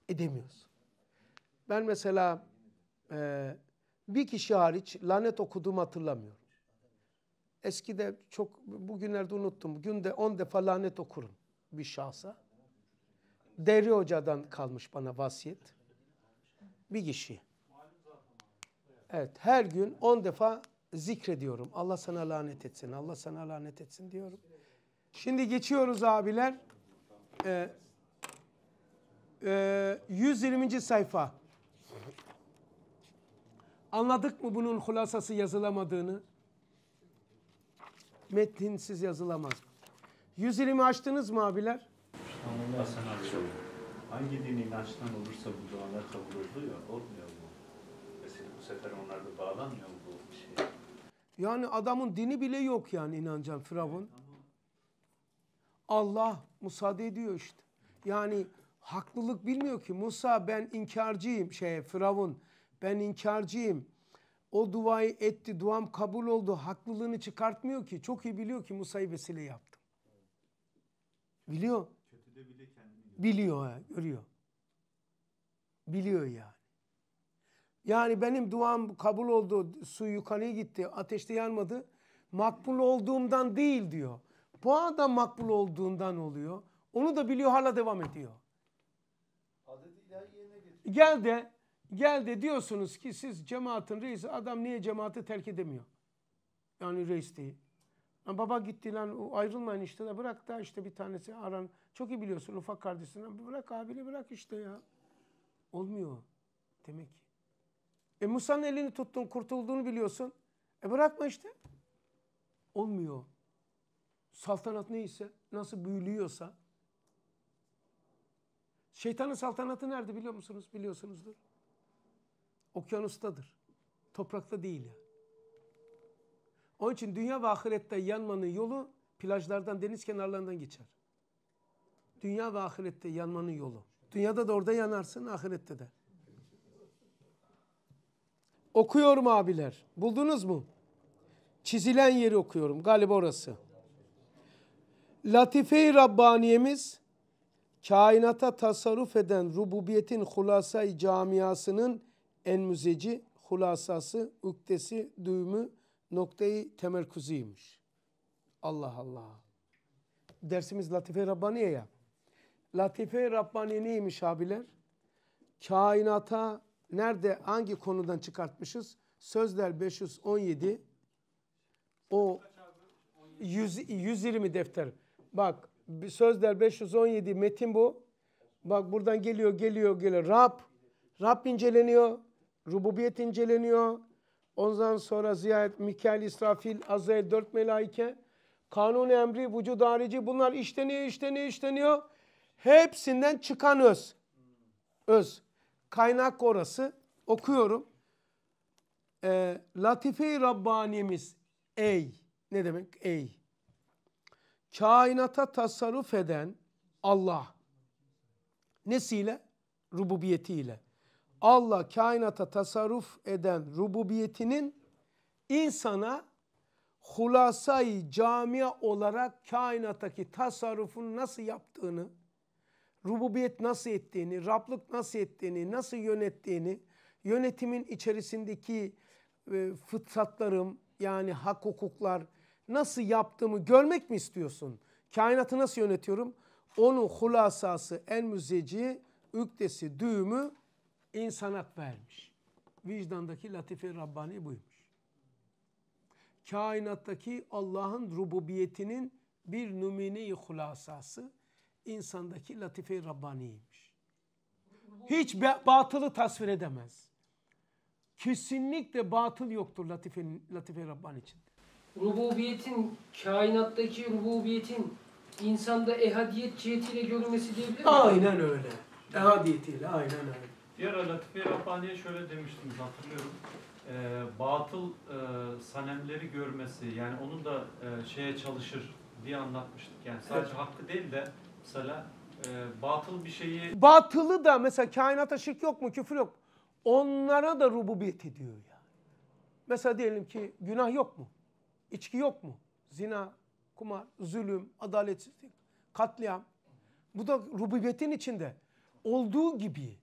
Edemiyorsun. Ben mesela bir kişi hariç lanet okuduğumu hatırlamıyorum. Eskide çok, bugünlerde unuttum. Günde 10 defa lanet okurum bir şahsa. Devri Hoca'dan kalmış bana vasiyet. Bir kişi. Evet, her gün 10 defa zikrediyorum. Allah sana lanet etsin, Allah sana lanet etsin diyorum. Şimdi geçiyoruz abiler. 120. sayfa. Anladık mı bunun hulasası yazılamadığını? Metinsiz yazılamaz. 120 açtınız mı abiler? Hasan abi, hangi din inançtan olursa bu dualar kabul oluyor, olmuyor mu? Mesela bu sefer onlar da bağlanmıyor mu bu şey? Yani adamın dini bile yok yani inancan Firavun. Allah müsaade ediyor işte. Yani haklılık bilmiyor ki. Musa ben inkarcıyım Firavun. Ben inkarcıyım. O duayı etti, duam kabul oldu. Haklılığını çıkartmıyor ki. Çok iyi biliyor ki Musa'yı vesile yaptım. Biliyor. Kötüde bile kendini Biliyor, görüyor. Biliyor yani. Yani benim duam kabul oldu, su yukarıya gitti, ateşte yanmadı. Makbul olduğumdan değil diyor. Bu adam makbul olduğundan oluyor. Onu da biliyor, hala devam ediyor. Gel de diyorsunuz ki siz cemaatin reisi, adam niye cemaati terk edemiyor? Yani reis değil. Baba gitti lan ayrılmayın işte de bırak da işte bir tanesi aran. Çok iyi biliyorsun ufak kardeşinden. Bırak abini bırak işte ya. Olmuyor demek ki. Musa'nın elini tuttun kurtulduğunu biliyorsun. Bırakma işte. Olmuyor. Saltanat neyse, nasıl büyülüyorsa. Şeytanın saltanatı nerede biliyor musunuz? Biliyorsunuzdur. Okyanustadır. Toprakta değil yani. Onun için dünya ve ahirette yanmanın yolu plajlardan, deniz kenarlarından geçer. Dünya ve ahirette yanmanın yolu. Dünyada da orada yanarsın, ahirette de. Okuyorum abiler. Buldunuz mu? Çizilen yeri okuyorum. Galiba orası. Latife-i Rabbaniyemiz, kainata tasarruf eden rububiyetin hulasay camiasının en müzeci, hulasası, üktesi, düğümü, noktayı temerküzüymüş. Allah Allah. Dersimiz Latife-i Rabbaniye ya. Latife-i Rabbaniye neymiş abiler? Kainata nerede, hangi konudan çıkartmışız? Sözler 517. O 120 defter. Bak Sözler 517 metin bu. Bak buradan geliyor. Rab inceleniyor. Rububiyet inceleniyor. Ondan sonra Ziyad, Mikail, İsrafil, Azrail, 4 melaike. Kanun emri, vücud harici bunlar işleniyor. Hepsinden çıkan öz. Kaynak orası. Okuyorum. Latife-i Rabbanimiz ey. Ne demek? Ey. Kainata tasarruf eden Allah. Nesiyle? Rububiyetiyle. Allah kainata tasarruf eden rububiyetinin insana hulasayı camia olarak kainattaki tasarrufunu nasıl yaptığını, rububiyet nasıl ettiğini, Rablık nasıl ettiğini, nasıl yönettiğini, yönetimin içerisindeki fıtratlarım yani hak hukuklar nasıl yaptığımı görmek mi istiyorsun? Kainatı nasıl yönetiyorum? Onun hulasası, en müzeci, üktesi, düğümü insana vermiş. Vicdandaki Latife-i Rabbani buymuş. Kainattaki Allah'ın rububiyetinin bir numune-i hulasası insandaki Latife-i Rabbani'ymiş. Hiç batılı tasvir edemez. Kesinlikle batıl yoktur Latife-i Rabbani için. Kainattaki rububiyetin insanda ehadiyet cihetiyle görülmesi diyebilir miyim? Aynen öyle. Ehadiyetiyle, aynen öyle. Diğer Latife-i Rabbani'ye şöyle demiştiniz hatırlıyorum. Batıl sanemleri görmesi yani onu da şeye çalışır diye anlatmıştık. Yani sadece hakkı değil de mesela batıl bir şeyi... Batılı da mesela kainata şirk yok mu, küfür yok. Onlara da rububiyet ediyor yani. Mesela diyelim ki günah yok mu? İçki yok mu? Zina, kumar, zulüm, adaletsizlik, katliam. Bu da rububiyetin içinde. olduğu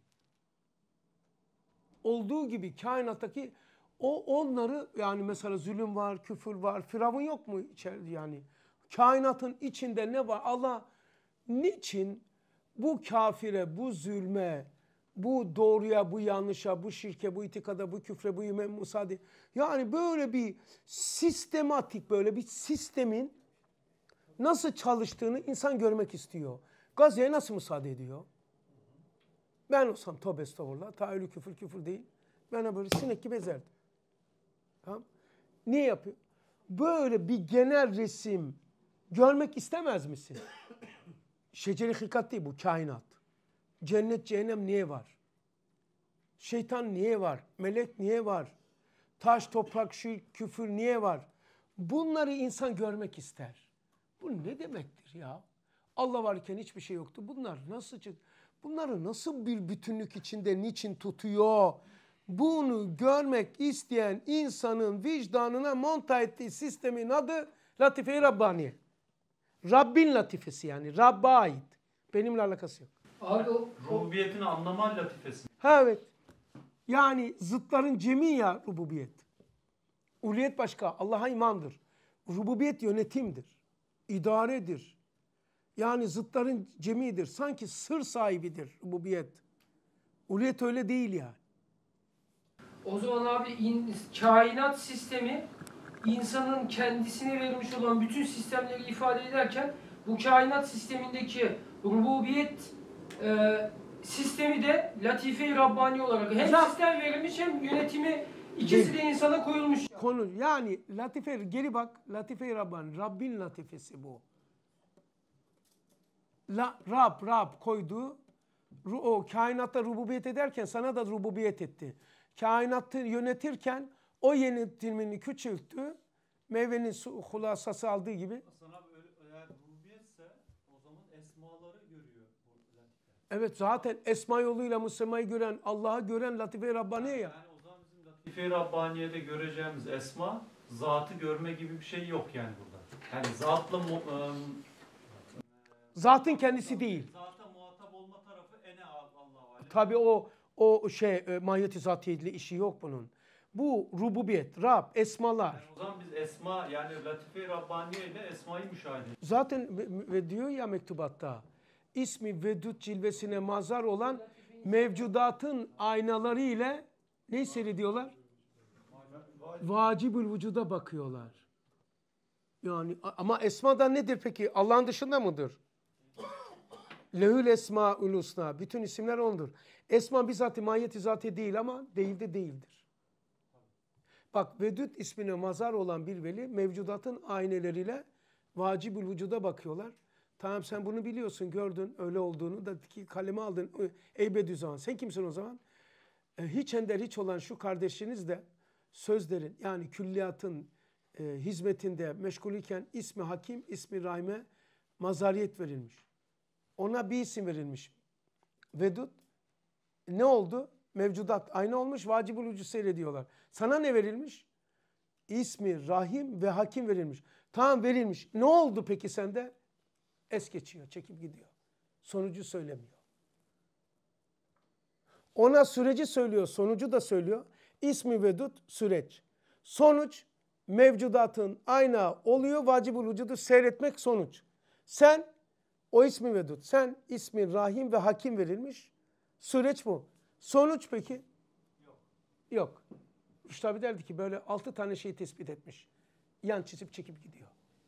gibi kainattaki onları yani mesela zulüm var, küfür var. Firavun yok mu içeride yani? Kainatın içinde ne var? Allah niçin bu kafire, bu zulme, bu doğruya, bu yanlışa, bu şirke, bu itikada, bu küfre, bu müsaade. Yani böyle bir sistematik böyle bir sistemin nasıl çalıştığını insan görmek istiyor. Gazze'ye nasıl müsaade ediyor? Ben olsam tövbe estağfurullah. Tahayyülü küfür değil. Ben böyle sinek gibi ezerdim. Tamam. Niye yapıyor? Böyle bir genel resim görmek istemez misin? Şeceri hikat değil bu, kainat. Cennet, cehennem niye var? Şeytan niye var? Melek niye var? Taş, toprak, şirk, küfür niye var? Bunları insan görmek ister. Bu ne demektir ya? Allah varken hiçbir şey yoktu. Bunlar nasıl çıktı? Bunları nasıl bir bütünlük içinde niçin tutuyor? Bunu görmek isteyen insanın vicdanına monta ettiği sistemin adı Latife-i Rabbaniye. Rabbin latifesi yani. Rabb'a ait. Benimle alakası yok. Abi Rububiyetini anlama latifesi. Ha evet. Yani zıtların cemi ya rububiyet. Uluhiyet başka. Allah'a imandır. Rububiyet yönetimdir. İdaredir. Yani zıtların cemidir. Sanki sır sahibidir rububiyet. Uluhiyet öyle değil yani. O zaman abi kainat sistemi insanın kendisine verilmiş olan bütün sistemleri ifade ederken bu kainat sistemindeki rububiyet sistemi de Latife-i Rabbani olarak hem sistem verilmiş hem yönetimi ikisi de insana koyulmuş. Konu yani latife geri bak Latife-i Rabbani. Rabbin latifesi bu. Rab koydu. O kainatta rububiyet ederken sana da rububiyet etti. Kainatı yönetirken o yönetimini küçülttü. Meyvenin hulasası aldığı gibi. Sana eğer rububiyetse o zaman esmaları görüyor bu latife. Evet zaten esma yoluyla musemayı gören, Allah'ı gören Latife-i Rabbaniye ya. Yani o zaman bizim Latife-i Rabbaniye'de göreceğimiz esma zatı görme gibi bir şey yok yani burada. Yani zatla Zatın kendisi değil. zata muhatap olma tarafı ene Allah'u alem. Tabii o mahiyeti zatiyetle işi yok bunun. Bu rububiyet, Rab, esmalar. Yani o zaman biz esma yani Latife-i Rabbaniye ile esmayı müşahede ediyoruz. Zaten ve diyor ya mektubatta ismi vedud cilvesine mazhar olan mevcudatın aynaları ile ne seyrediyorlar? Vacibül vücuda bakıyorlar. Yani ama esma da nedir peki? Allah'ın dışında mıdır? Lehül esmaül husna. Bütün isimler ondur. Esma bizzat-ı mahiyeti zati değil ama değil de değildir. Bak Vedud ismine mazhar olan bir veli mevcudatın ayneleriyle vacibül vücuda bakıyorlar. Tamam sen bunu biliyorsun, gördün öyle olduğunu da ki kaleme aldın. Ey Bediüzzaman sen kimsin o zaman? Hiç ender hiç olan şu kardeşiniz de sözlerin yani külliyatın hizmetinde meşgul iken ismi Hakim, ismi Rahime mazhariyet verilmiş. Ona bir isim verilmiş. Vedud ne oldu? Mevcudat aynı olmuş, vacibül vücud seyrediyorlar. Sana ne verilmiş? İsmi Rahim ve Hakim verilmiş. Tamam verilmiş. Ne oldu peki sende? Es geçiyor, çekip gidiyor. Sonucu söylemiyor. Ona süreci söylüyor, sonucu da söylüyor. İsmi Vedud, süreç. Sonuç, mevcudatın ayna oluyor, vacibül vücudu seyretmek sonuç. Sen, o ismi Vedud, sen ismi Rahim ve Hakim verilmiş. Süreç bu. Sonuç peki? Yok. Rüştü abi derdi ki böyle 6 tane şey tespit etmiş. Yan çizip çekip gidiyor.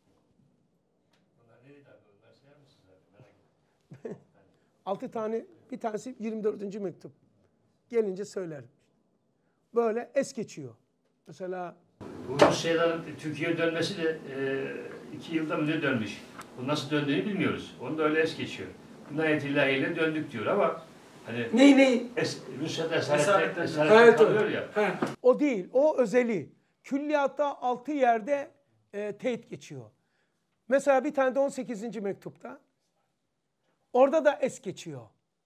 6 tane, bir tanesi 24. mektup. Gelince söylerim. Böyle es geçiyor. Mesela Bu şeylerin Türkiye'ye dönmesi de 2 yılda mı ne dönmüş? Bu nasıl döndüğünü bilmiyoruz. Onu da öyle es geçiyor. Nihayet ilahiyle döndük diyor ama hani Ney? Rüsset esaretle Evet, kalıyor ya. He. O değil, o özeli. Külliyatta 6 yerde teyit geçiyor. Mesela bir tane de 18. mektupta. Orada da es geçiyor.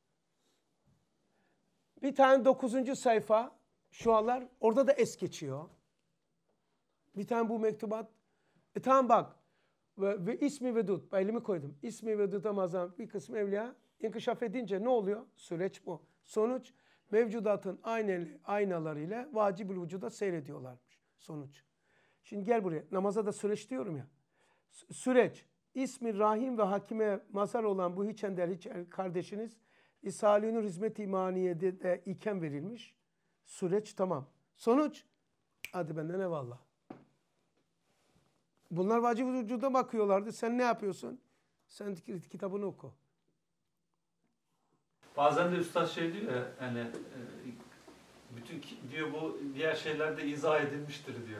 Bir tane 9. sayfa şu anlar orada da es geçiyor. Bir tane bu mektubat. Tamam bak. Ve ismi Vedud. Elimi koydum. İsmi Vedud'a mazhar bir kısım evliya İnkişaf edince ne oluyor? Süreç bu. Sonuç mevcudatın aynalarıyla vacib-ül vücuda seyrediyorlarmış. Sonuç. Şimdi gel buraya. Namaza da süreç diyorum ya. Süreç. İsmi Rahim ve Hakime mazhar olan bu hiç kardeşiniz İsa-i Nur Hizmet-i İmaniye'de de iken verilmiş. Süreç tamam. Sonuç. Hadi benden eyvallah. Bunlar vacib-ül vücuda bakıyorlardı. Sen ne yapıyorsun? Sen kitabını oku. Bazen de üstad şey diyor ya, hani bütün diyor bu diğer şeyler de izah edilmiştir diyor.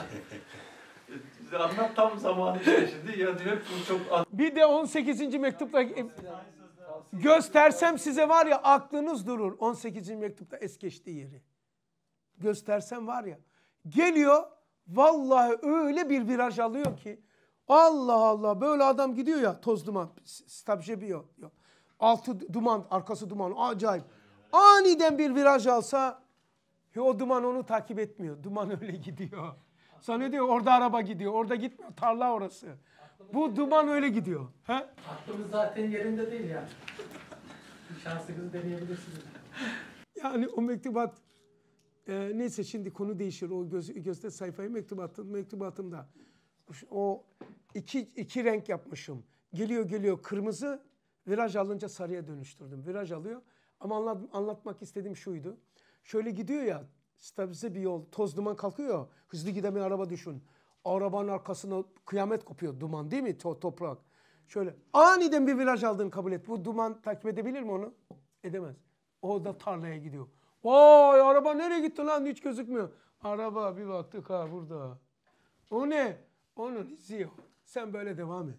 Anlat tam zamanı şimdi ya diyor bu çok... Bir de 18. mektupta göstersem size var ya aklınız durur. 18. mektupta es geçtiği yeri. Göstersem var ya. Geliyor vallahi öyle bir viraj alıyor ki Allah Allah böyle adam gidiyor ya toz duman. Stabjebiyor. Altı duman, arkası duman. Acayip. Aniden bir viraj alsa o duman onu takip etmiyor. Duman öyle gidiyor. Sana diyor orada araba gidiyor. Orada gitmiyor. Tarla orası. Bu duman öyle gidiyor. He? Aklımız zaten yerinde değil yani. Şansınızı deneyebilirsiniz. Yani o mektubat neyse şimdi konu değişir. O göster sayfayı mektubatımda. O iki renk yapmışım. Geliyor kırmızı. Viraj alınca sarıya dönüştürdüm. Viraj alıyor. Ama anlatmak istediğim şuydu. Şöyle gidiyor ya. Stabilize bir yol. Toz duman kalkıyor. Hızlı giden bir araba düşün. Arabanın arkasına kıyamet kopuyor. Duman değil mi? Toprak. Şöyle aniden bir viraj aldığını kabul et. Bu duman takip edebilir mi onu? Edemez. O da tarlaya gidiyor. Vay araba nereye gitti lan? Hiç gözükmüyor. Araba bir baktık ha burada. O ne? Onun izi yok. Sen böyle devam et.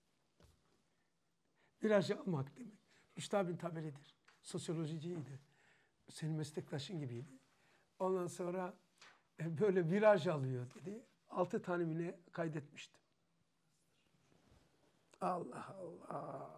Viraj almak demek. Rüştü bin Taberi'dir. Sosyolojiciydi. Senin meslektaşın gibiydi. Ondan sonra böyle viraj alıyor dedi. 6 tane mi kaydetmiştim. Allah Allah.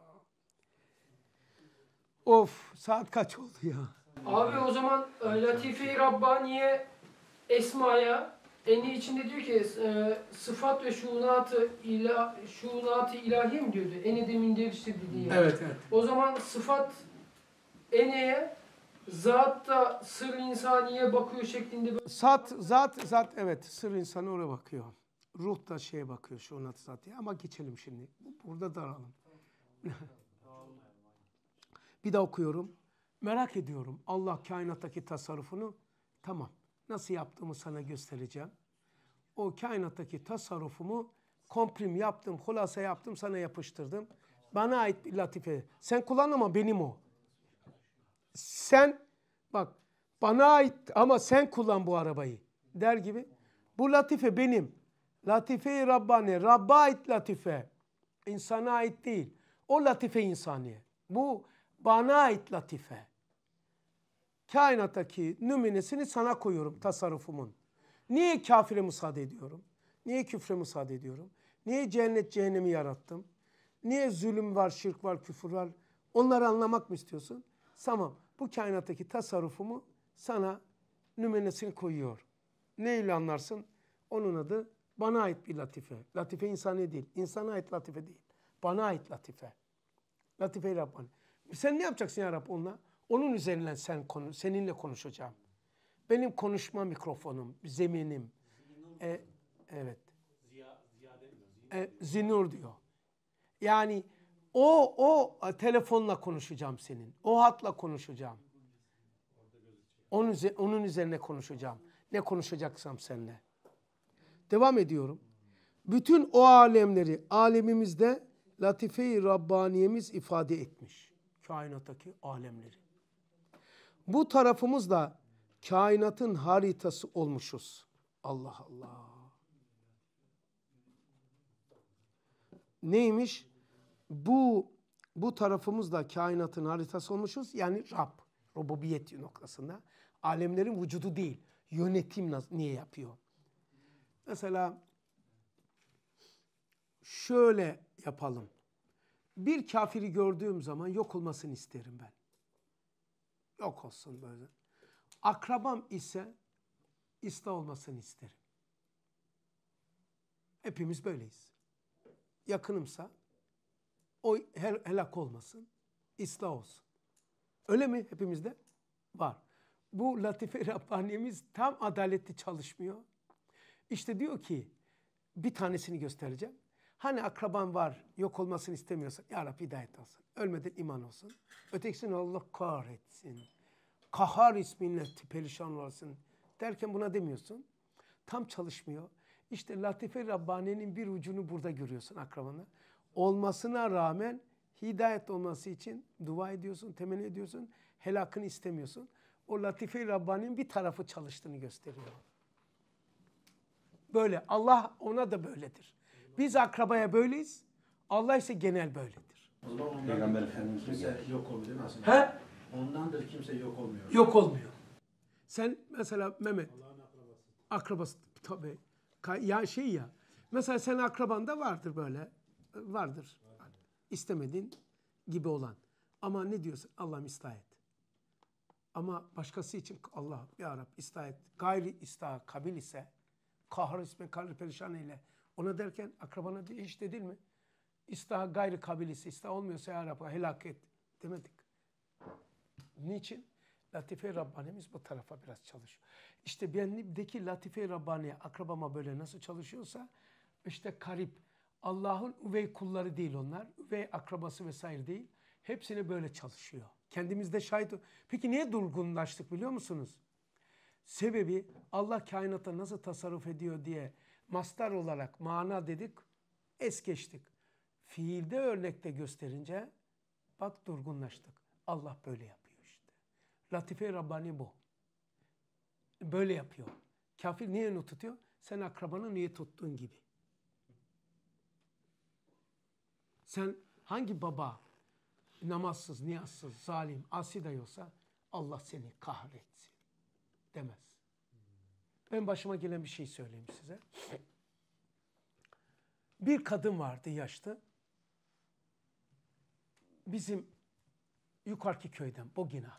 Of saat kaç oldu ya? Abi o zaman Latife-i Rabbaniye Esma'ya eni içinde diyor ki sıfat ve şuunat-ı ilahiye mi diyordu? Eni demin derişti dediği. Evet. O zaman sıfat eneye zat da sır insaniye bakıyor şeklinde. Zat evet sır insanı oraya bakıyor. Ruh da şeye bakıyor şuunat zat. Ama geçelim şimdi. Burada daralım. Bir daha okuyorum. Merak ediyorum Allah kainattaki tasarrufunu. Tamam. Nasıl yaptığımı sana göstereceğim. O kainattaki tasarrufumu komprim yaptım, hulasa yaptım, sana yapıştırdım. Bana ait bir latife. Sen kullan ama benim o. Sen bak bana ait ama sen kullan bu arabayı der gibi. Bu latife benim. Latife-i Rabbani. Rabb'a ait latife. İnsana ait değil. O latife insaniye. Bu bana ait latife. Kainattaki nümunesini sana koyuyorum tasarrufumun. Niye kafire müsaade ediyorum? Niye küfre müsaade ediyorum? Niye cennet cehennemi yarattım? Niye zulüm var, şirk var, küfür var? Onları anlamak mı istiyorsun? Tamam. Bu kainattaki tasarrufumu sana nümunesini koyuyor. Neyle anlarsın? Onun adı bana ait bir latife. Latife insani değil. İnsana ait latife değil. Bana ait latife. Latife-i Rabbani. Sen ne yapacaksın ya Rab onunla? Onun üzerinden seninle konuşacağım. Benim konuşma mikrofonum, zeminim. Evet. Zinur diyor. Yani o telefonla konuşacağım senin. O hatla konuşacağım. Onun üzerine konuşacağım. Ne konuşacaksam seninle. Devam ediyorum. Bütün o alemleri alemimizde Latife-i Rabbaniyemiz ifade etmiş. Kainattaki alemleri. Bu tarafımızda kainatın haritası olmuşuz. Allah Allah. Neymiş? Bu tarafımızda kainatın haritası olmuşuz. Yani Rab, rububiyet noktasında. Alemlerin vücudu değil. Yönetim niye yapıyor? Mesela şöyle yapalım. Bir kafiri gördüğüm zaman yok olmasını isterim ben. Yok olsun böyle. Akrabam ise ıslah olmasını isterim. Hepimiz böyleyiz. Yakınımsa o helak olmasın. ıslah olsun. Öyle mi hepimizde? Var. Bu Latife-i Rabbaniyemiz tam adaletli çalışmıyor. İşte diyor ki bir tanesini göstereceğim. Hani akraban var, yok olmasını istemiyorsan, ya Rabbi hidayet olsun. Ölmeden iman olsun. Ötekisini Allah kahretsin. Kahhar isminle perişan olasın derken buna demiyorsun. Tam çalışmıyor. İşte Latife-i Rabbani'nin bir ucunu burada görüyorsun akrabana. Olmasına rağmen hidayet olması için dua ediyorsun, temenni ediyorsun. Helakını istemiyorsun. O Latife-i Rabbani'nin bir tarafı çalıştığını gösteriyor. Böyle. Allah ona da böyledir. Biz akrabaya böyleyiz. Allah ise genel böyledir. O zaman ondan kimse yok olmuyor değil mi aslında? He? Ondandır kimse yok olmuyor. Yok olmuyor. Sen mesela Mehmet. Akrabası tabii. Ya şey ya. Mesela senin akrabanda vardır böyle. Vardır. İstemediğin gibi olan. Ama ne diyorsun? Allah'ım ıslah et. Ama başkası için Allah ya Rabbi ıslah et. Gayri ıslah kabil ise kahır ismi kalbi perişan eyle. Ona derken akrabana hiç dedin mi? İstah gayri kabil ise ıslah olmuyorsa ya Rabbi helak et demedik. Niçin? Latife-i Rabbanimiz bu tarafa biraz çalışıyor. İşte bendeki Latife-i Rabbani akrabama böyle nasıl çalışıyorsa işte karip Allah'ın üvey kulları değil onlar. Üvey akrabası vesaire değil. Hepsini böyle çalışıyor. Kendimizde şahit. Peki niye durgunlaştık biliyor musunuz? Sebebi Allah kainata nasıl tasarruf ediyor diye mastar olarak mana dedik, es geçtik. Fiilde örnekte gösterince bak durgunlaştık. Allah böyle yapıyor işte. Latife-i Rabbani bu. Böyle yapıyor. Kafir niye onu tutuyor? Sen akrabanı niye tuttuğun gibi. Sen hangi baba namazsız, niyazsız, zalim, asi dayıyorsa Allah seni kahretsin demez. Ben başıma gelen bir şey söyleyeyim size. Bir kadın vardı yaşlı. Bizim yukarıki köyden, Bogina.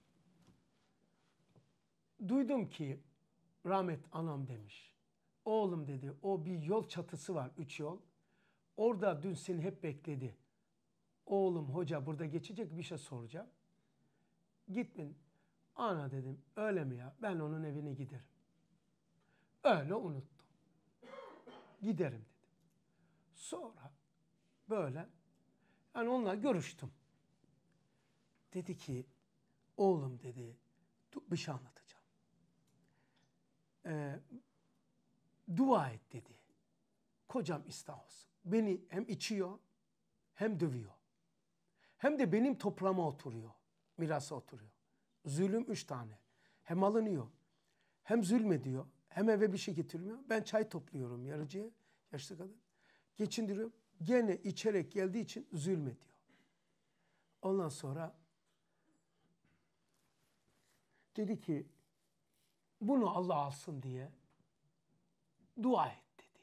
Duydum ki rahmet anam demiş. Oğlum dedi o bir yol çatısı var 3 yol. Orada dün seni hep bekledi. Oğlum hoca burada geçecek bir şey soracağım. Gitmin. Ana dedim öyle mi ya ben onun evine giderim. Öyle unuttum. Giderim dedim. Sonra böyle yani onunla görüştüm. Dedi ki oğlum dedi bir şey anlatacağım. Dua et dedi. Kocam ıslah olsun. Beni hem içiyor hem dövüyor. Hem de benim toprağıma oturuyor. Mirasa oturuyor. Zulüm 3 tane. Hem alınıyor. Hem zulmediyor. Hem eve bir şey getirmiyor. Ben çay topluyorum yarıcıya. Yaşlı kadın. Geçindiriyorum. Gene içerek geldiği için zulmediyor. Ondan sonra dedi ki bunu Allah alsın diye dua et dedi.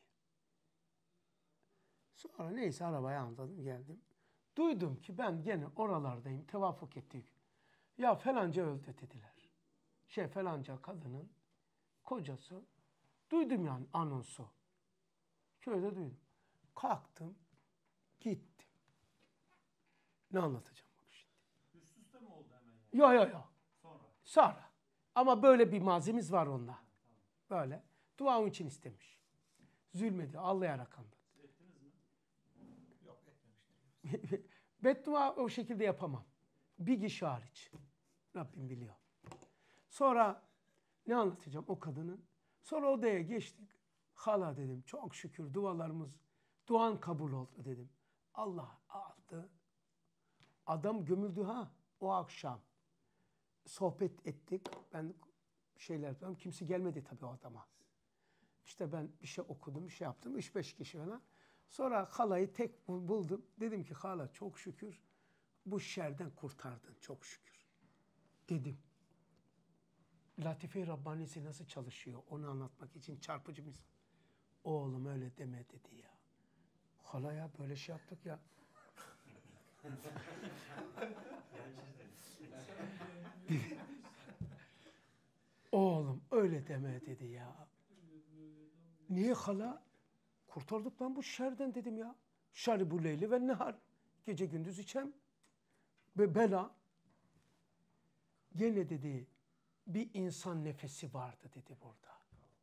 Sonra neyse arabaya aldım geldim. Duydum ki ben gene oralardayım tevafuk ettik. Ya falanca öldü dediler. Falanca kadının kocası. Duydum yani anonsu. Köyde duydum. Kalktım. Gittim. Ne anlatacağım bak şimdi. Üst üste mi oldu hemen yani? Yok. Sonra. Sonra. Ama böyle bir malzememiz var onda. Böyle. Dua onun için istemiş. Zulmediyor. Ağlayarak anlattı. Siz ettiniz mi? Yok etmemiştim. Beddua o şekilde yapamam. Bir kişi hariç. Rabbim biliyor. Sonra ne anlatacağım o kadının? Sonra odaya geçtik. Hala dedim çok şükür duan kabul oldu dedim. Allah aldı. Adam gömüldü ha o akşam. Sohbet ettik. Ben şeyler yaptım. Kimse gelmedi tabii o adama. İşte ben bir şey okudum, bir şey yaptım. 3-5 kişi falan. Sonra halayı tek buldum. Dedim ki hala çok şükür bu şerden kurtardın çok şükür. Dedim. Latife-i Rabbanisi nasıl çalışıyor onu anlatmak için çarpıcı bir oğlum öyle deme dedi ya. Halaya böyle şey yaptık ya. Oğlum öyle deme dedi ya. Niye hala? Kurtardık lan bu şerden dedim ya. Şaribul leyli ve nehar. Gece gündüz içem. Ve bela gene dedi bir insan nefesi vardı dedi burada.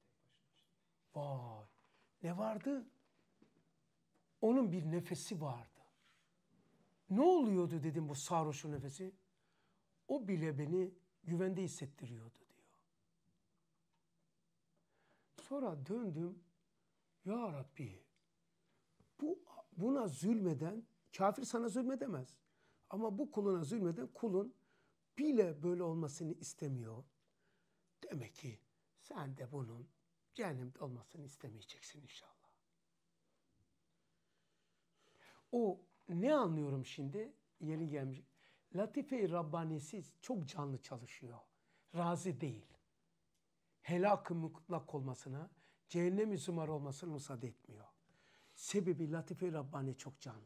Vay. Ne vardı? Onun bir nefesi vardı. Ne oluyordu dedim bu sarhoşun nefesi? O bile beni güvende hissettiriyordu diyor. Sonra döndüm. Ya Rabbi buna zulmeden, kafir sana zulmedemez. Ama bu kuluna zulmeden kulun bile böyle olmasını istemiyor. Demek ki sen de bunun cehennemde olmasını istemeyeceksin inşallah. O ne anlıyorum şimdi? Yeni gelmiş. Latife-i Rabbanisi çok canlı çalışıyor. Razı değil. Helak-ı mutlak olmasına, cehennem-i zumar olmasına müsaade etmiyor. Sebebi Latife-i Rabbani çok canlı.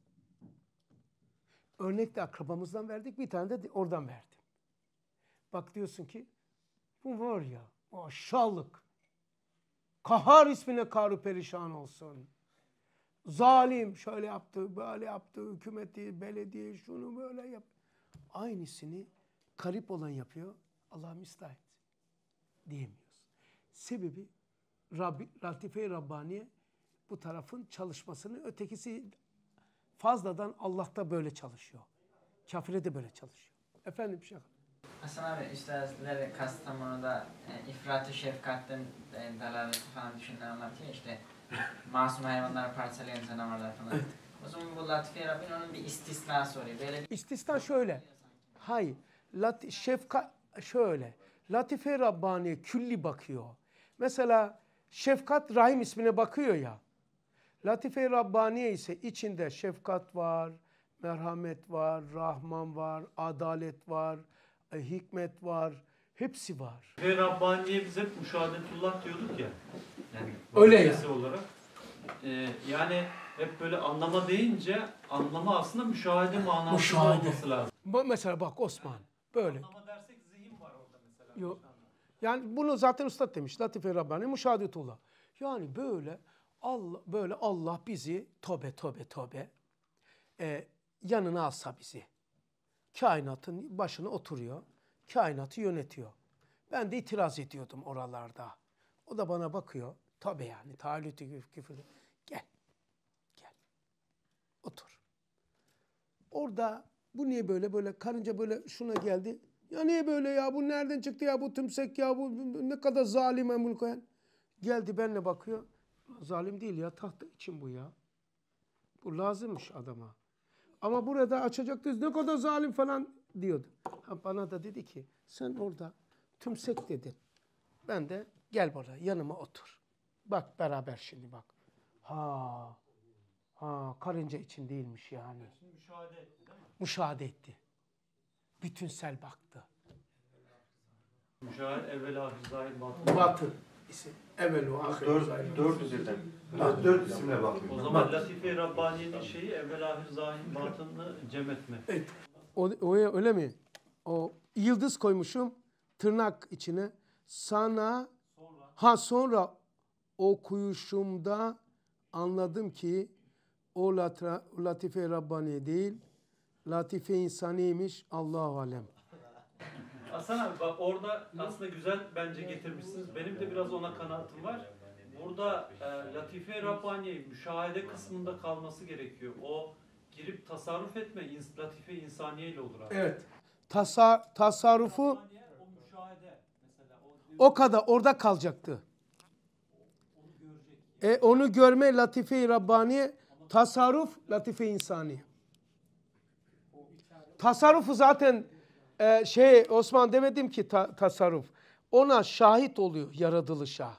Örnek de akrabamızdan verdik, bir tane de oradan verdim. Bak diyorsun ki, bu var ya, maşallık. Kahhar ismine karu perişan olsun. Zalim şöyle yaptı, böyle yaptı, hükümeti, belediye şunu böyle yap. Aynısını garip olan yapıyor, Allah müstahit diyemiyoruz. Sebebi Latife-i Rabbaniye bu tarafın çalışmasını, ötekisi fazladan Allah'ta böyle çalışıyor. Kafire de böyle çalışıyor. Efendim bir şey. Hasan abi üstadları Kastamonu'da ifrat-ı şefkatten dalaleti falan düşünen anlatıyor işte. Masum hayvanları parçalayan canavarlar falan. Evet. O zaman bu Latife-i Rabbin onun bir istisnası oluyor. Böyle bir İstisna şöyle. Hayır. Şefkat şöyle. Latife-i Rabbani külli bakıyor. Mesela şefkat Rahim ismine bakıyor ya. Latife-i Rabbaniye ise içinde şefkat var, merhamet var, Rahman var, adalet var, hikmet var. Hepsi var. Ve Rabbaniye biz hep müşahadetullah diyorduk ya. Yani öyle ya. Olarak. Yani hep böyle anlama deyince anlama aslında müşahede manası olması lazım. Mesela bak Osman böyle. Anlama dersek zihin var orada mesela. Yok. Yani bunu zaten Üstad demiş. Latife-i Rabbani müşahadetullah. Yani böyle Allah bizi tövbe yanına alsa bizi. Kainatın başına oturuyor. Kainatı yönetiyor. Ben de itiraz ediyordum oralarda. O da bana bakıyor. Tabii yani taallütü küfür. Gel. Otur. Orada bu niye böyle karınca böyle şuna geldi. Ya niye böyle ya bu nereden çıktı ya bu tümsek ya bu ne kadar zalim emul koyan. Geldi benimle bakıyor. Zalim değil ya tahta için bu ya. Bu lazımmış adama. Ama burada açacaktı ne kadar zalim falan diyordu. Bana da dedi ki sen orada tümsek dedin. Ben de gel buraya yanıma otur. Bak beraber şimdi bak. Karınca için değilmiş yani. Şimdi müşahede etti değil mi? Müşahede etti. Bütünsel baktı. Müşahede evvel ahir zahir batın. Batın isim. Evvel o ahir zahir. Dört isimle bakıyor. O zaman Latife-i Rabbaniye'nin şeyi evvel ahir zahir batınını cem etme. Evet. Öyle mi? O yıldız koymuşum tırnak içine. Sonra okuyuşumda anladım ki o Latife-i Rabbani değil, Latife insaniymiş. Allahu alem. Hasan abi bak orada aslında güzel bence getirmişsiniz. Benim de biraz ona kanaatim var. Burada Latife-i Rabbaniye müşahede kısmında kalması gerekiyor. O girip tasarruf etme Latife-i insaniye ile olur abi. Evet. Tasarrufu O müşahede mesela. o kadar orada kalacaktı. Onu görme Latife-i Rabbaniye, tasarruf Latife-i insaniye. Tasarrufu zaten Osman demedim ki tasarruf. Ona şahit oluyor yaratılışa.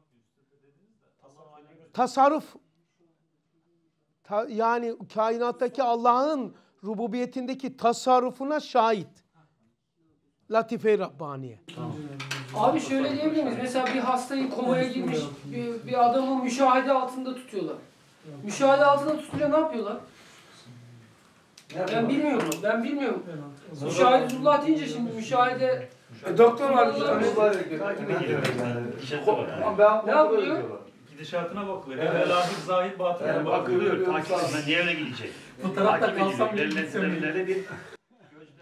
Tasarruf yani kainattaki Allah'ın rububiyetindeki tasarrufuna şahit. Latife-i Rabbaniye. Abi şöyle diyebilir miyiz? Mesela bir hastayı komaya girmiş bir adamı müşahede altında tutuyorlar. Müşahede altında tutunca ne yapıyorlar? Ben bilmiyorum. Müşahedetullah deyince şimdi müşahede... Doktor var. Ne yapıyor? Gidişatına bakılıyor. Evvel ahir zahir batına bakılıyor. Takip etme niye öyle gidecek? Bu tarafta Takip kalsam ediliyor. Verilen bir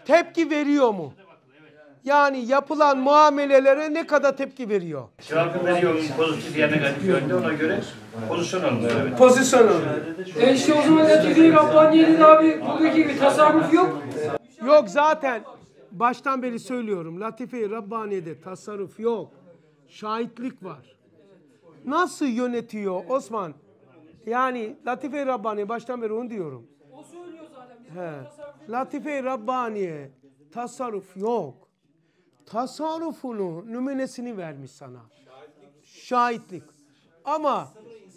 tepki veriyor mu? Yani yapılan muamelelere ne kadar tepki veriyor? Cevabı veriyorum pozitif ya negatif yönde, ona göre pozisyon alınıyor. Evet. Pozisyon alıyor. İşte o zaman Latife-i Rabbaniye'de de abi buradaki bir tasarruf yok. Yok zaten baştan beri söylüyorum. Latife-i Rabbaniye'de tasarruf yok. Şahitlik var. Nasıl yönetiyor Osman? Yani Latife-i Rabbaniye baştan beri onu diyorum. O söylüyor zaten. Latife-i Rabbaniye tasarruf yok. Tasarrufunu numunesini vermiş sana. Şahitlik. Ama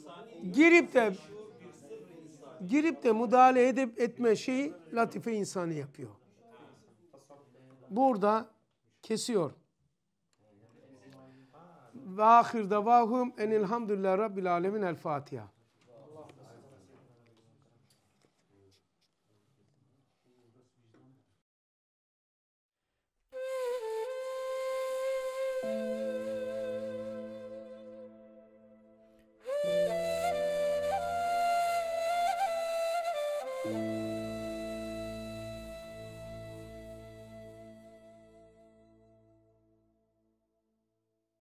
girip de müdahale etme şeyi latife insanı yapıyor. Burada kesiyor. Ve ahir davahum enilhamdülillah rabbil alemin el Fatiha.